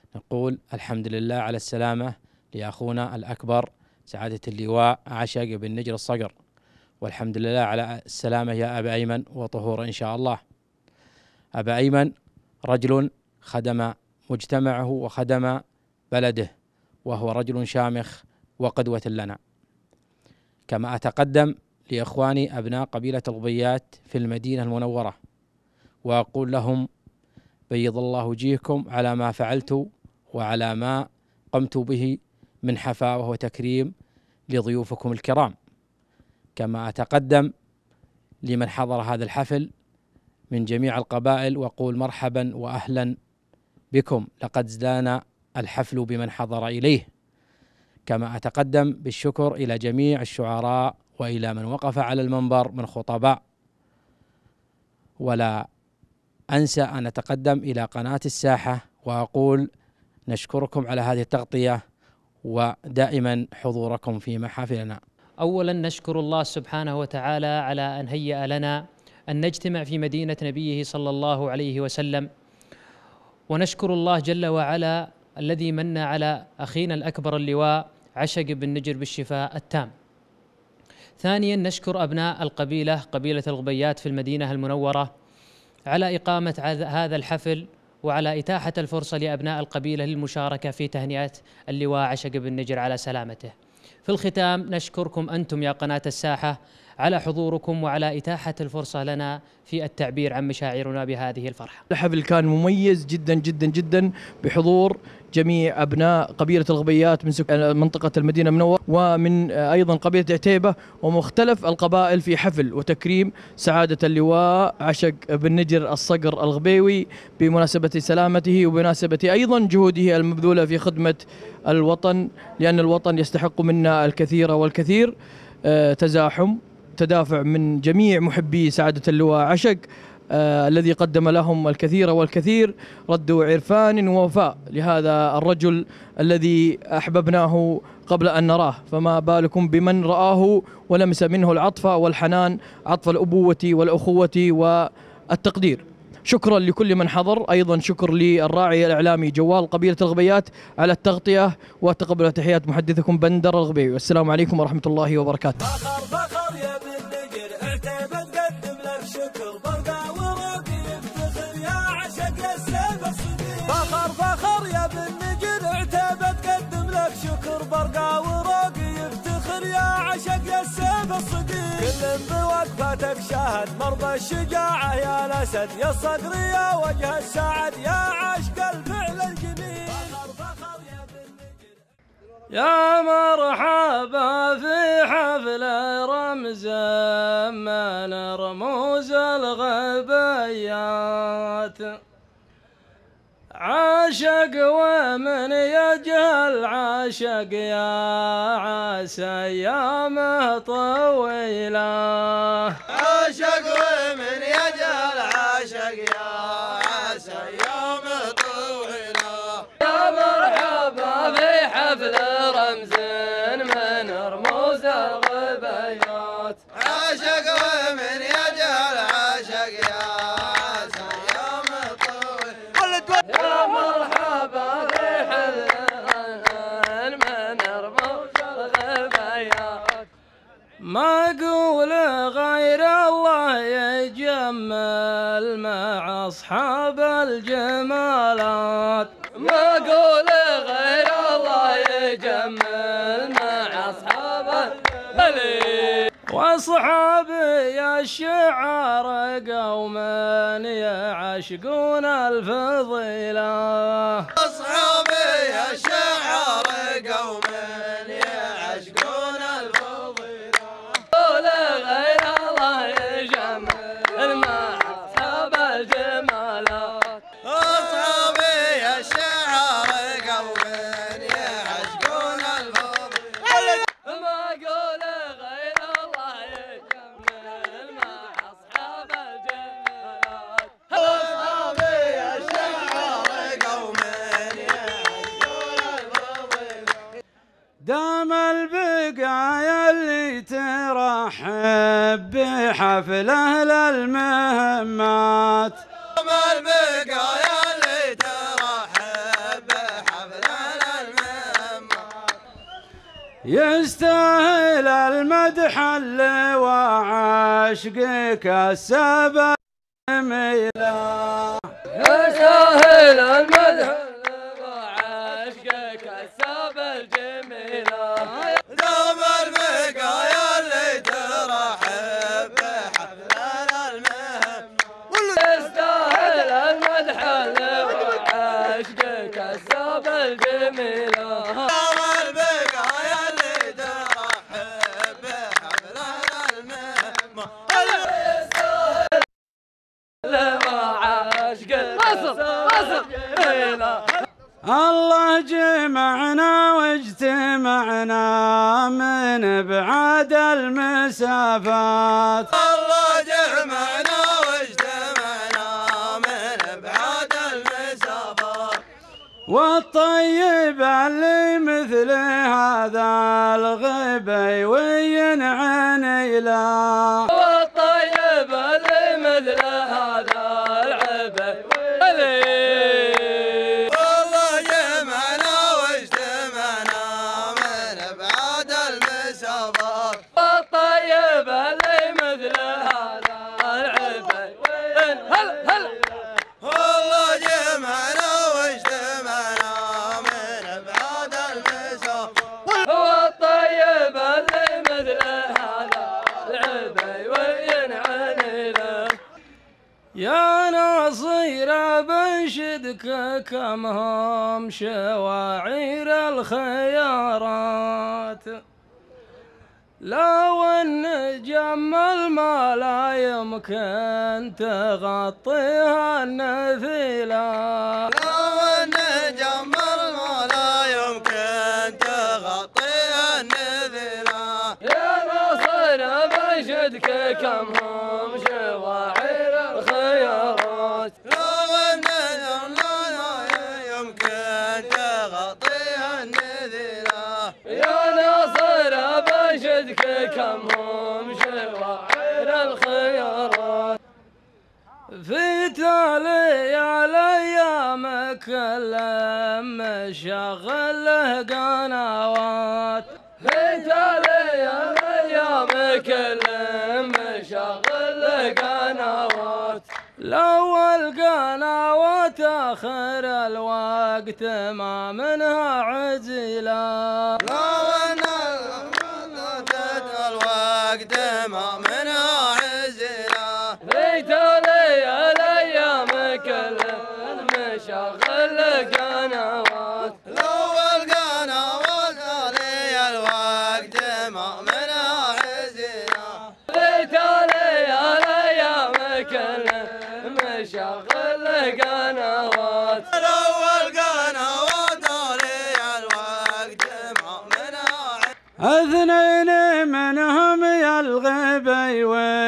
نقول الحمد لله على السلامة لأخونا الأكبر سعادة اللواء عشق بن نجر الصقر، والحمد لله على السلامة يا أبا أيمن وطهور إن شاء الله. أبا أيمن رجل خدم مجتمعه وخدم بلده، وهو رجل شامخ وقدوة لنا. كما أتقدم لإخواني أبناء قبيلة الغبيات في المدينة المنورة وأقول لهم بيض الله وجيهكم على ما فعلتوا وعلى ما قمتوا به من حفاوة وتكريم لضيوفكم الكرام. كما أتقدم لمن حضر هذا الحفل من جميع القبائل وأقول مرحبا وأهلا بكم، لقد ازدان الحفل بمن حضر إليه. كما أتقدم بالشكر إلى جميع الشعراء وإلى من وقف على المنبر من خطباء، ولا أنسى أن أتقدم إلى قناة الساحة وأقول نشكركم على هذه التغطية ودائما حضوركم في محافلنا. أولا نشكر الله سبحانه وتعالى على أن هيأ لنا أن نجتمع في مدينة نبيه صلى الله عليه وسلم، ونشكر الله جل وعلا الذي من على أخينا الأكبر اللواء عشق بن نجر بالشفاء التام. ثانيا نشكر أبناء القبيلة قبيلة الغبيات في المدينة المنورة على إقامة هذا الحفل وعلى إتاحة الفرصة لأبناء القبيلة للمشاركة في تهنئة اللواء عشق بن نجر على سلامته. في الختام نشكركم أنتم يا قناة الساحة على حضوركم وعلى إتاحة الفرصة لنا في التعبير عن مشاعرنا بهذه الفرحة. الحفل كان مميز جدا جدا جدا بحضور جميع أبناء قبيلة الغبيات من منطقة المدينة المنورة ومن أيضا قبيلة عتيبة ومختلف القبائل في حفل وتكريم سعادة اللواء عشق بن نجر الصقر الغبيوي بمناسبة سلامته وبمناسبة أيضا جهوده المبذولة في خدمة الوطن، لأن الوطن يستحق منا الكثير والكثير. تزاحم تدافع من جميع محبي سعادة اللواء عشق الذي قدم لهم الكثير والكثير، ردوا عرفان ووفاء لهذا الرجل الذي أحببناه قبل أن نراه، فما بالكم بمن رآه ولمس منه العطف والحنان، عطف الأبوة والأخوة والتقدير. شكرا لكل من حضر، أيضا شكر للراعي الإعلامي جوال قبيلة الغبيات على التغطية، وتقبل تحيات محدثكم بندر الغبيوي. والسلام عليكم ورحمة الله وبركاته. فخر يا بن نجر عتيبة تقدم لك شكر، برقع وراقي يفتخر يا عشق يا السيف الصديق. فخر يا بن نجر عتيبة تقدم لك شكر، برقع وراقي يفتخر يا عشق يا السيف الصديق. كل بوقفتك شاهد مرضى الشجاعة يا الأسد يا الصقر يا وجه السعد يا عشق الفعل الجميل. يا مرحبا في حفل رمز من رموز الغبيات، عاشق ومن يجهل عاشق يا عسى ايامه طويله، عاشق ومن يجهل عاشق يا عسى ايامه طويله. يا مرحبا في حفل رمز من رموز الغبيات، عاشق ومن يجهل عاشق يا عسى ايامه طويله. يا مرحبا في حفل من رموز الغبيات، ما اقول غير الله يجمل مع اصحاب الجمالات، ما اقول غير الله يجمل مع اصحاب الجمالات. واصحابي الشعار قوما يعشقون الفضيله، اصحابي الشعار قوما يعشقون الفضيله. ولا غير الله يجمل مع اصحاب الجمالات، اصحابي الشعار قوما يعشقون الفضيله. ما اقول غير الله يجمل مع اصحاب الجمالات، اصحابي الشعار قوما يعشقون الفضيله. دام البقايا اللي ترحب بحفل أهل المهمات، دام البقايا اللي ترحب يستاهل المدح اللي وعشقك السبب جميلة. يستاهل المدح اللي وعشقك السبب الجميلة. دوم البقايا اللي ترحب بحفلنا المهم. يستاهل المدح اللي وعشقك السبب الجميلة. دوم البقايا اللي ترحب بحفلنا المهم. يستاهل اللي وعشقك السبب الجميلة. الله جمعنا واجتمعنا من بعد المسافات. الله جمعنا واجتمعنا من بعد المسافات. والطيب اللي مثل هذا الغبي عني له. والطيب اللي مثل هذا العبي والله جمعنا واجتمعنا من بعد المسافات. والطيب اللي مثل هذا العبي هلا والله جمعنا واجتمعنا من بعد المسافات. والطيب اللي مثل هذا العبي وينعني له. يا نصير بنشدك كم هم شواعر الخيارات. لو ان جمل ما لا يمكن تغطيها النثيلة. لو ان جمل ما لا يمكن تغطيها النذيلة. يا نصير بنشدك كم هم شواعر الخيارات. لو ان جمل لا يمكن تغطيها النذيلة. يا نصير بنشدك كم هم شواعر الخيارات. في تالي الايام كلم مشغل له قنوات. في تالي الايام كلم مشغل له قنوات. لو القنوات اخر الوقت ما منها عزيلة. لو ان الوقت ما منها عزيلة. في تالي الايام كلم مشغل له قنوات. لو القنوات علي الوقت ما منها عزيلة. في تالي الايام كلم مشغل له قنوات. لو القنوات علي الوقت ما منها اثنين منهم يلغبي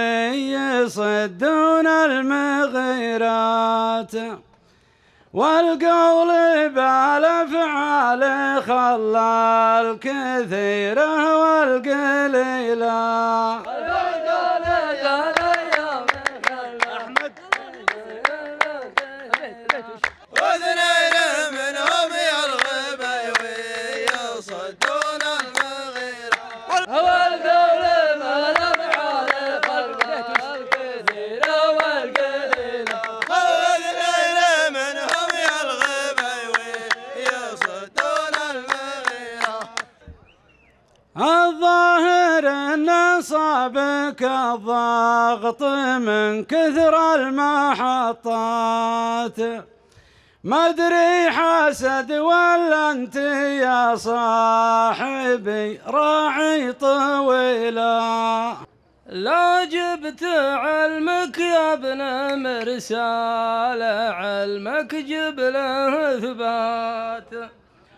ويصدون المغيرات. والقول بالافعال خلى الكثيره والقليله. واثنين منهم يرغبي ويصدون المغيرة. والقول بالافعال خلى الكثيره والقليله. واثنين منهم يرغبي ويصدون المغيرة. الظاهر ان صابك الضغط من كثر المحطات. ما ادري حسد ولا انت يا صاحبي راعي طويله. لا جبت علمك يا ابن مرسال علمك جب له اثبات.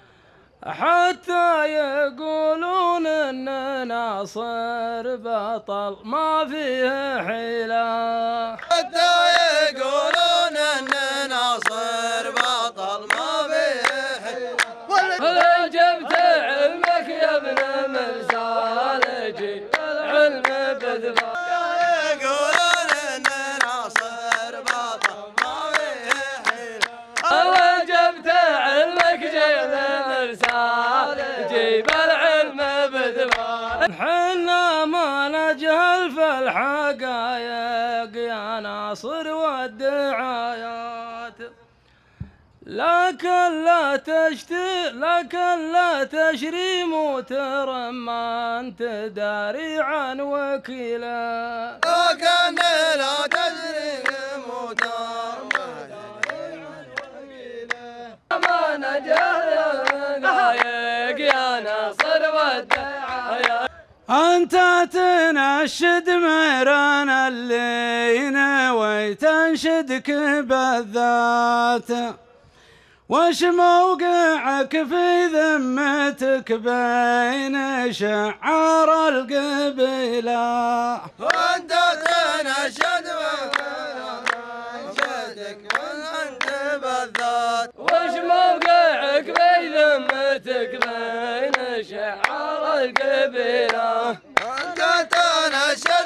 حتى يقولون ان ناصر بطل ما فيه حيله. حتى يقولون ان ناصر بطل ما فيه حيله. ولا جبت علمك يا ابن مرسال جيب العلم بثبات. يقولون ان ناصر بطل ما فيه حيله. ولا جبت علمك جيب المرسال جيب العلم الحق يا ناصر والدعايات، لكن لا تشريم وترم ما انت داري عن وكيله، لكن لا تشريم وترم ما نجح غايق يا ناصر والدعايات. أنت تنشد ميران اللي نوي تنشدك بالذات، وش موقعك في ذمتك بين شعار القبيلة؟ وأنت تنشد وتنشدك وأنت بالذات، وش موقعك في ذمتك بين شعار القبيلة؟ وأنت تنشد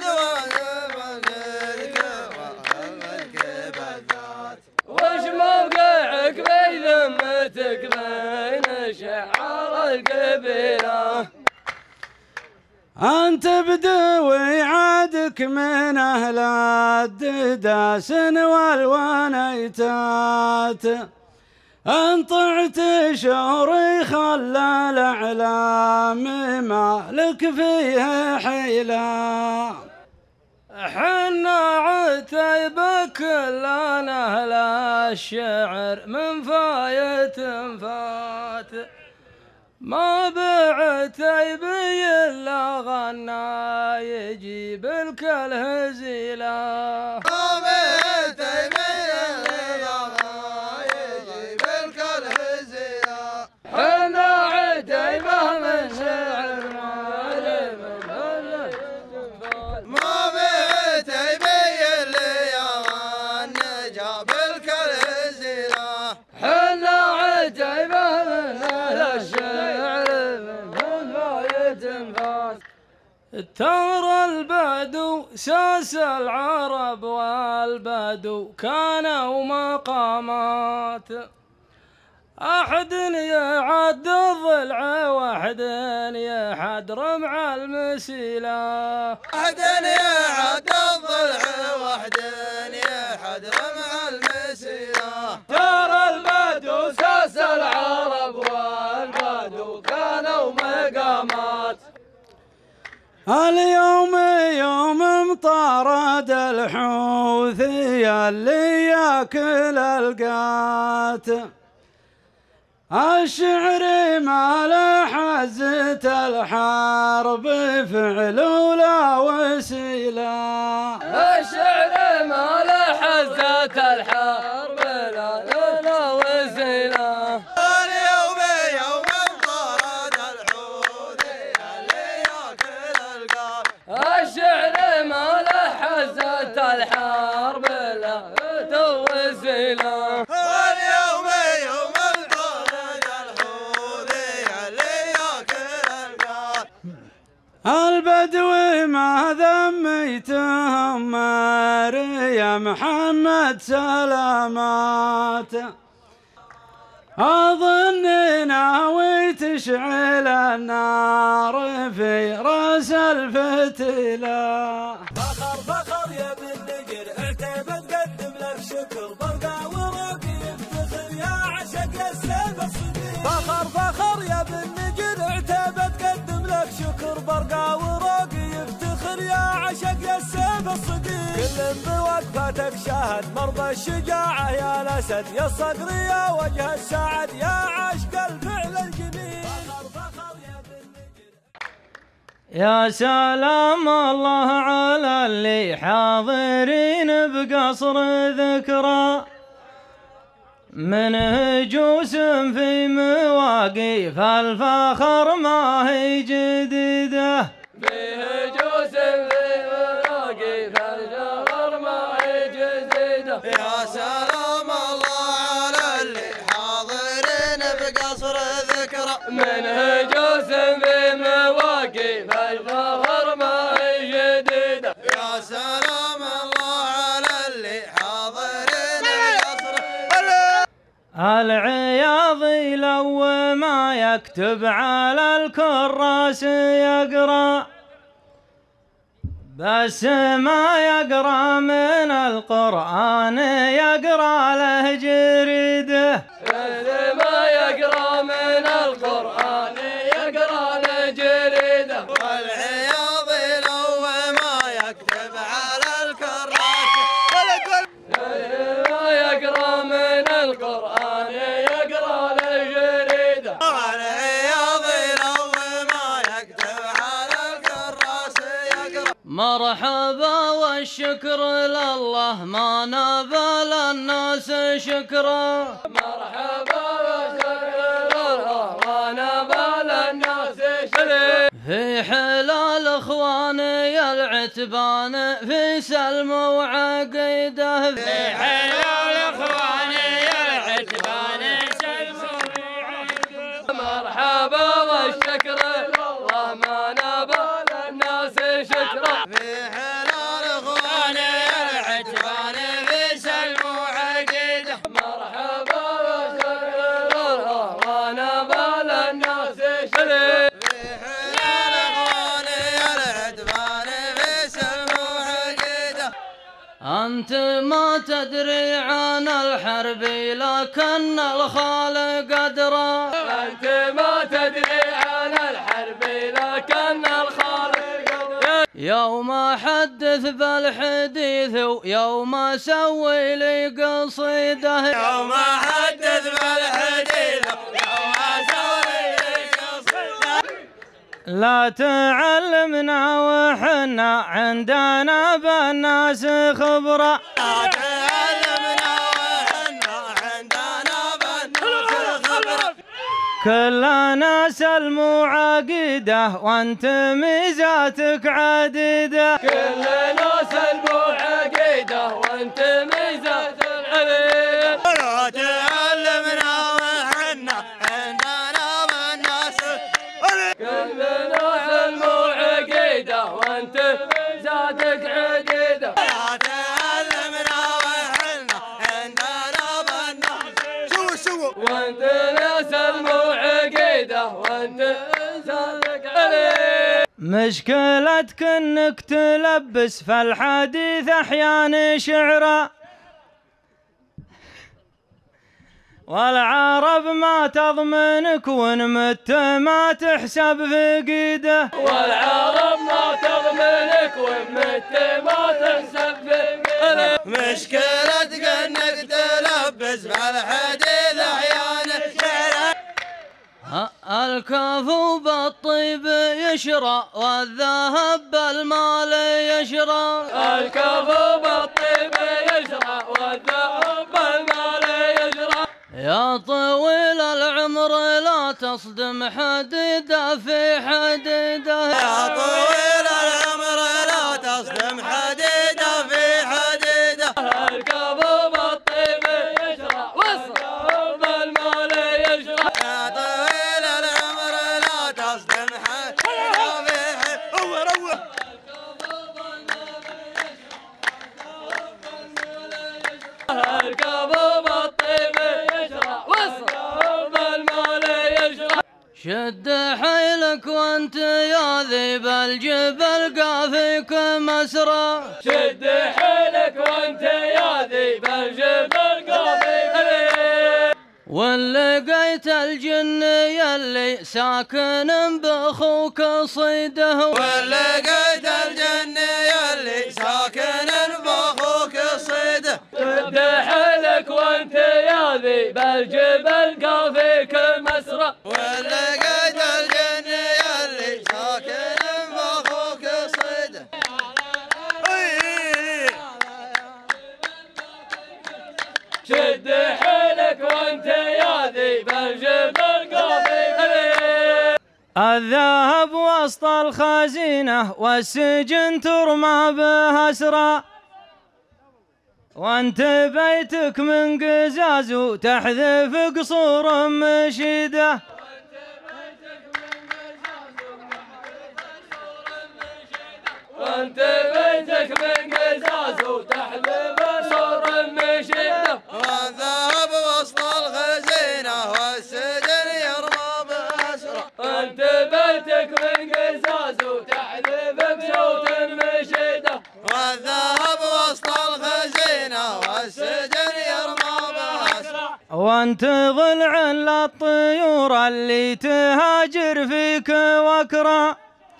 وش موقعك في ذمتك بين شعار القبيلة؟ أنت بدوي عادك من أهل الدداس والونيتات، انطعت شوري خلى الأعلام مالك فيها حيلة، حنا عتيبك لنا أهل الشعر من فايت فات، ما بعتيبي إلا غنى يجيب لك الهزيلة، ما بعتيبي إلا غنى يجيب لك الهزيلة، حنا عتيبه من شعر ما بعتيبي إلا غنى جاب لك الهزيلة، حنا عتيبه من أهل الشعر من فايت فات. ترى البدو ساس العرب والبدو كانوا مقامات، أحد يعد الضلع وأحد يحد رمع المسيلة، أحد يعد الضلع وأحد يحد رمع المسيلة، ترى البدو ساس العرب والبدو كانوا مقامات، اليوم يوم مطارد الحوثي اللي ياكل القات، الشعر ما له حزة الحرب فعل ولا وسيلة، الشعر ما له حزة الحرب لا وسيلة، اليوم يوم طرد الحوثي اللي ياكل القات، الشعر ما له حزة الحرب لا وسيلة، اليوم يوم طرد الحوثي اللي ياكل القات، البدوي ما ذميتهم يا محمد سلامات، أظن ناوي تشعل النار في راس الفتيلة، فخر فخر يا ابن النجر اعتبت قدم لك شكر بلقى وراقي يفتخر يا عشق السيف الصديق، فخر فخر يا ابن النجر اعتبت قدم لك شكر برقى وراقي يفتخر يا عشق السيف الصديق، كل بوقفتك شاهد مرضى الشجاعة يا الأسد يا الصقر يا وجه السعد يا عشق الفعل الجميل، فخر فخر يا ابن النجر. يا سلام الله على اللي حاضرين بقصر ذكرى، من هجوس في مواقف الفخر ما هي جديدة، في هجوس في مواقف الفخر ما هي جديدة، يا سلام الله على اللي حاضرين بقصر ذكرى، من هجوس في مواقف الفخر ما هي جديدة، يا سلام الله على اللي حاضرين بقصر العياضي لو ما يكتب على الكراس يقرأ، بس ما يقرأ من القرآن يقرأ له جريده. بس ما يقرأ من القرآن يقرأ له جريده. والعياض لو ما يكتب على الكراسة. ما يقرأ من القرآن يقرأ له جريده. والعياض لو ما يكتب على الكراسة يقرأ. مرحبا والشكر لله ما نبال الناس شكرا. مرحبا والشكر لله ما نبال الناس شكرا. في حلال اخواني العتبان في سلم وعقيده. في حلال اخواني العتبان سلم وعقيده. مرحبا والشكر لله ما نبال الناس شكرا. في حلال اخواني العتبان في سلم وعقيده. مرحبا والشكر لله ما نبال الناس شكرا. في حلال اخواني العتبان في سلم وعقيده. أنت ما تدري عن الحرب لكن الخالق أدرى. أنت ما تدري عن الحرب لكن الخالق أدرى. يوم حدث بالحديث ويوم أسوي لي قصيدة. يوم حدث بالحديث ويوم أسوي لي قصيدة. لا تعلمنا وحنا عندنا بالناس خبرة. لا تعلمنا وحنا عندنا بالناس خبرة. كل ناس المعاقدة وانت ميزاتك عديدة. كل ناس المعاقدة وانت ميزاتك عديدة. لا تعلمنا وحنا عندنا بالناس. كل ناس المعاقدة وانت ميزاتك عديدة. لا تعلمنا وحنا عندنا بالناس. شو وانت ناس المعاقدة وانت ميزاتك عديدة. مشكلتك انك تلبس في الحديث احيان شعرا. والعرب ما تضمنك وان مت ما تحسب فقيده. والعرب ما تضمنك وان مت ما تحسب فقيده. مشكلتك انك تلبس بالحديث احيان الشعر. الكفو بالطيب يشرى والذهب بالمال يشرى. الكفو بالطيب يشرى والذهب بالمال يشرى. يا طويل العمر لا تصدم حديده في حديده. يا طويل العمر لا تصدم حديده في حديده. الكفو بالطيب يشرى والذهب بالمال يشرى. يا طويل العمر لا تصدم حديده في حديده. الكفو بالطيب يشرى والذهب بالمال يشرى. شد حيلك وانت يا ذيب الجبل قافيك مسرى. شد حيلك وانت يا ذيب الجبل قافيك. ولقيت الجن يلي ساكن باخوك صيده. ولقيت الجن يلي ساكن باخوك صيده. شد حيلك وانت يا ذيب الجبل قافيك مسرى. ولقيت الجن يلي ساكن باخوك صيده. شد حيلك وانت يا ذيب الجبل قافيك. الذهب وسط الخزينة والسجن ترمى به أسرى. وانت بيتك من قزاز وتحذف قصور مشيده. وانت بيتك من قزاز وتحذف قصور مشيده. والذهب وسط الخزينة والسجن يرمى بأسرى. وانت بيتك من قزاز وتحذف قصور مشيده. وانت ضلع للطيور اللي تهاجر فيك وكرا،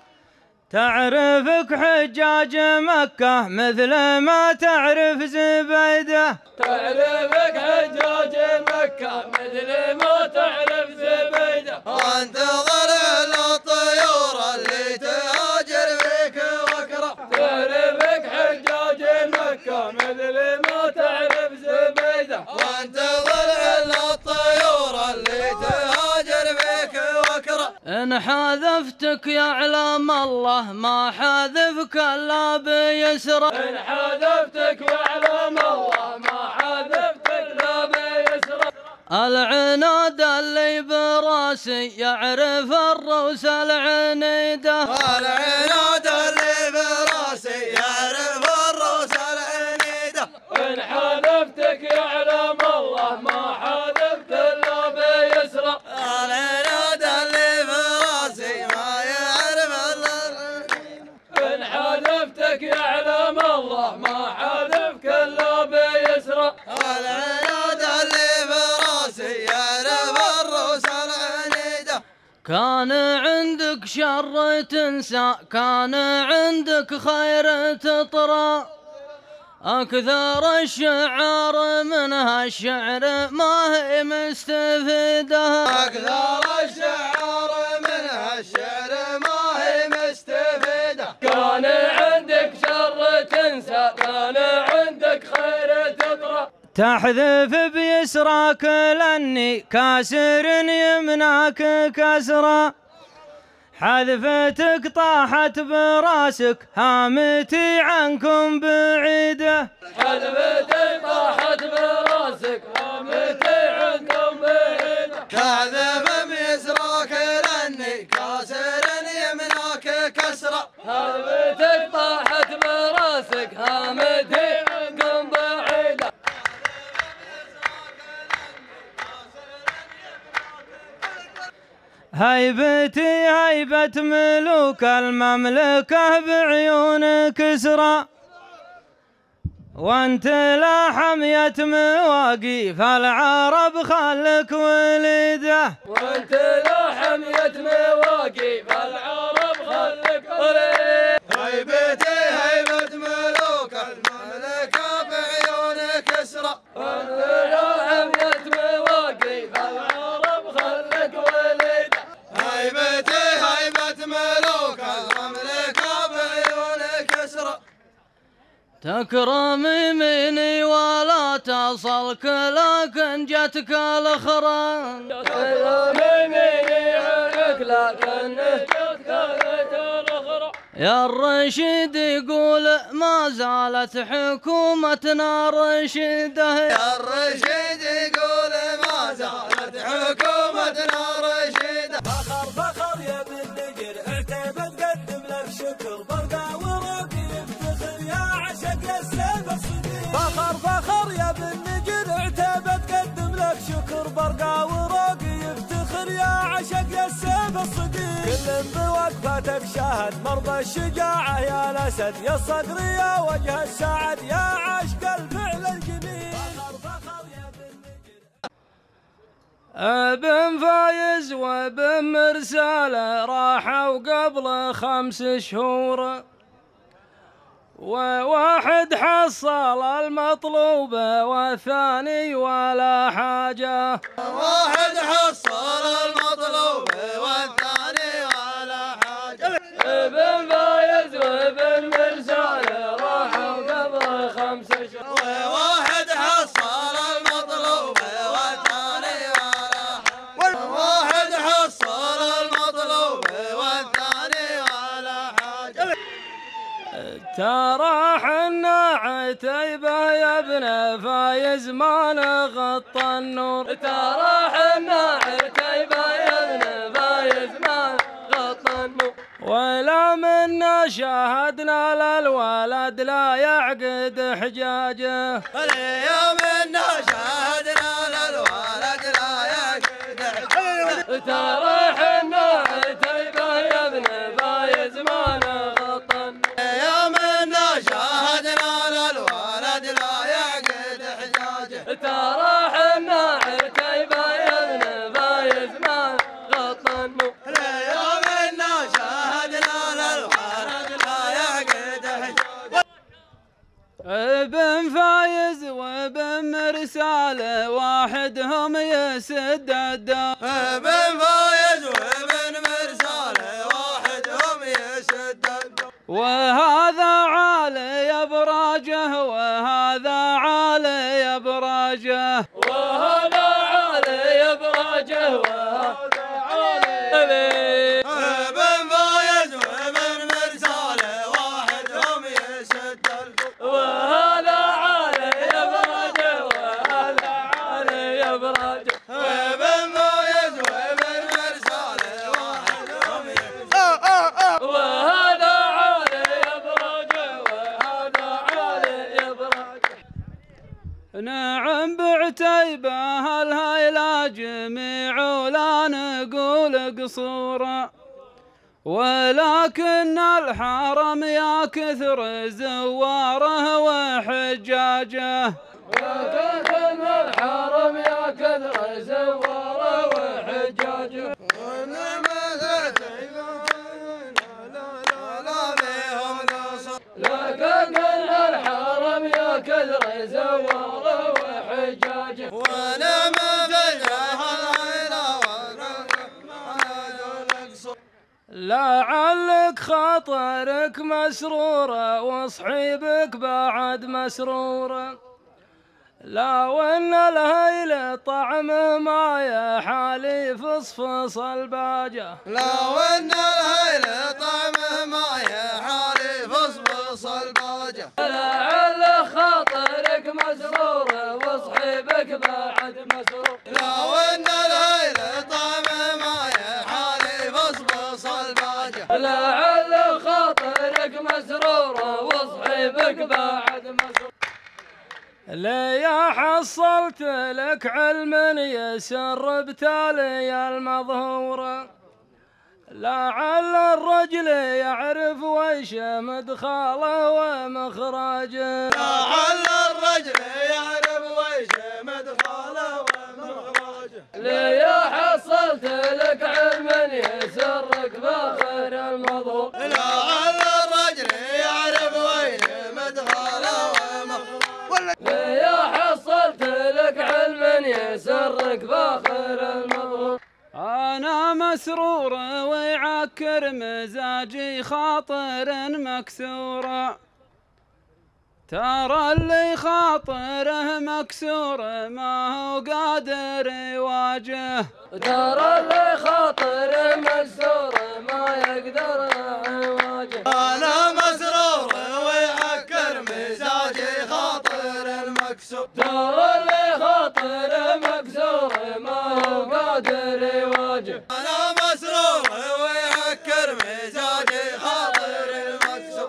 تعرفك حجاج مكة مثل ما تعرف زبيدة، تعرفك حجاج مكة مثل ما تعرف زبيدة، وانت ضلع للطيور اللي تهاجر فيك وكرة، تعرفك حجاج مكة مثل ما تعرف زبيدة، وانت ضلع للطيور اللي تهاجر فيك وكرة. إن حاذفتك يعلم الله ما حاذفك إلا بيسره، إن حاذفتك يعلم الله ما حاذفتك إلا بيسره، العناد اللي براسي يعرف الروس العنيدة، العناد اللي براسي يعرف الروس العنيدة، إن حاذفتك يعلم الله ما حاذفت إلا بيسره، العناد اللي براسي ما يعرف إلا، إن حاذفتك يعلم الله ما حاذفك إلا بيسره، العناد اللي براسي يعرف الروس العنيدة. كان عندك شر تنسى كان عندك خير تطرى، أكثر الشعار من هالشعر ما هي مستفيدة، أكثر الشعار من هالشعر ما هي مستفيدة، كان عندك شر تنسى كان عندك خير تطرى، تحذف بيسراك لاني كاسر يمناك كسرة، حذفتك طاحت براسك هامتي عنكم بعيدة، حذفتك طاحت براسك هامتي عنكم بعيدة، تحذف بيسراك لاني كاسر يمناك كسرة، حذفتك طاحت براسك هامتي عنكم بعيدة. هيبتي هيبة ملوك المملكة بعيون كسرى، وانت لا حمية مواقيف العرب خلك وليده، وانت لا حمية مواقيف العرب خلك وليده، هيبتي هيبة ملوك المملكة بعيون كسرى، وانت لا حمية مواقيف العرب خلك وليده، هيبتي هيبة ملوك المملكة بعيون كسرى. تكرم يميني ولا تصلك لكن جتك الأخرى، تكرم يميني عنك لكن جتك الأخرى، يا الرشيد يقول ما زالت حكومتنا رشيدة، يا الرشيد يقول ما زالت حكومتنا رشيدة، فخر فخر يا ابن النجر اعتبت قدم لك شكر برقع وراقي يفتخر يا عشق السيف الصديق، فخر فخر يا ابن النجر اعتبت قدم لك شكر برقع وراقي يفتخر يا عشق السيف الصديق، كل بوقفتك شاهد مرضى الشجاعة يا الأسد يا الصقر يا وجه السعد يا عشق الفعل الجميل، فخر فخر يا ابن فايز وابن مرسالة راحوا قبل 5 شهور، وواحد حصل المطلوب والثاني ولا حاجة، واحد حصل المطلوب والثاني ولا حاجة، ابن فايز وابن مرسالة راحوا قبل 5 شهور، وواحد حصل المطلوب والثاني ولا حاجة، واحد حصل المطلوب والثاني ولا حاجة. ترى حنا عتيبة يا ابن فايز ما نغطى النور، ترى حنا عتيبة يا ابن فايز ما نغطى النور، ولا منا شاهدنا للولد لا يعقد حجاجه، يا منا شاهدنا للولد لا يعقد حجاجه، ترى حنا عتيبة يا ابن فايز ما نغطى النور، يا منا شاهدنا للولد لا يعقد حجاجه، ترى حنا ابن فايز وابن مرسال واحدهم يسد الدار. ابن فايز وابن مرسال واحدهم يسد الدار. وهذا عالي ابراجه وهذا عالي ابراجه وهذا عالي ابراجه وهذا عالي. ابن فايز وابن مرسال واحدهم يسد الدار. وهذا عالي ابراجه وهذا عالي ابراجه. ابن فايز وابن مرسال واحدهم يسد الدار. وهذا عالي ابراجه وهذا عالي ابراجه. نعم بعتيبه الهيلا جميع ولا نقول قصوره، ولكن الحرم يا كثر زواره وحجاجه. ولكن الحرم يا كثر زواره وحجاجه. لكن الحرم يا كثر زواره وحجاجه. وانا ما لعلك خاطرك مسرورة وصحيبك بعد مسرورة، لا وان الهيل طعم ما يا حالي فصفص الباجة. لا وان الهيل طعم ما يا حالي فصفص الباجة. لعل خاطرك مسرورة وصحيبك بعد مسرور. لا وان الهيل طعم ما يا حالي فصفص الباجة. لعل خاطرك مسرورة وصحيبك بعد مسرور. ليا حصلت لك علم يسر بتالي المظهورة، لعل الرجل يعرف ويش مدخله ومخرجه. لعل الرجل يعرف ويش مدخله ومخرجه. ليا حصلت لك علم يسرك فاخر المظهور. لعل الرجل يعرف ويش مدخله ومخرجه. ليا حصلت لك علم يسرك فاخر المظهور. أنا مسرور ويعكر مزاجي خاطر مكسورة، ترى اللي خاطره مكسور ما هو قادر يواجه. ترى اللي خاطره مكسور ما يقدر يواجه. أنا مسرور ويعكر مزاجي خاطر المكسور. ترى اللي خاطره مكسور ما هو قادر يواجه. أنا مسرور ويعكر مزاجي خاطر المكسور.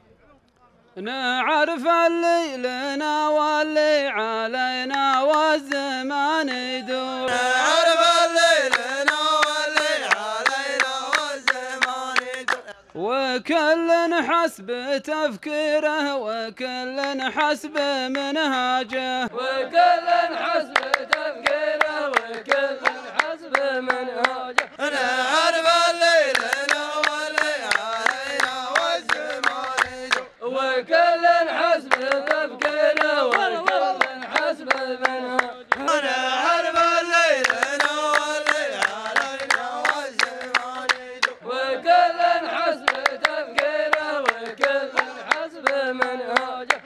نعرف اللي لنا واللي علينا والزمان يدور. نعرف اللي لنا واللي علينا والزمان يدور. وكل حسب تفكيره وكل حسب منهاجه. وكل حسب تفكيره وكل حسب منهاجه. نعرف اللي لنا واللي علينا والزمان يدور. وكل حسب تفكيره وكل حسب منهاجه. نعرف اللي لنا واللي علينا والزمان يدور. وكل حسب تفكيره وكل حسب منهاجه.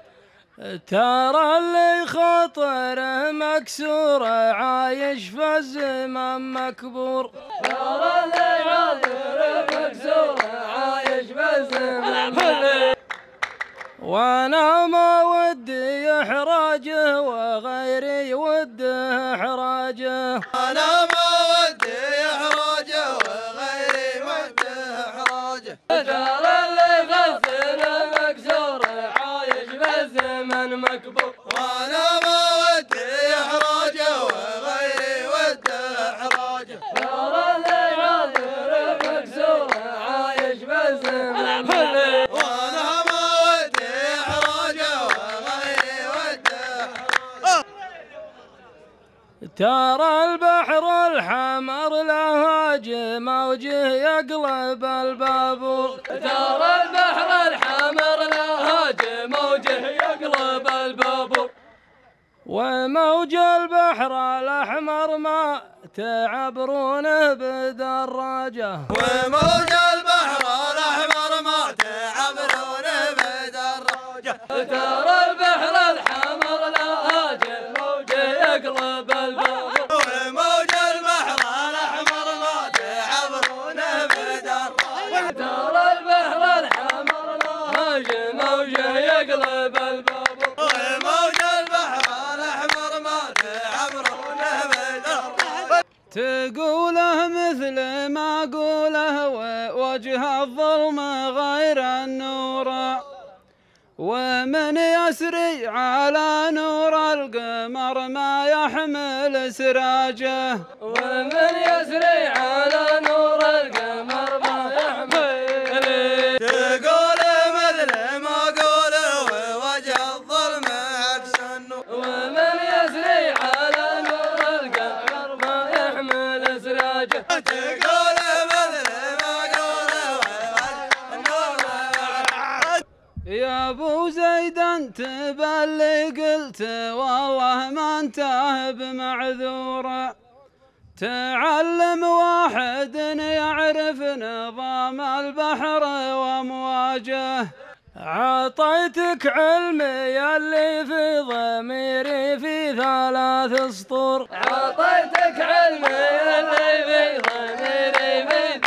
ترى اللي خاطره مكسورة عايش في الزمان مكبور. ترى اللي خاطره مكسورة عايش في الزمان مكبور. وانا ما ودي احراجه وغيري وده احراجه. انا ما ودي احراجه وغيري وده احراجه. ترى اللي خاطره مكسورة عايش في الزمان مكبور. وانا ما ودي احراجه وغيري وده احراجه. ترى اللي خاطره مكسورة عايش في الزمان مكبور. وانا ما ودي احراجه وغيري وده احراجه. ترى البحر الحمر له موجه يقلب البابور. ترى البحر الحمر له موجه يقلب البابور وموج البحر الأحمر ما تعبرونه بدراجة وموج البحر الأحمر ما تعبرونه بدراجة ترى البحر الحمر لاجل موج يقلب البابور وموج البحر الأحمر ما تعبرونه بدراجة ترى البحر الحمر لاجل موج يقلب البابور وموج البحر الأحمر ما تعبرونه بدراجة تقوله مثل ما قوله ووجه الظلم غير النور ومن يسري على نور القمر ما يحمل سراجه ومن يسري على نور القمر ما يحمل تقول مثل ما قوله ووجه الظلم عكس النور ومن يسري على نور القمر ما يحمل سراجه تقول مثل ما قوله ووجه النور يا ابو زيد انت باللي قلت والله ما انتهى بمعذوره تعلم واحد يعرف نظام البحر وامواجه عطيتك علمي اللي في ضميري في 3 سطور عطيتك علمي اللي في ضميري في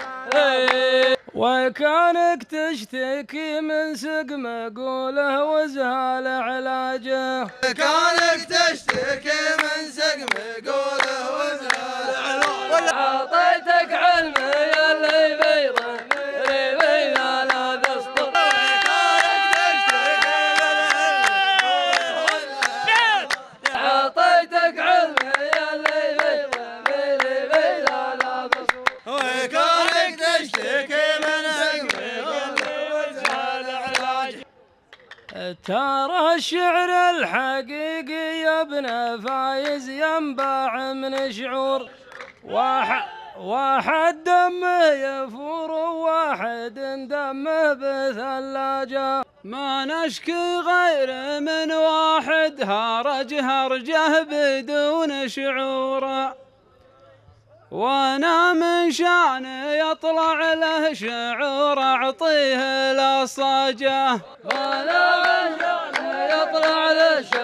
وكانك تشتكي من سقم قوله وزهال علاجه كانك تشتكي من سقم قوله وزهال علاجه عطيتك علمي اللي في ضميري في 3 سطور عطيتك علمي اللي في ضميري في 3 سطور وكانك تشتكي من سقم قوله وزهال علاجه ترى الشعر الحقيقي يا ابن فايز ينبع من شعور واحد دمه يفور وواحد دمه بثلاجة ما نشكي غير من واحد هرجه بدون شعور وانا من شان يطلع له شعور اعطيه الصاجه وانا من شان يطلع له شعور